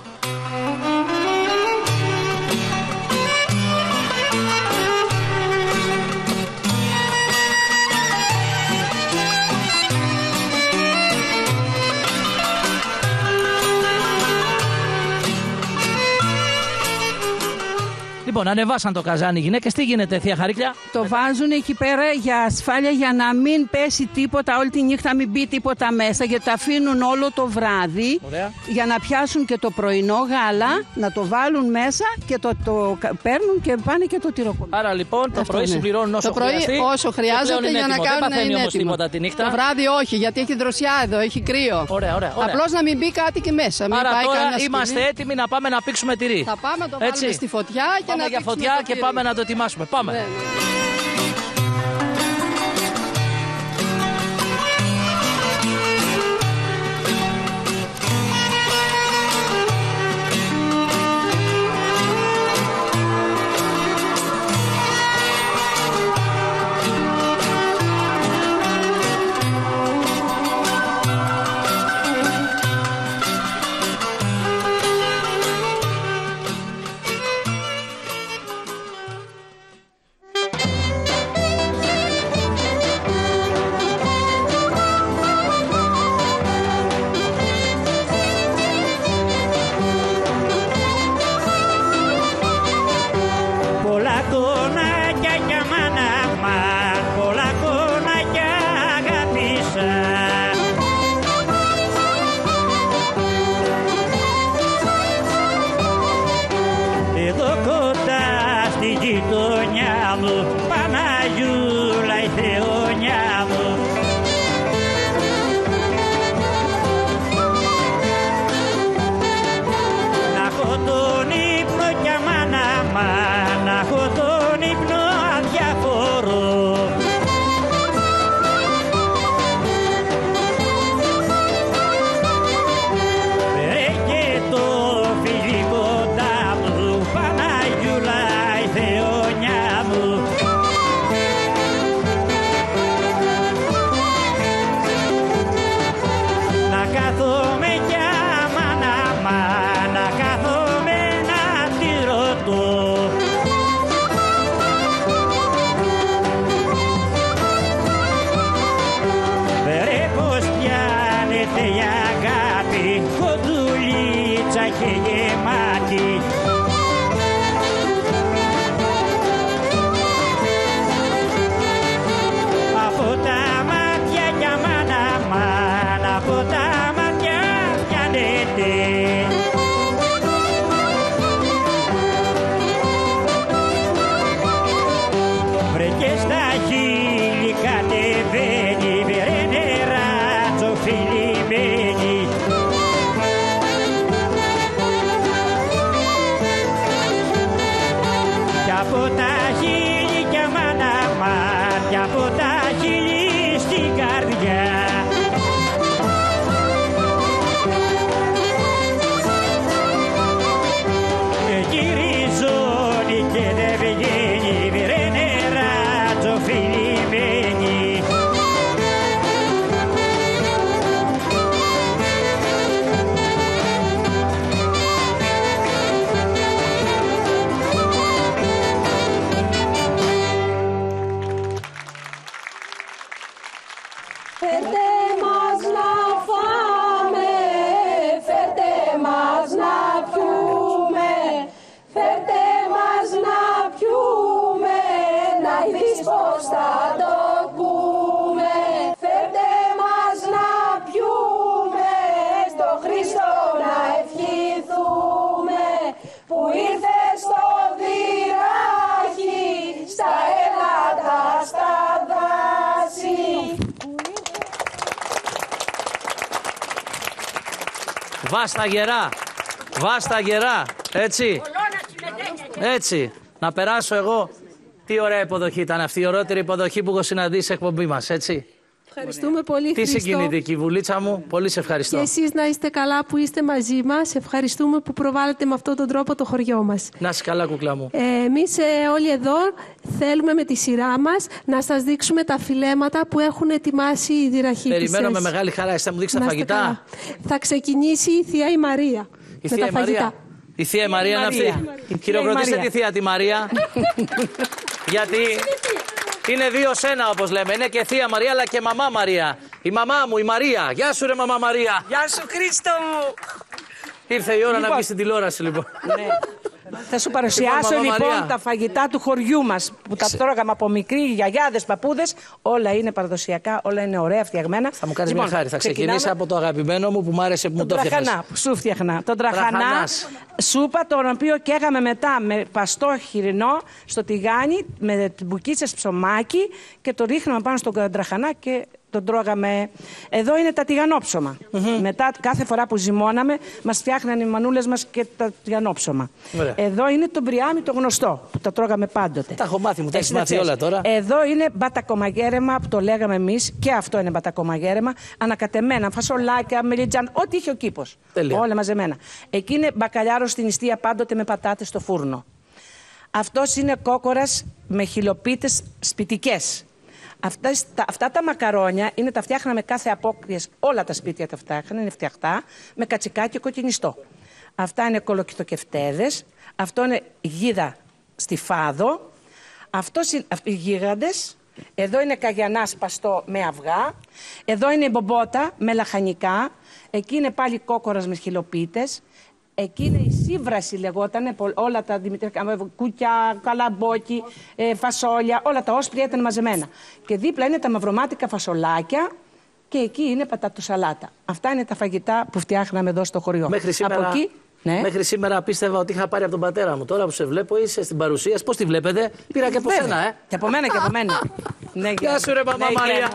Speaker 1: Λοιπόν, ανεβάσαν το καζάνι οι γυναίκες. Τι γίνεται, θεία Χαρίκλια?
Speaker 21: Το βάζουν εκεί πέρα για ασφάλεια, για να μην πέσει τίποτα όλη τη νύχτα, μην μπει τίποτα μέσα. Γιατί το αφήνουν όλο το βράδυ. Ωραία. Για να πιάσουν και το πρωινό γάλα, να το βάλουν μέσα και το παίρνουν και πάνε και το τυροκομίσουν.
Speaker 1: Άρα λοιπόν το πρωί συμπληρώνουν όσο χρειάζεται.
Speaker 21: Το πρωί όσο χρειάζεται για να κάνουν.
Speaker 1: Δεν παθαίνει όμως τίποτα τη νύχτα.
Speaker 21: Το βράδυ όχι, γιατί έχει δροσιά εδώ, έχει κρύο.
Speaker 1: Ωραία.
Speaker 21: Απλώς να μην μπει κάτι και μέσα.
Speaker 1: Άρα τώρα είμαστε έτοιμοι να πάμε να πήξουμε τυρί.
Speaker 21: Θα πάμε να το βάλουμε στη φωτιά και
Speaker 1: πάμε για φωτιά και πάμε να το ετοιμάσουμε. Πάμε. Ναι.
Speaker 2: Βάστα γερά. Βάστα γερά. Έτσι. Έτσι. Να περάσω εγώ. Τι ωραία υποδοχή ήταν αυτή. Η ωραιότερη υποδοχή που έχω συναντήσει σε εκπομπή μας. Έτσι.
Speaker 4: Ευχαριστούμε πολύ,
Speaker 2: Τι
Speaker 4: Χρήστο.
Speaker 2: συγκινητική, Βουλίτσα μου. Πολύ σε ευχαριστώ.
Speaker 4: Και εσείς να είστε καλά που είστε μαζί μας. Ευχαριστούμε που προβάλλετε με αυτόν τον τρόπο το χωριό μας.
Speaker 2: Να είσαι καλά, κουκλά μου.
Speaker 4: Εμείς όλοι εδώ θέλουμε με τη σειρά μας να σας δείξουμε τα φιλέματα που έχουν ετοιμάσει οι δειραχίτισσες.
Speaker 2: Περιμένω με μεγάλη χαρά. Εσείς θα μου δείξετε τα φαγητά.
Speaker 4: Καλά. Θα ξεκινήσει η Θεία η Μαρία.
Speaker 2: Η Θεία η Μαρία. Η Θεία η Μαρία είναι αυτή. Χειροκροτήστε τη Θεία τη Μαρία. Γιατί είναι δύο σένα, όπως λέμε. Είναι και Θεία Μαρία αλλά και Μαμά Μαρία. Η μαμά μου, η Μαρία. Γεια σου, ρε Μαμά Μαρία.
Speaker 22: Γεια σου, Χρήστο μου.
Speaker 2: Ήρθε η ώρα να βγει στην τηλεόραση, λοιπόν.
Speaker 22: Ναι. Θα σου παρουσιάσω λοιπόν τα φαγητά του χωριού μας που τα τρώγαμε από μικροί, γιαγιάδες, παππούδες. Όλα είναι παραδοσιακά, όλα είναι ωραία φτιαγμένα.
Speaker 2: Θα μου κάνεις μια χάρη. Θα ξεκινήσω από το αγαπημένο μου που μου άρεσε που μου το φτιάχνεις.
Speaker 22: Τραχανά, που σου φτιάχνα. Τον τραχανά, σούπα, τον οποίο καίγαμε μετά με παστό χοιρινό στο τηγάνι, με μπουκίτσες ψωμάκι και το ρίχναμε πάνω στον τραχανά και τον τρώγαμε. Εδώ είναι τα τηγανόψωμα. Μετά, κάθε φορά που ζυμώναμε, μας φτιάχναν οι μανούλες μας και τα τηγανόψωμα. Εδώ είναι το μπριάμι το γνωστό, που τα τρώγαμε πάντοτε.
Speaker 2: Τα έχω μάθει, μου τα έχεις μάθει όλα τώρα.
Speaker 22: Εδώ είναι μπατακομαγέρεμα, που το λέγαμε εμείς, και αυτό είναι μπατακομαγέρεμα. Ανακατεμένα, φασολάκια, μελιτζάν, ό,τι είχε ο κήπος. Όλα μαζεμένα. Εκεί είναι μπακαλιάρο στην νηστεία, πάντοτε με πατάτες στο φούρνο. Αυτός είναι κόκορας με χιλοπίτες σπιτικές. Αυτά τα μακαρόνια είναι, τα φτιάχναμε κάθε απόκριες, όλα τα σπίτια τα φτιάχνανε, είναι φτιαχτά, με κατσικάκι και κοκκινιστό. Αυτά είναι κολοκυθοκευτέδες, αυτό είναι γίδα στη Φάδο, οι γίγαντες, εδώ είναι καγιανά σπαστό με αυγά, εδώ είναι μπομπότα με λαχανικά, εκεί είναι πάλι κόκορας με χιλοπίτες. Εκεί είναι η σύβραση, λεγόταν, όλα τα δημητριακά, κουκιά, καλαμπόκι, φασόλια, όλα τα όσπρια ήταν μαζεμένα. Και δίπλα είναι τα μαυρομάτικα φασολάκια και εκεί είναι πατατοσαλάτα. Αυτά είναι τα φαγητά που φτιάχναμε εδώ στο χωριό.
Speaker 2: Μέχρι σήμερα,
Speaker 22: από εκεί, ναι.
Speaker 2: Μέχρι σήμερα πίστευα ότι είχα πάρει από τον πατέρα μου. Τώρα που σε βλέπω είσαι στην παρουσίαση. Πώς τη βλέπετε, πήρα και από σένα,
Speaker 22: Και από μένα και από μένα. Ναι,
Speaker 2: γεια σου, ρε Μαμά Μαρία.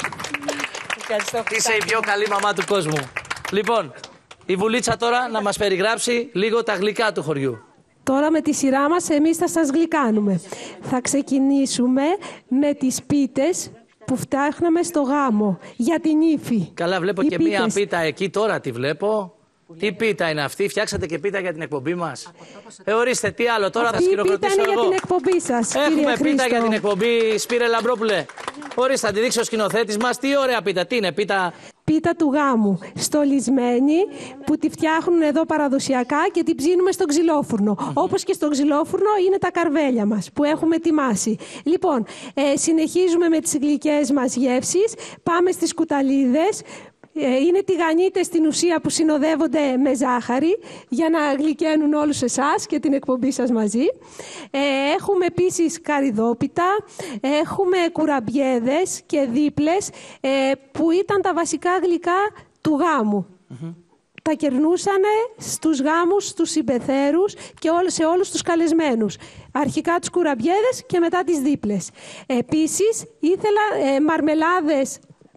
Speaker 2: Είσαι η πιο καλή μαμά του κόσμου. Λοιπόν, η Βουλίτσα τώρα να μας περιγράψει λίγο τα γλυκά του χωριού.
Speaker 4: Τώρα με τη σειρά μας εμείς θα σας γλυκάνουμε. Θα ξεκινήσουμε με τις πίτες που φτιάχναμε στο γάμο για την ύφη.
Speaker 2: Καλά, βλέπω και μία πίτα εκεί τώρα τη βλέπω. Τι πίτα είναι αυτή, φτιάξατε και πίτα για την εκπομπή μας. Ορίστε, τι άλλο, τώρα θα σκηνοκροτήσω εγώ.
Speaker 4: Αυτή η πίτα είναι για την εκπομπή σας,
Speaker 2: Έχουμε
Speaker 4: κύριε
Speaker 2: πίτα
Speaker 4: Χρήστο.
Speaker 2: για την εκπομπή, Σπύρε Λαμπρόπουλε. Ορίστε, θα τη δείξει ο σκηνοθέτης μας. Τι ωραία πίτα, τι είναι, πίτα.
Speaker 4: Πίτα του γάμου, στολισμένη, που τη φτιάχνουν εδώ παραδοσιακά και την ψήνουμε στο ξυλόφουρνο. Όπως και στο ξυλόφουρνο είναι τα καρβέλια μας που έχουμε ετοιμάσει. Λοιπόν, συνεχίζουμε με τις γλυκές μας γεύσεις. Πάμε στις κουταλίδες. Είναι τηγανίτες στην ουσία που συνοδεύονται με ζάχαρη για να γλυκαίνουν όλους εσάς και την εκπομπή σας μαζί. Έχουμε επίσης καρυδόπιτα, έχουμε κουραμπιέδες και δίπλες που ήταν τα βασικά γλυκά του γάμου. Τα κερνούσανε στους γάμους, στους συμπεθέρους και σε όλους τους καλεσμένους. Αρχικά τους κουραμπιέδες και μετά τις δίπλες. Επίσης ήθελα μαρμελάδες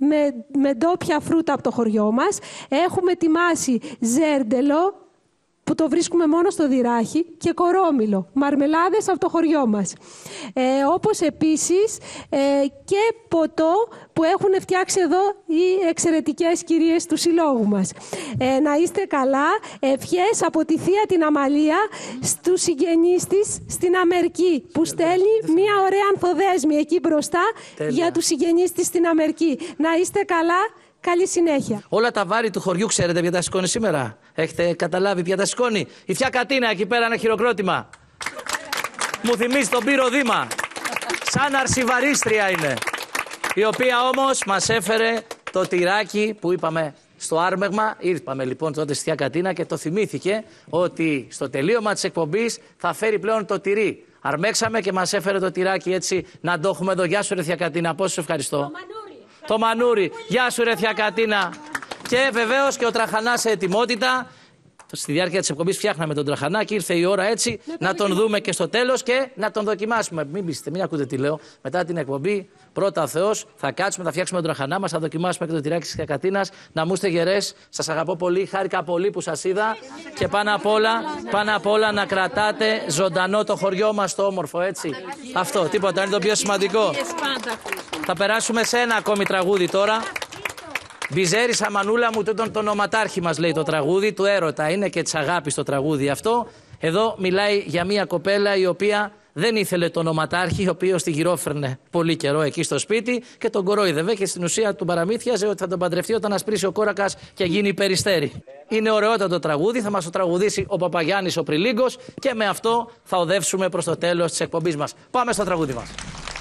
Speaker 4: με ντόπια φρούτα από το χωριό μας. Έχουμε ετοιμάσει ζέρντελο που το βρίσκουμε μόνο στο Δειράχη και κορόμιλο, μαρμελάδες από το χωριό μας. Όπως επίσης και ποτό που έχουν φτιάξει εδώ οι εξαιρετικές κυρίες του συλλόγου μας. Να είστε καλά, ευχές από τη θεία την Αμαλία στους συγγενείς της στην Αμερική που στέλνει μια ωραία ανθοδέσμη εκεί μπροστά για τους συγγενείς της στην Αμερική. Να είστε καλά. Καλή συνέχεια.
Speaker 2: Όλα τα βάρη του χωριού ξέρετε ποια τα σηκώνει σήμερα. Έχετε καταλάβει ποια τα σηκώνει. Η Θεία Κατίνα εκεί πέρα ένα χειροκρότημα. Μου θυμίζει τον Πύρο Δήμα. Σαν αρσιβαρίστρια είναι. Η οποία όμως μας έφερε το τυράκι που είπαμε στο άρμεγμα. Ήρθαμε λοιπόν τότε στη Θεία Κατίνα και το θυμήθηκε ότι στο τελείωμα της εκπομπής θα φέρει πλέον το τυρί. Αρμέξαμε και μας έφερε το τυράκι έτσι να το έχουμε εδώ. Γεια σου ρε Θεία Κατίνα, πόσο ευχαριστώ. Το μανούρι. Γεια σου ρε Θεία Κατίνα. Και βεβαίως και ο τραχανάς σε ετοιμότητα. στη διάρκεια της εκπομπής φτιάχναμε τον τραχανάκι, ήρθε η ώρα έτσι να τον δούμε και στο τέλος και να τον δοκιμάσουμε. Μην πείστε, μην ακούτε τι λέω. Μετά την εκπομπή, πρώτα ο Θεός, θα κάτσουμε, θα φτιάξουμε τον τραχανά μας, θα δοκιμάσουμε και το τυράκι της Κακατίνας. Να μου είστε γερές, σας αγαπώ πολύ, χάρηκα πολύ που σας είδα και πάνω απ' όλα να κρατάτε ζωντανό το χωριό μας το όμορφο, έτσι. Αυτό, τίποτα, είναι το πιο σημαντικό. Θα περάσουμε σε ένα ακόμη τραγούδι τώρα. Μπιζέρισα μανούλα μου, τούτον το ονοματάρχη μας λέει το τραγούδι, του έρωτα είναι και της αγάπης το τραγούδι αυτό. Εδώ μιλάει για μια κοπέλα η οποία δεν ήθελε τον ονοματάρχη, ο οποίος τη γυρόφερνε πολύ καιρό εκεί στο σπίτι και τον κορόιδευε και στην ουσία του παραμύθιαζε ότι θα τον παντρευτεί όταν ασπρίσει ο κόρακας και γίνει περιστέρι. Είναι ωραιότατο τραγούδι, θα μας το τραγουδήσει ο Παπαγιάννης ο Πριλίγκος και με αυτό θα οδεύσουμε προς το τέλος της εκπομπής μας. Πάμε στο τραγούδι μας.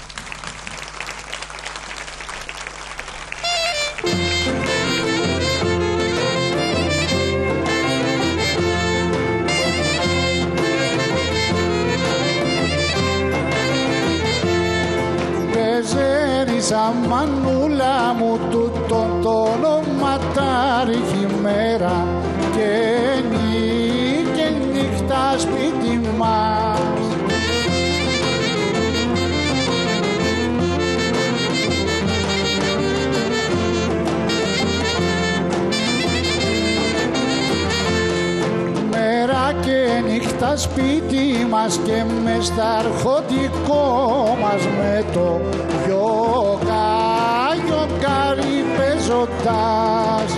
Speaker 14: Μπιζέρισα μανούλα μου τούτο το ονοματάρχη μέρα και νύχτα σπίτι μας. Μέρα και νύχτα σπίτι μας και μες στα αρχοντικό μας με το γιοκάρι παίζοντας.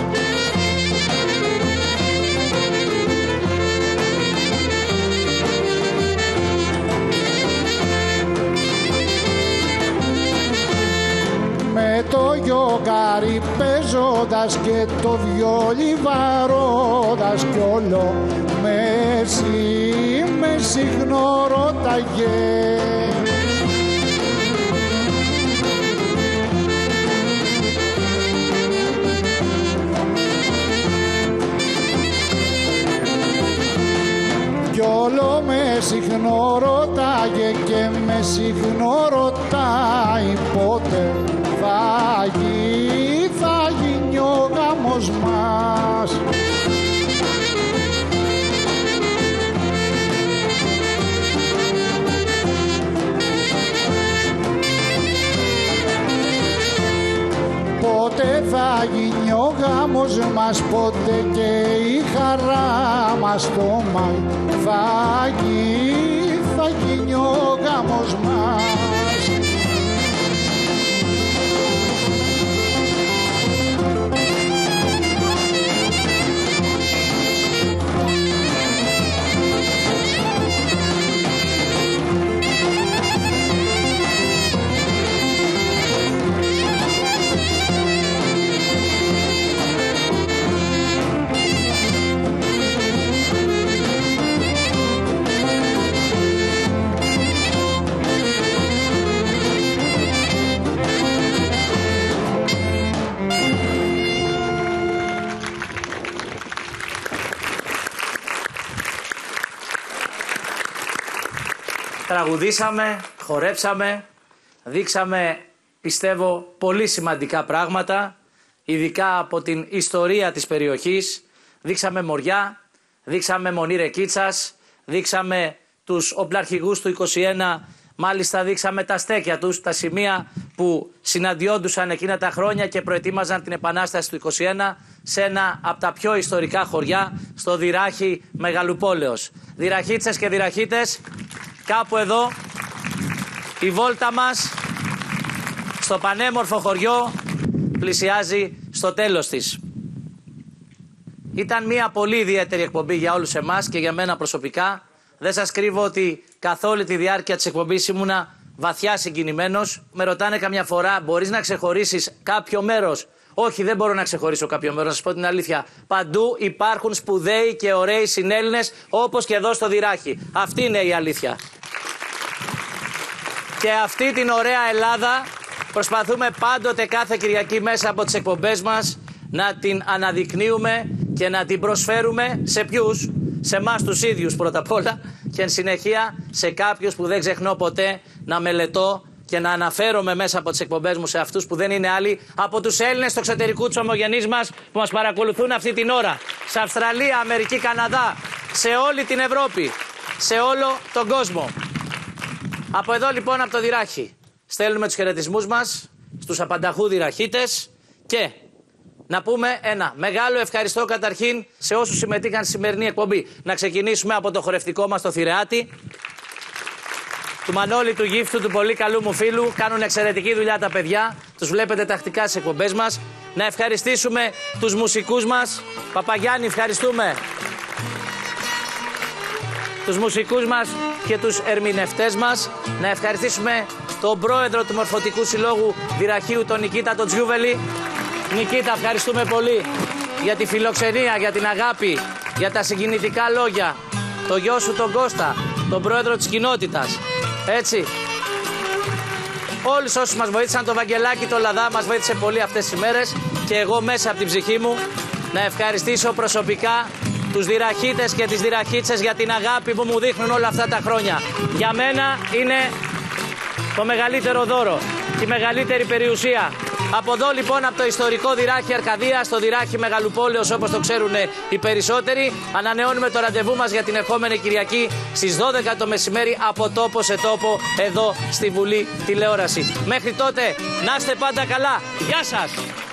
Speaker 14: Με το γιοκάρι παίζοντας και το βιόλι βαρώντας κι όλο με συγνωρόταγε. Κι όλο με συγνωρόταγε και με συγνωροτάει πότε θα γίνει ο γάμος μας. Πότε θα γίνει ο γάμος μας, πότε και η χαρά μας το Μάη θα γίνει ο γάμος μας.
Speaker 2: Τραγουδήσαμε, χορέψαμε, δείξαμε, πιστεύω, πολύ σημαντικά πράγματα, ειδικά από την ιστορία της περιοχής. Δείξαμε Μοριά, δείξαμε Μονή Ρεκίτσας, δείξαμε τους οπλαρχηγούς του 21, μάλιστα δείξαμε τα στέκια τους, τα σημεία που συναντιόντουσαν εκείνα τα χρόνια και προετοίμαζαν την Επανάσταση του 21 σε ένα από τα πιο ιστορικά χωριά, στο Δυράχη Μεγαλοπόλεως. Δυραχίτσες και δυραχίτες, κάπου εδώ η βόλτα μας στο πανέμορφο χωριό πλησιάζει στο τέλος της. Ήταν μια πολύ ιδιαίτερη εκπομπή για όλους εμάς και για μένα προσωπικά. Δεν σας κρύβω ότι καθ' όλη τη διάρκεια της εκπομπής ήμουνα βαθιά συγκινημένος. Με ρωτάνε καμιά φορά, μπορείς να ξεχωρίσεις κάποιο μέρος? Όχι, δεν μπορώ να ξεχωρίσω κάποιο μέρος, να σας πω την αλήθεια. Παντού υπάρχουν σπουδαίοι και ωραίοι συνέλληνες, όπως και εδώ στο Δυράχη. Αυτή είναι η αλήθεια. Και αυτή την ωραία Ελλάδα προσπαθούμε πάντοτε κάθε Κυριακή μέσα από τις εκπομπές μας να την αναδεικνύουμε και να την προσφέρουμε σε ποιους? Σε εμάς τους ίδιους πρώτα απ' όλα και εν συνεχεία σε κάποιους που δεν ξεχνώ ποτέ να μελετώ και να αναφέρομαι μέσα από τις εκπομπές μου σε αυτούς που δεν είναι άλλοι από τους Έλληνες του εξωτερικού της ομογενής μας που μας παρακολουθούν αυτή την ώρα. σε Αυστραλία, Αμερική, Καναδά, σε όλη την Ευρώπη, σε όλο τον κόσμο. Από εδώ λοιπόν, από το Δυράχη, στέλνουμε τους χαιρετισμούς μας στους απανταχού δυραχίτες και να πούμε ένα μεγάλο ευχαριστώ καταρχήν σε όσους συμμετείχαν στη σημερινή εκπομπή. Να ξεκινήσουμε από το χορευτικό μας το Θηρεάτη, του Μανώλη, του Γύφτου, του πολύ καλού μου φίλου. Κάνουν εξαιρετική δουλειά τα παιδιά, τους βλέπετε τακτικά στις εκπομπές μας. Να ευχαριστήσουμε τους μουσικούς μας. Παπαγιάννη, ευχαριστούμε. Τους μουσικούς μας και τους ερμηνευτές μας. Να ευχαριστήσουμε τον πρόεδρο του Μορφωτικού Συλλόγου Δυραχείου, τον Νικήτα τον Τζιούβελη. Νικήτα, ευχαριστούμε πολύ για τη φιλοξενία, για την αγάπη, για τα συγκινητικά λόγια. Το γιο σου τον Κώστα, τον πρόεδρο της κοινότητας. Έτσι. Όλους όσους μας βοήθησαν, το Βαγγελάκη, το Λαδά μας βοήθησε πολύ αυτές τις ημέρες και εγώ μέσα από την ψυχή μου να ευχαριστήσω προσωπικά τους δυραχίτες και τις δυραχίτσες για την αγάπη που μου δείχνουν όλα αυτά τα χρόνια. Για μένα είναι το μεγαλύτερο δώρο, τη μεγαλύτερη περιουσία. Από εδώ λοιπόν, από το ιστορικό Δυράχη Αρκαδίας, το Δυράχη Μεγαλοπόλεως όπως το ξέρουν οι περισσότεροι, ανανεώνουμε το ραντεβού μας για την ερχόμενη Κυριακή στις 12 το μεσημέρι από τόπο σε τόπο εδώ στη Βουλή Τηλεόραση. Μέχρι τότε να είστε πάντα καλά. Γεια σας!